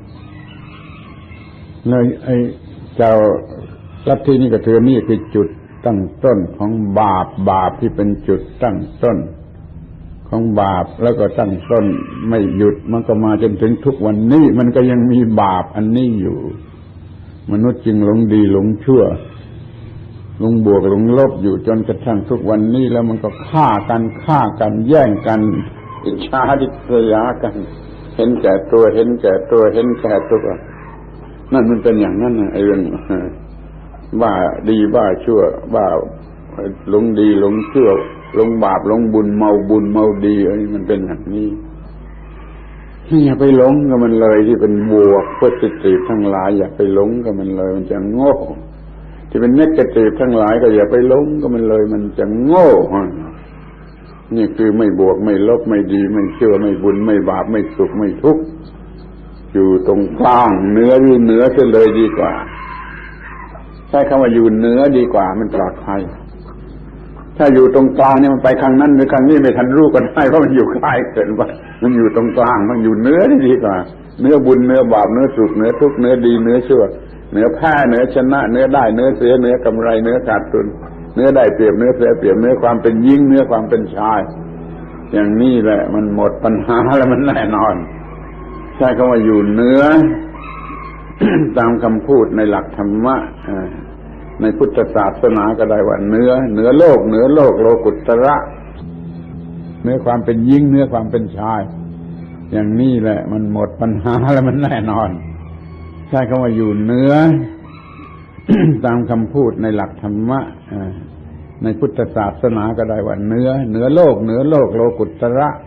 เลยไอ้เจ้าลัทธินี่ก็ถือนี่คือจุดตั้งต้นของบาปบาปที่เป็นจุดตั้งต้นของบาปแล้วก็ตั้งต้นไม่หยุดมันก็มาจนถึงทุกวันนี้มันก็ยังมีบาปอันนี้อยู่มนุษย์จึงหลงดีหลงชั่วหลงบวกหลงลบอยู่จนกระทั่งทุกวันนี้แล้วมันก็ฆ่ากันฆ่ากันแย่งกันอิจฉาริษยากันเห็นแก่ตัวเห็นแก่ตัวเห็นแก่ตัวนั่นมันเป็นอย่างนั้นนะไอ้เรื่องบ้าดีบ้าชั่วบ้าหลงดีหลงชั่วหลงบาปหลงบุญเมาบุญเมาดีไอ้มันเป็นอย่างนี้อย่าไปหลงกับมันเลยที่เป็นบวกโพสิทีฟทั้งหลายอย่าไปหลงกับมันเลยมันจะโง่ที่เป็นเนกาทีฟทั้งหลายก็อย่าไปหลงกับมันเลยมันจะโง่นี่คือไม่บวกไม่ลบไม่ดีไม่ชั่วไม่บุญไม่บาปไม่สุขไม่ทุกข์อยู่ตรงกลางเหนือหรือเหนือเสียเลยดีกว่าใช้คำว่าอยู่เหนือดีกว่ามันปลอดภัยถ้าอยู่ตรงกลางเนี่ยมันไปข้างนั้นหรือข้างนี้ไม่ทันรู้กันได้เพราะมันอยู่ใกล้เกินไปมันอยู่ตรงกลางมันอยู่เหนือดีกว่าเหนือบุญเหนือบาปเหนือสุขเหนือทุกข์เหนือดีเหนือชั่วเหนือแพ้เหนือชนะเหนือได้เหนือเสียเหนือกำไรเหนือขาดทุนเหนือได้เปรียบเหนือเสียเปรียบเหนือความเป็นหญิงเหนือความเป็นชายอย่างนี้แหละมันหมดปัญหาแล้วมันแน่นอนใช่คำว่าอยู่เหนือ ตามคำพูดในหลักธรรมะในพุทธศาสนาก็ได้ว่าเหนือเหนือโลกเหนือโลกโลกุตระเหนือความเป็นหญิงเหนือความเป็นชายอย่างนี้แหละมันหมดปัญหาแล้วมันแน่นอนใช่คำว่าอยู่เหนือ ตามคำพูดในหลักธรรมะในพุทธศาสนาก็ได้ว่าเหนือเหนือโลกเหนือโลกโลกุตระ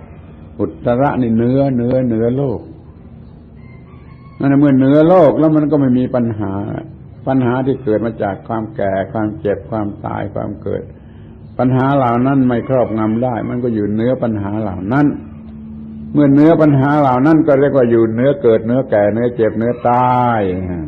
อุตระนี่เหนือเหนือเหนือโลกนั่นเมื่อเหนือโลกแล้วมันก็ไม่มีปัญหาปัญหาที่เกิดมาจากความแก่ความเจ็บความตายความเกิดปัญหาเหล่านั้นไม่ครอบงำได้มันก็อยู่เหนือปัญหาเหล่านั้นเมื่อเหนือปัญหาเหล่านั้นก็เรียกว่าอยู่เหนือเกิดเหนือแก่เหนือเจ็บเหนือตาย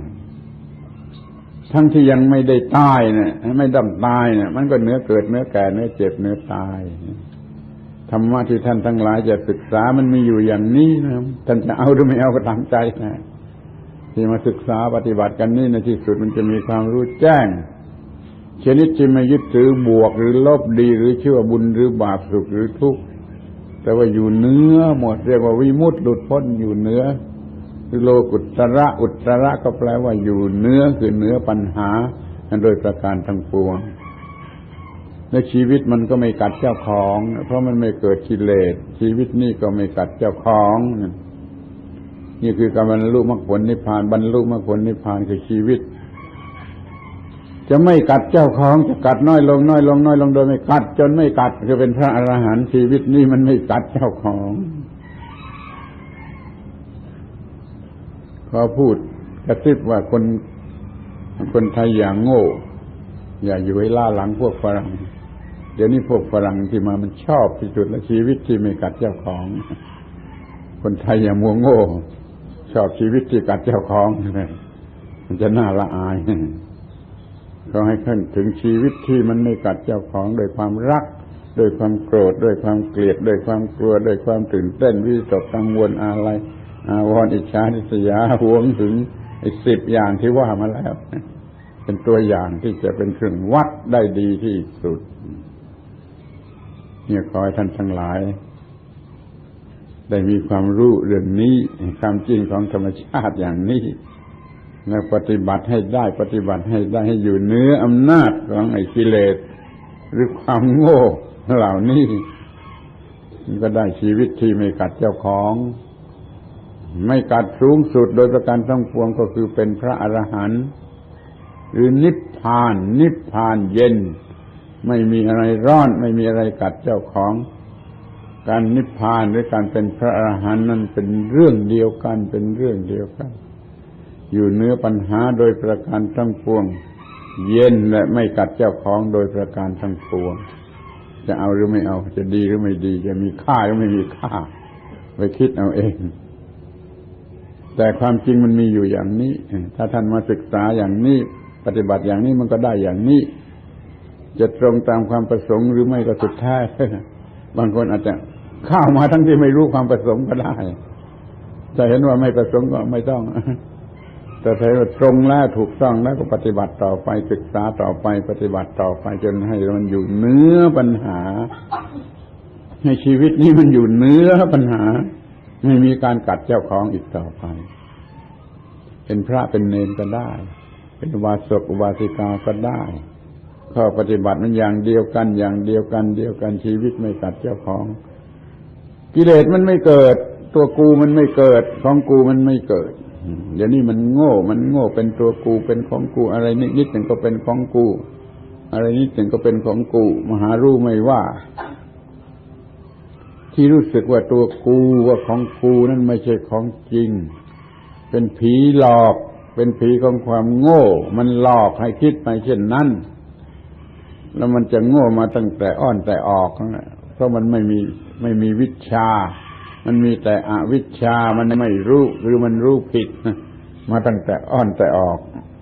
ทั้งที่ยังไม่ได้ตายเนี่ยไม่ดับตายเนี่ยมันก็เหนือเกิดเหนือแก่เหนือเจ็บเหนือตายธรรมะที่ท่านทั้งหลายจะศึกษามันมีอยู่อย่างนี้นะท่านจะเอาหรือไม่เอาก็ตามใจนะที่มาศึกษาปฏิบัติกันนี่ในที่สุดมันจะมีความรู้แจ้งชนิดที่ไม่ยึดถือบวกหรือลบดีหรือชั่วบุญหรือบาปสุขหรือทุกข์แต่ว่าอยู่เหนือหมดเรียกว่าวิมุตติหลุดพ้นอยู่เหนือคือโลกุตระอุตระก็แปลว่าอยู่เหนือคือเหนือปัญหาโดยประการทั้งปวงและชีวิตมันก็ไม่กัดเจ้าของเพราะมันไม่เกิดกิเลสชีวิตนี่ก็ไม่กัดเจ้าของนี่คือการบรรลุมรรคผลนิพพานบรรลุมรรคผลนิพพานคือชีวิตจะไม่กัดเจ้าของจะกัดน้อยลงน้อยลงน้อยลงโดยไม่กัดจนไม่กัดคือเป็นพระอรหันต์ชีวิตนี้มันไม่กัดเจ้าของขอพูดกระซิบว่าคนคนไทยอย่างโง่อย่าอยู่ให้ล่าหลังพวกฝรั่งเดี๋ยวนี้พวกฝรั่งที่มามันชอบที่สุดและชีวิตที่ไม่กัดเจ้าของคนไทยอย่ามัวโง่ชอบชีวิตที่กัดเจ้าของมันจะน่าละอายก็ให้ขึ้นถึงชีวิตที่มันไม่กัดเจ้าของโดยความรักโดยความโกรธโดยความเกลียดโดยความกลัวโดยความตื่นเต้นวิตกกังวลอะไรอาวรณ์อิจฉาริษยาหวงถึงไอ้สิบอย่างที่ว่ามาแล้วเป็นตัวอย่างที่จะเป็นเครื่องวัดได้ดีที่สุดเนี่ยขอให้ท่านทั้งหลายได้มีความรู้เรื่องนี้ความจริงของธรรมชาติอย่างนี้แล้วปฏิบัติให้ได้ปฏิบัติให้ได้ให้อยู่เหนืออำนาจของไอ้กิเลสหรือความโง่เหล่านี้มันก็ได้ชีวิตที่ไม่กัดเจ้าของไม่กัดสูงสุดโดยประการทั้งปวงก็คือเป็นพระอรหันต์หรือนิพพานนิพพานเย็นไม่มีอะไรร้อนไม่มีอะไรกัดเจ้าของการนิพพานหรือการเป็นพระอรหันต์นั้นเป็นเรื่องเดียวกันเป็นเรื่องเดียวกันอยู่เหนือปัญหาโดยประการทั้งปวงเย็นและไม่กัดเจ้าของโดยประการทั้งปวงจะเอาหรือไม่เอาจะดีหรือไม่ดีจะมีค่าหรือไม่มีค่าไปคิดเอาเองแต่ความจริงมันมีอยู่อย่างนี้ถ้าท่านมาศึกษาอย่างนี้ปฏิบัติอย่างนี้มันก็ได้อย่างนี้จะตรงตามความประสงค์หรือไม่ก็สุดท้ายบางคนอาจจะเข้ามาทั้งที่ไม่รู้ความประสงค์ก็ได้จะเห็นว่าไม่ประสงค์ก็ไม่ต้องแต่ถ้าว่าตรงแล้วถูกต้องแล้วก็ปฏิบัติต่อไปศึกษาต่อไปปฏิบัติต่อไปจนให้มันอยู่เหนือปัญหาให้ชีวิตนี้มันอยู่เหนือปัญหาไม่มีการกัดเจ้าของอีกต่อไปเป็นพระเป็นเณรก็ได้เป็นอุบาสกอุบาสิกาก็ได้ข้อปฏิบัติมันอย่างเดียวกันอย่างเดียวกันเดียวกันชีวิตไม่กัดเจ้าของกิเลสมันไม่เกิดตัวกูมันไม่เกิดของกูมันไม่เกิดเดี๋ยวนี้มันโง่มันโง่เป็นตัวกูเป็นของกูอะไรนิดๆหนึ่งก็เป็นของกูอะไรนิดหนึ่งก็เป็นของกูมหารู้ไม่ว่าที่รู้สึกว่าตัวกูว่าของกูนั่นไม่ใช่ของจริงเป็นผีหลอกเป็นผีของความโง่มันหลอกให้คิดไปเช่นนั้นแล้วมันจะโง่มาตั้งแต่อ้อนแต่ออกเพราะมันไม่มีไม่มีวิชามันมีแต่อวิชชามันไม่รู้หรือมันรู้ผิดมาตั้งแต่อ้อนแต่ออก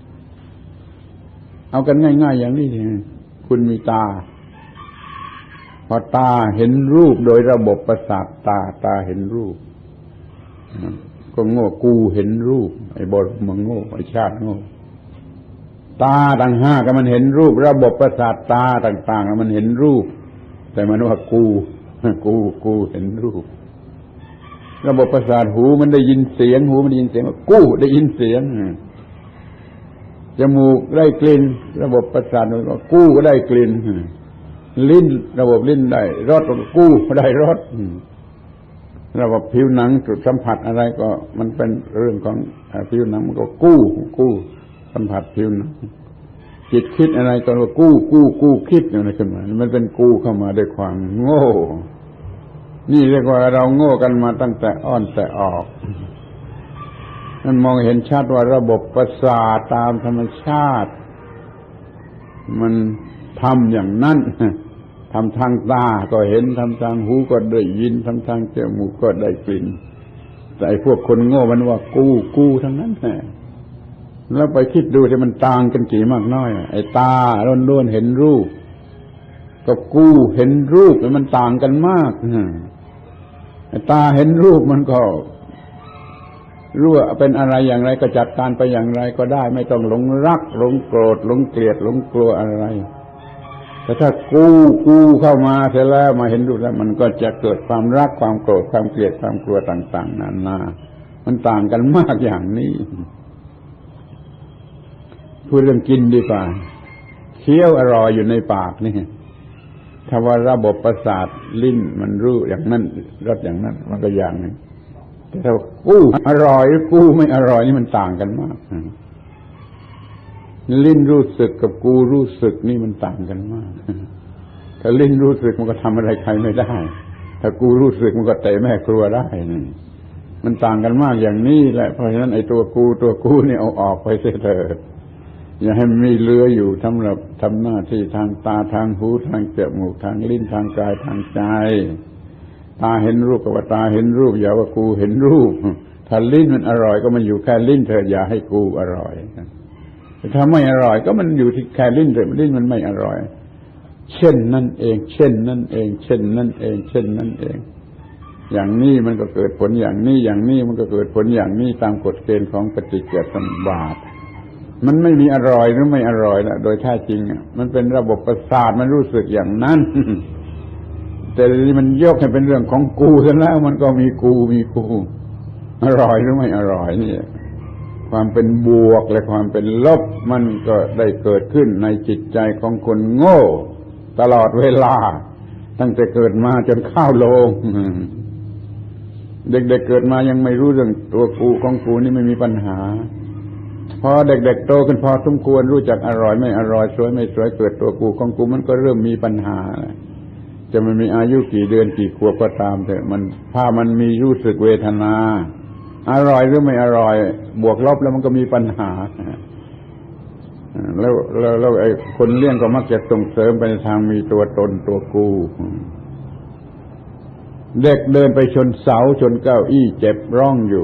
เอากันง่ายๆอย่างนี้คุณมีตาพอตาเห็นรูปโดยระบบประสาทตาตาเห็นรูปก็โง่กูเห็นรูปไอ้บรมโง่ไอ้ชาติโง่ตาต่างห้าก็มันเห็นรูประบบประสาทตาต่างๆมันเห็นรูปแต่มันว่ากูกูกูเห็นรูประบบประสาทหูมันได้ยินเสียงหูมันได้ยินเสียงว่ากูได้ยินเสียงจมูกได้กลิ่นระบบประสาทมันว่ากูก็ได้กลิ่นลิ้นระบบลิ้นได้รสก็กูได้รสระบบผิวหนังจุดสัมผัสอะไรก็มันเป็นเรื่องของผิวหนังมันก็กู้กู้สัมผัสผิวหนังจิตคิดอะไรก็ว่ากู้กู้กู้คิดอะไรขึ้นมามันเป็นกู้เข้ามาด้วยความโง่นี่เรียกว่าเราโง่กันมาตั้งแต่อ้อนแต่ออกมันมองเห็นชัดว่าระบบประสาทตามธรรมชาติมันทำอย่างนั้นทำทางตาก็เห็นทำทางหูก็ได้ยินทำทางจมูกก็ได้กลิ่นแต่ไอ้พวกคนโง่มันว่ากูกูทั้งนั้นแหละแล้วไปคิดดูที่มันต่างกันกี่มากน้อยไอ้ตาล้วนๆเห็นรูปกับกูเห็นรูปมันต่างกันมากไอ้ตาเห็นรูปมันก็รู้ว่าเป็นอะไรอย่างไรก็จัดการไปอย่างไรก็ได้ไม่ต้องหลงรักหลงโกรธหลงเกลียดหลงกลัวอะไรแต่ถ้ากูกูเข้ามาเสร็จแล้วมาเห็นรูปแล้วมันก็จะเกิดความรักความโกรธความเกลียดความกลัวต่างๆนานามันต่างกันมากอย่างนี้พูดเรื่องกินดีกว่าเคี้ยวอร่อยอยู่ในปากนี่ถ้าว่าระบบประสาทลิ้นมันรู้อย่างนั้นรสอย่างนั้นมันก็อย่างนึงแต่ถ้ากู้อร่อยกู้ไม่อร่อยนี่มันต่างกันมากลิ้นรู้สึกกับกูรู้สึกนี่มันต่างกันมากถ้าลิ้นรู้สึกมันก็ทำอะไรใครไม่ได้ถ้ากูรู้สึกมันก็เตะแม่ครัวได้นี่มันต่างกันมากอย่างนี้แหละเพราะฉะนั้นไอ้ตัวกูตัวกูนี่เอาออกไปเสียเถิดอย่าให้มันมีเหลืออยู่สำหรับทำหน้าที่ทางตาทางหูทางจมูกทางลิ้นทางกายทางใจตาเห็นรูปก็ว่าตาเห็นรูปอย่าว่ากูเห็นรูปถ้าลิ้นมันอร่อยก็มันอยู่แค่ลิ้นเถอะอย่าให้กูอร่อยถ้าไม่อร่อยก็มันอยู่ที่แค่ลิ้นเถอะลิ้นมันไม่อร่อยเช่นนั่นเองเช่นนั่นเองเช่นนั่นเองเช่นนั่นเองอย่างนี้มันก็เกิดผลอย่างนี้อย่างนี้มันก็เกิดผลอย่างนี้ตามกฎเกณฑ์ของปฏิจจสมุปบาทมันไม่มีอร่อยหรือไม่อร่อยละโดยแท้จริงอ่ะมันเป็นระบบประสาทมันรู้สึกอย่างนั้นแต่ที่มันยกให้เป็นเรื่องของกูซะแล้วมันก็มีกูมีกูอร่อยหรือไม่อร่อยนี่ความเป็นบวกและความเป็นลบมันก็ได้เกิดขึ้นในจิตใจของคนโง่ตลอดเวลาตั้งแต่เกิดมาจนเข้าโลงเด็กๆ เกิดมายังไม่รู้เรื่องตัวกูของกูนี่ไม่มีปัญหาพอเด็กๆโตขึ้นพอสมควรรู้จักอร่อยไม่อร่อยสวยไม่สวยเกิดตัวกูของกูมันก็เริ่มมีปัญหาจะมันมีอายุกี่เดือนกี่ขวบก็ตามเถอะมันถ้ามันมีรู้สึกเวทนาอร่อยหรือไม่อร่อยบวกลบแล้วมันก็มีปัญหาแล้วแล้วแล้วไอ้คนเลี้ยงก็มักจะส่งเสริมไปในทางมีตัวตนตัวกูเด็กเดินไปชนเสาชนเก้าอี้เจ็บร้องอยู่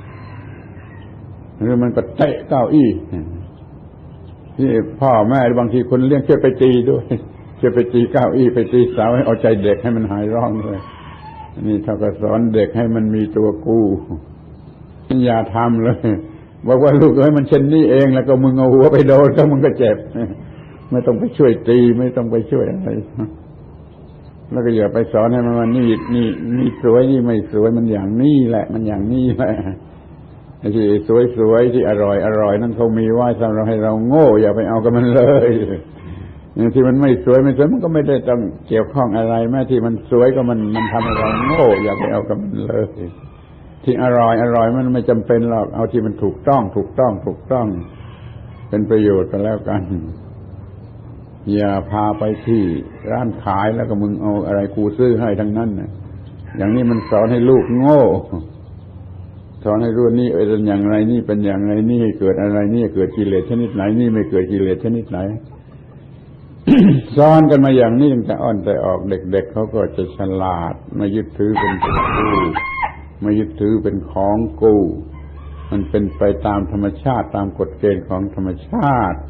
หรือมันก็เตะเก้าอี้ที่พ่อแม่บางทีคนเลี้ยงช่วยไปตีด้วยช่วยไปตีเก้าอี้ไปตีเสาให้เอาใจเด็กให้มันหายร้องด้วยนี่เขาก็สอนเด็กให้มันมีตัวกูอย่าทำเลยบอกว่าลูกเอ้ยมันเช่นนี้เองแล้วก็มึงเอาหัวไปโดนก็มึงก็เจ็บไม่ต้องไปช่วยตีไม่ต้องไปช่วยอะไรแล้วก็อย่าไปสอนให้มันว่านี่นี่นี่สวยนี่ไม่สวยมันอย่างนี้แหละมันอย่างนี้แหละที่สวยๆที่อร่อยอร่อยนั่นเขามีไว้สำหรับให้เราโง่อย่าไปเอากับมันเลยที่มันไม่สวยไม่สวยมันก็ไม่ได้ต้องเกี่ยวข้องอะไรแม้ที่มันสวยก็มันมันทำให้เราโง่อย่าไปเอากับมันเลยที่อร่อยอร่อยมันไม่จำเป็นหรอกเอาที่มันถูกต้องถูกต้องถูกต้องเป็นประโยชน์กันแล้วกันอย่าพาไปที่ร้านขายแล้วก็มึงเอาอะไรกูซื้อให้ทั้งนั้นนะอย่างนี้มันสอนให้ลูกโง่สอนให้รู้นี่เป็นอย่างไรนี่เป็นอย่างไรนี่เกิดอะไรนี่เกิดกิเลสชนิดไหนนี่ไม่เกิดกิเลสชนิดไหน สอนกันมาอย่างนี้ตั้งแต่อ่อนแต่ออกเด็กๆ เเขาก็จะฉลาดไม่ยึดถือเป็นของกูไม่ยึดถือเป็นของกูมันเป็นไปตามธรรมชาติตามกฎเกณฑ์ของธรรมชาติ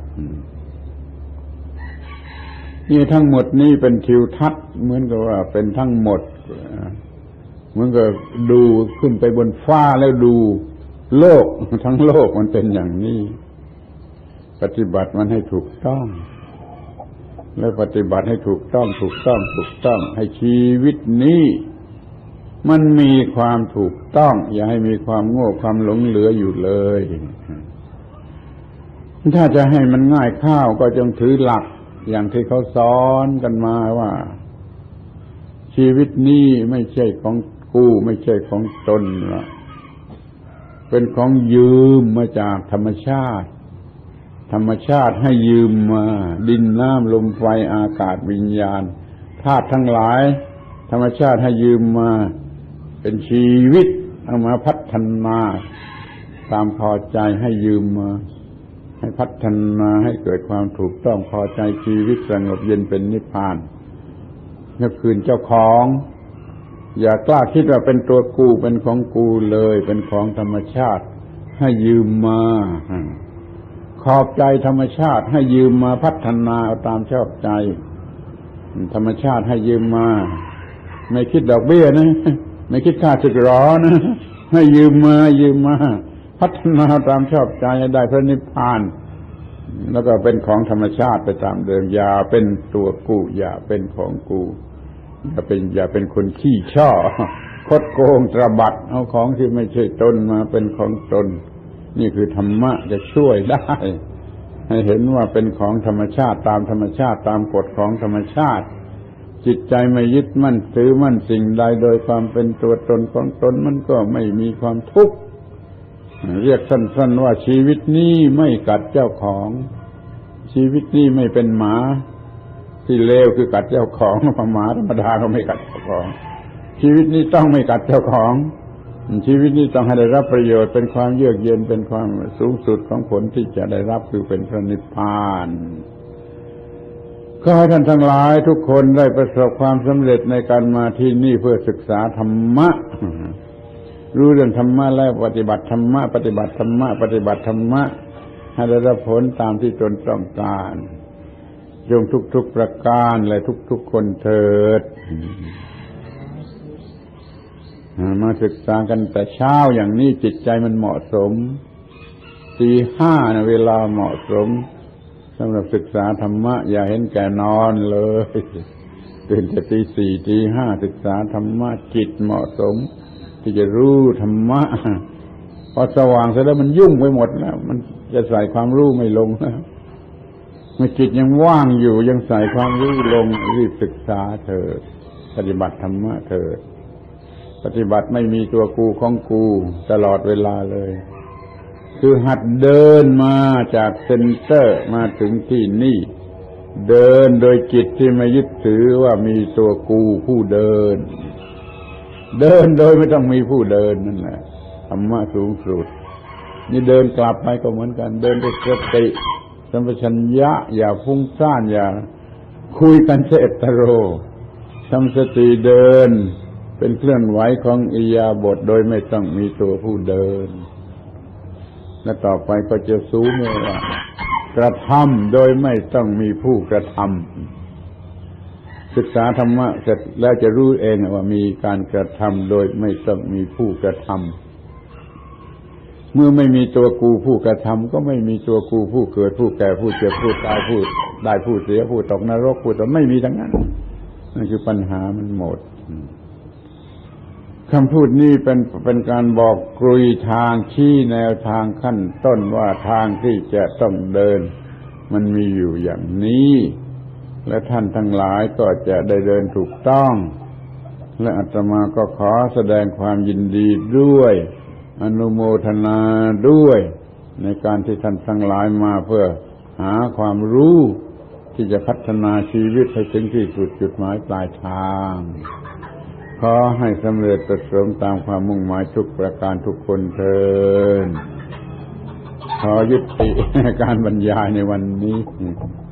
นี่ทั้งหมดนี่เป็นทิวทัศน์เหมือนกับว่าเป็นทั้งหมดเหมือนกับดูขึ้นไปบนฟ้าแล้วดูโลกทั้งโลกมันเป็นอย่างนี้ปฏิบัติมันให้ถูกต้องแล้วปฏิบัติให้ถูกต้องถูกต้องถูกต้องให้ชีวิตนี้มันมีความถูกต้องอย่าให้มีความโง่ความหลงเหลืออยู่เลยถ้าจะให้มันง่ายข้าวก็จงถือหลักอย่างที่เขาสอนกันมาว่าชีวิตนี้ไม่ใช่ของกูไม่ใช่ของตนละเป็นของยืมมาจากธรรมชาติธรรมชาติให้ยืมมาดินน้ำลมไฟอากาศวิญญาณธาตุทั้งหลายธรรมชาติให้ยืมมาเป็นชีวิตเอามาพัฒนาตามพอใจให้ยืมมาให้พัฒนาให้เกิดความถูกต้องพอใจชีวิตสงบเย็นเป็นนิพพานนี่คืนเจ้าของอย่ากล้าคิดว่าเป็นตัวกูเป็นของกูเลยเป็นของธรรมชาติให้ยืมมาขอบใจธรรมชาติให้ยืมมาพัฒนาเอาตามชอบใจธรรมชาติให้ยืมมาไม่คิดดอกเบี้ยนะไม่คิดค่าสึกหรอนะให้ยืมมายืมมาพัฒนาตามชอบใจได้พระนิพพานแล้วก็เป็นของธรรมชาติไปตามเดิมอย่าเป็นตัวกูอย่าเป็นของกูอย่าเป็นอย่าเป็นคนขี้ช่อคดโกงตระบัดเอาของที่ไม่ใช่ตนมาเป็นของตนนี่คือธรรมะจะช่วยได้ให้เห็นว่าเป็นของธรรมชาติตามธรรมชาติตามกฎของธรรมชาติจิตใจไม่ยึดมั่นถือมั่นสิ่งใดโดยความเป็นตัวตนของตนมันก็ไม่มีความทุกข์เรียกสั้นๆว่าชีวิตนี้ไม่กัดเจ้าของชีวิตนี้ไม่เป็นหมาที่เลวคือกัดเจ้าของหมาธรรมดาก็ไม่กัดเจ้าของชีวิตนี้ต้องไม่กัดเจ้าของชีวิตนี้ต้องให้ได้รับประโยชน์เป็นความเยือกเย็นเป็นความสูงสุดของผลที่จะได้รับคือเป็นพระนิพพานขอให้ท่านทั้งหลายทุกคนได้ประสบความสำเร็จในการมาที่นี่เพื่อศึกษาธรรมะรู้เรื่องธรรมะแล้วปฏิบัติธรรมะปฏิบัติธรรมะปฏิบัติธรรมะให้ได้รับผลตามที่ตนต้องการจงทุกๆประการและทุกๆคนเถิดมาศึกษากันแต่เช้าอย่างนี้จิตใจมันเหมาะสมตีห้านะเวลาเหมาะสมสำหรับศึกษาธรรมะอย่าเห็นแก่นอนเลยตื่นแต่ตีสี่ตีห้าศึกษาธรรมะจิตเหมาะสมที่จะรู้ธรรมะพอสว่างเสร็จแล้วมันยุ่งไปหมดแล้วมันจะใส่ความรู้ไม่ลงแล้วเมื่อจิตยังว่างอยู่ยังใส่ความรู้ลงรีบศึกษาเถิดปฏิบัติธรรมะเถิดปฏิบัติไม่มีตัวกูของกูตลอดเวลาเลยคือหัดเดินมาจากเซ็นเตอร์มาถึงที่นี่เดินโดยจิตที่ไม่ยึดถือว่ามีตัวกูผู้เดินเดินโดยไม่ต้องมีผู้เดินนั่นแหละธรรมะสูงสุดนี่เดินกลับไปก็เหมือนกันเดินด้วยสติสัมปชัญญะอย่าฟุ้งซ่านอย่าคุยกันเสตโรทำสติเดินเป็นเคลื่อนไหวของอิริยาบถโดยไม่ต้องมีตัวผู้เดินและต่อไปก็จะสูงเลยว่ากระทำโดยไม่ต้องมีผู้กระทำศึกษาธรรมะเสร็จแล้วจะรู้เองว่ามีการกระทำโดยไม่ต้องมีผู้กระทำเมื่อไม่มีตัวกูผู้กระทำก็ไม่มีตัวกูผู้เกิดผู้แก่ผู้เจ็บผู้ตายผู้ได้ผู้เสียผู้ตกนรกผู้ตกไม่มีทั้งนั้นนั่นคือปัญหามันหมดคำพูดนี้เป็นเป็นการบอกกลุยทางชี้แนวทางขั้นต้นว่าทางที่จะต้องเดินมันมีอยู่อย่างนี้และท่านทั้งหลายก็จะได้เดินถูกต้องและอาตมาก็ขอแสดงความยินดีด้วยอนุโมทนาด้วยในการที่ท่านทั้งหลายมาเพื่อหาความรู้ที่จะพัฒนาชีวิตให้ถึงที่สุดจุดหมายปลายทางขอให้สำเร็จประสงค์ตามความมุ่งหมายทุกประการทุกคนเถิดขอยุติการบรรยายในวันนี้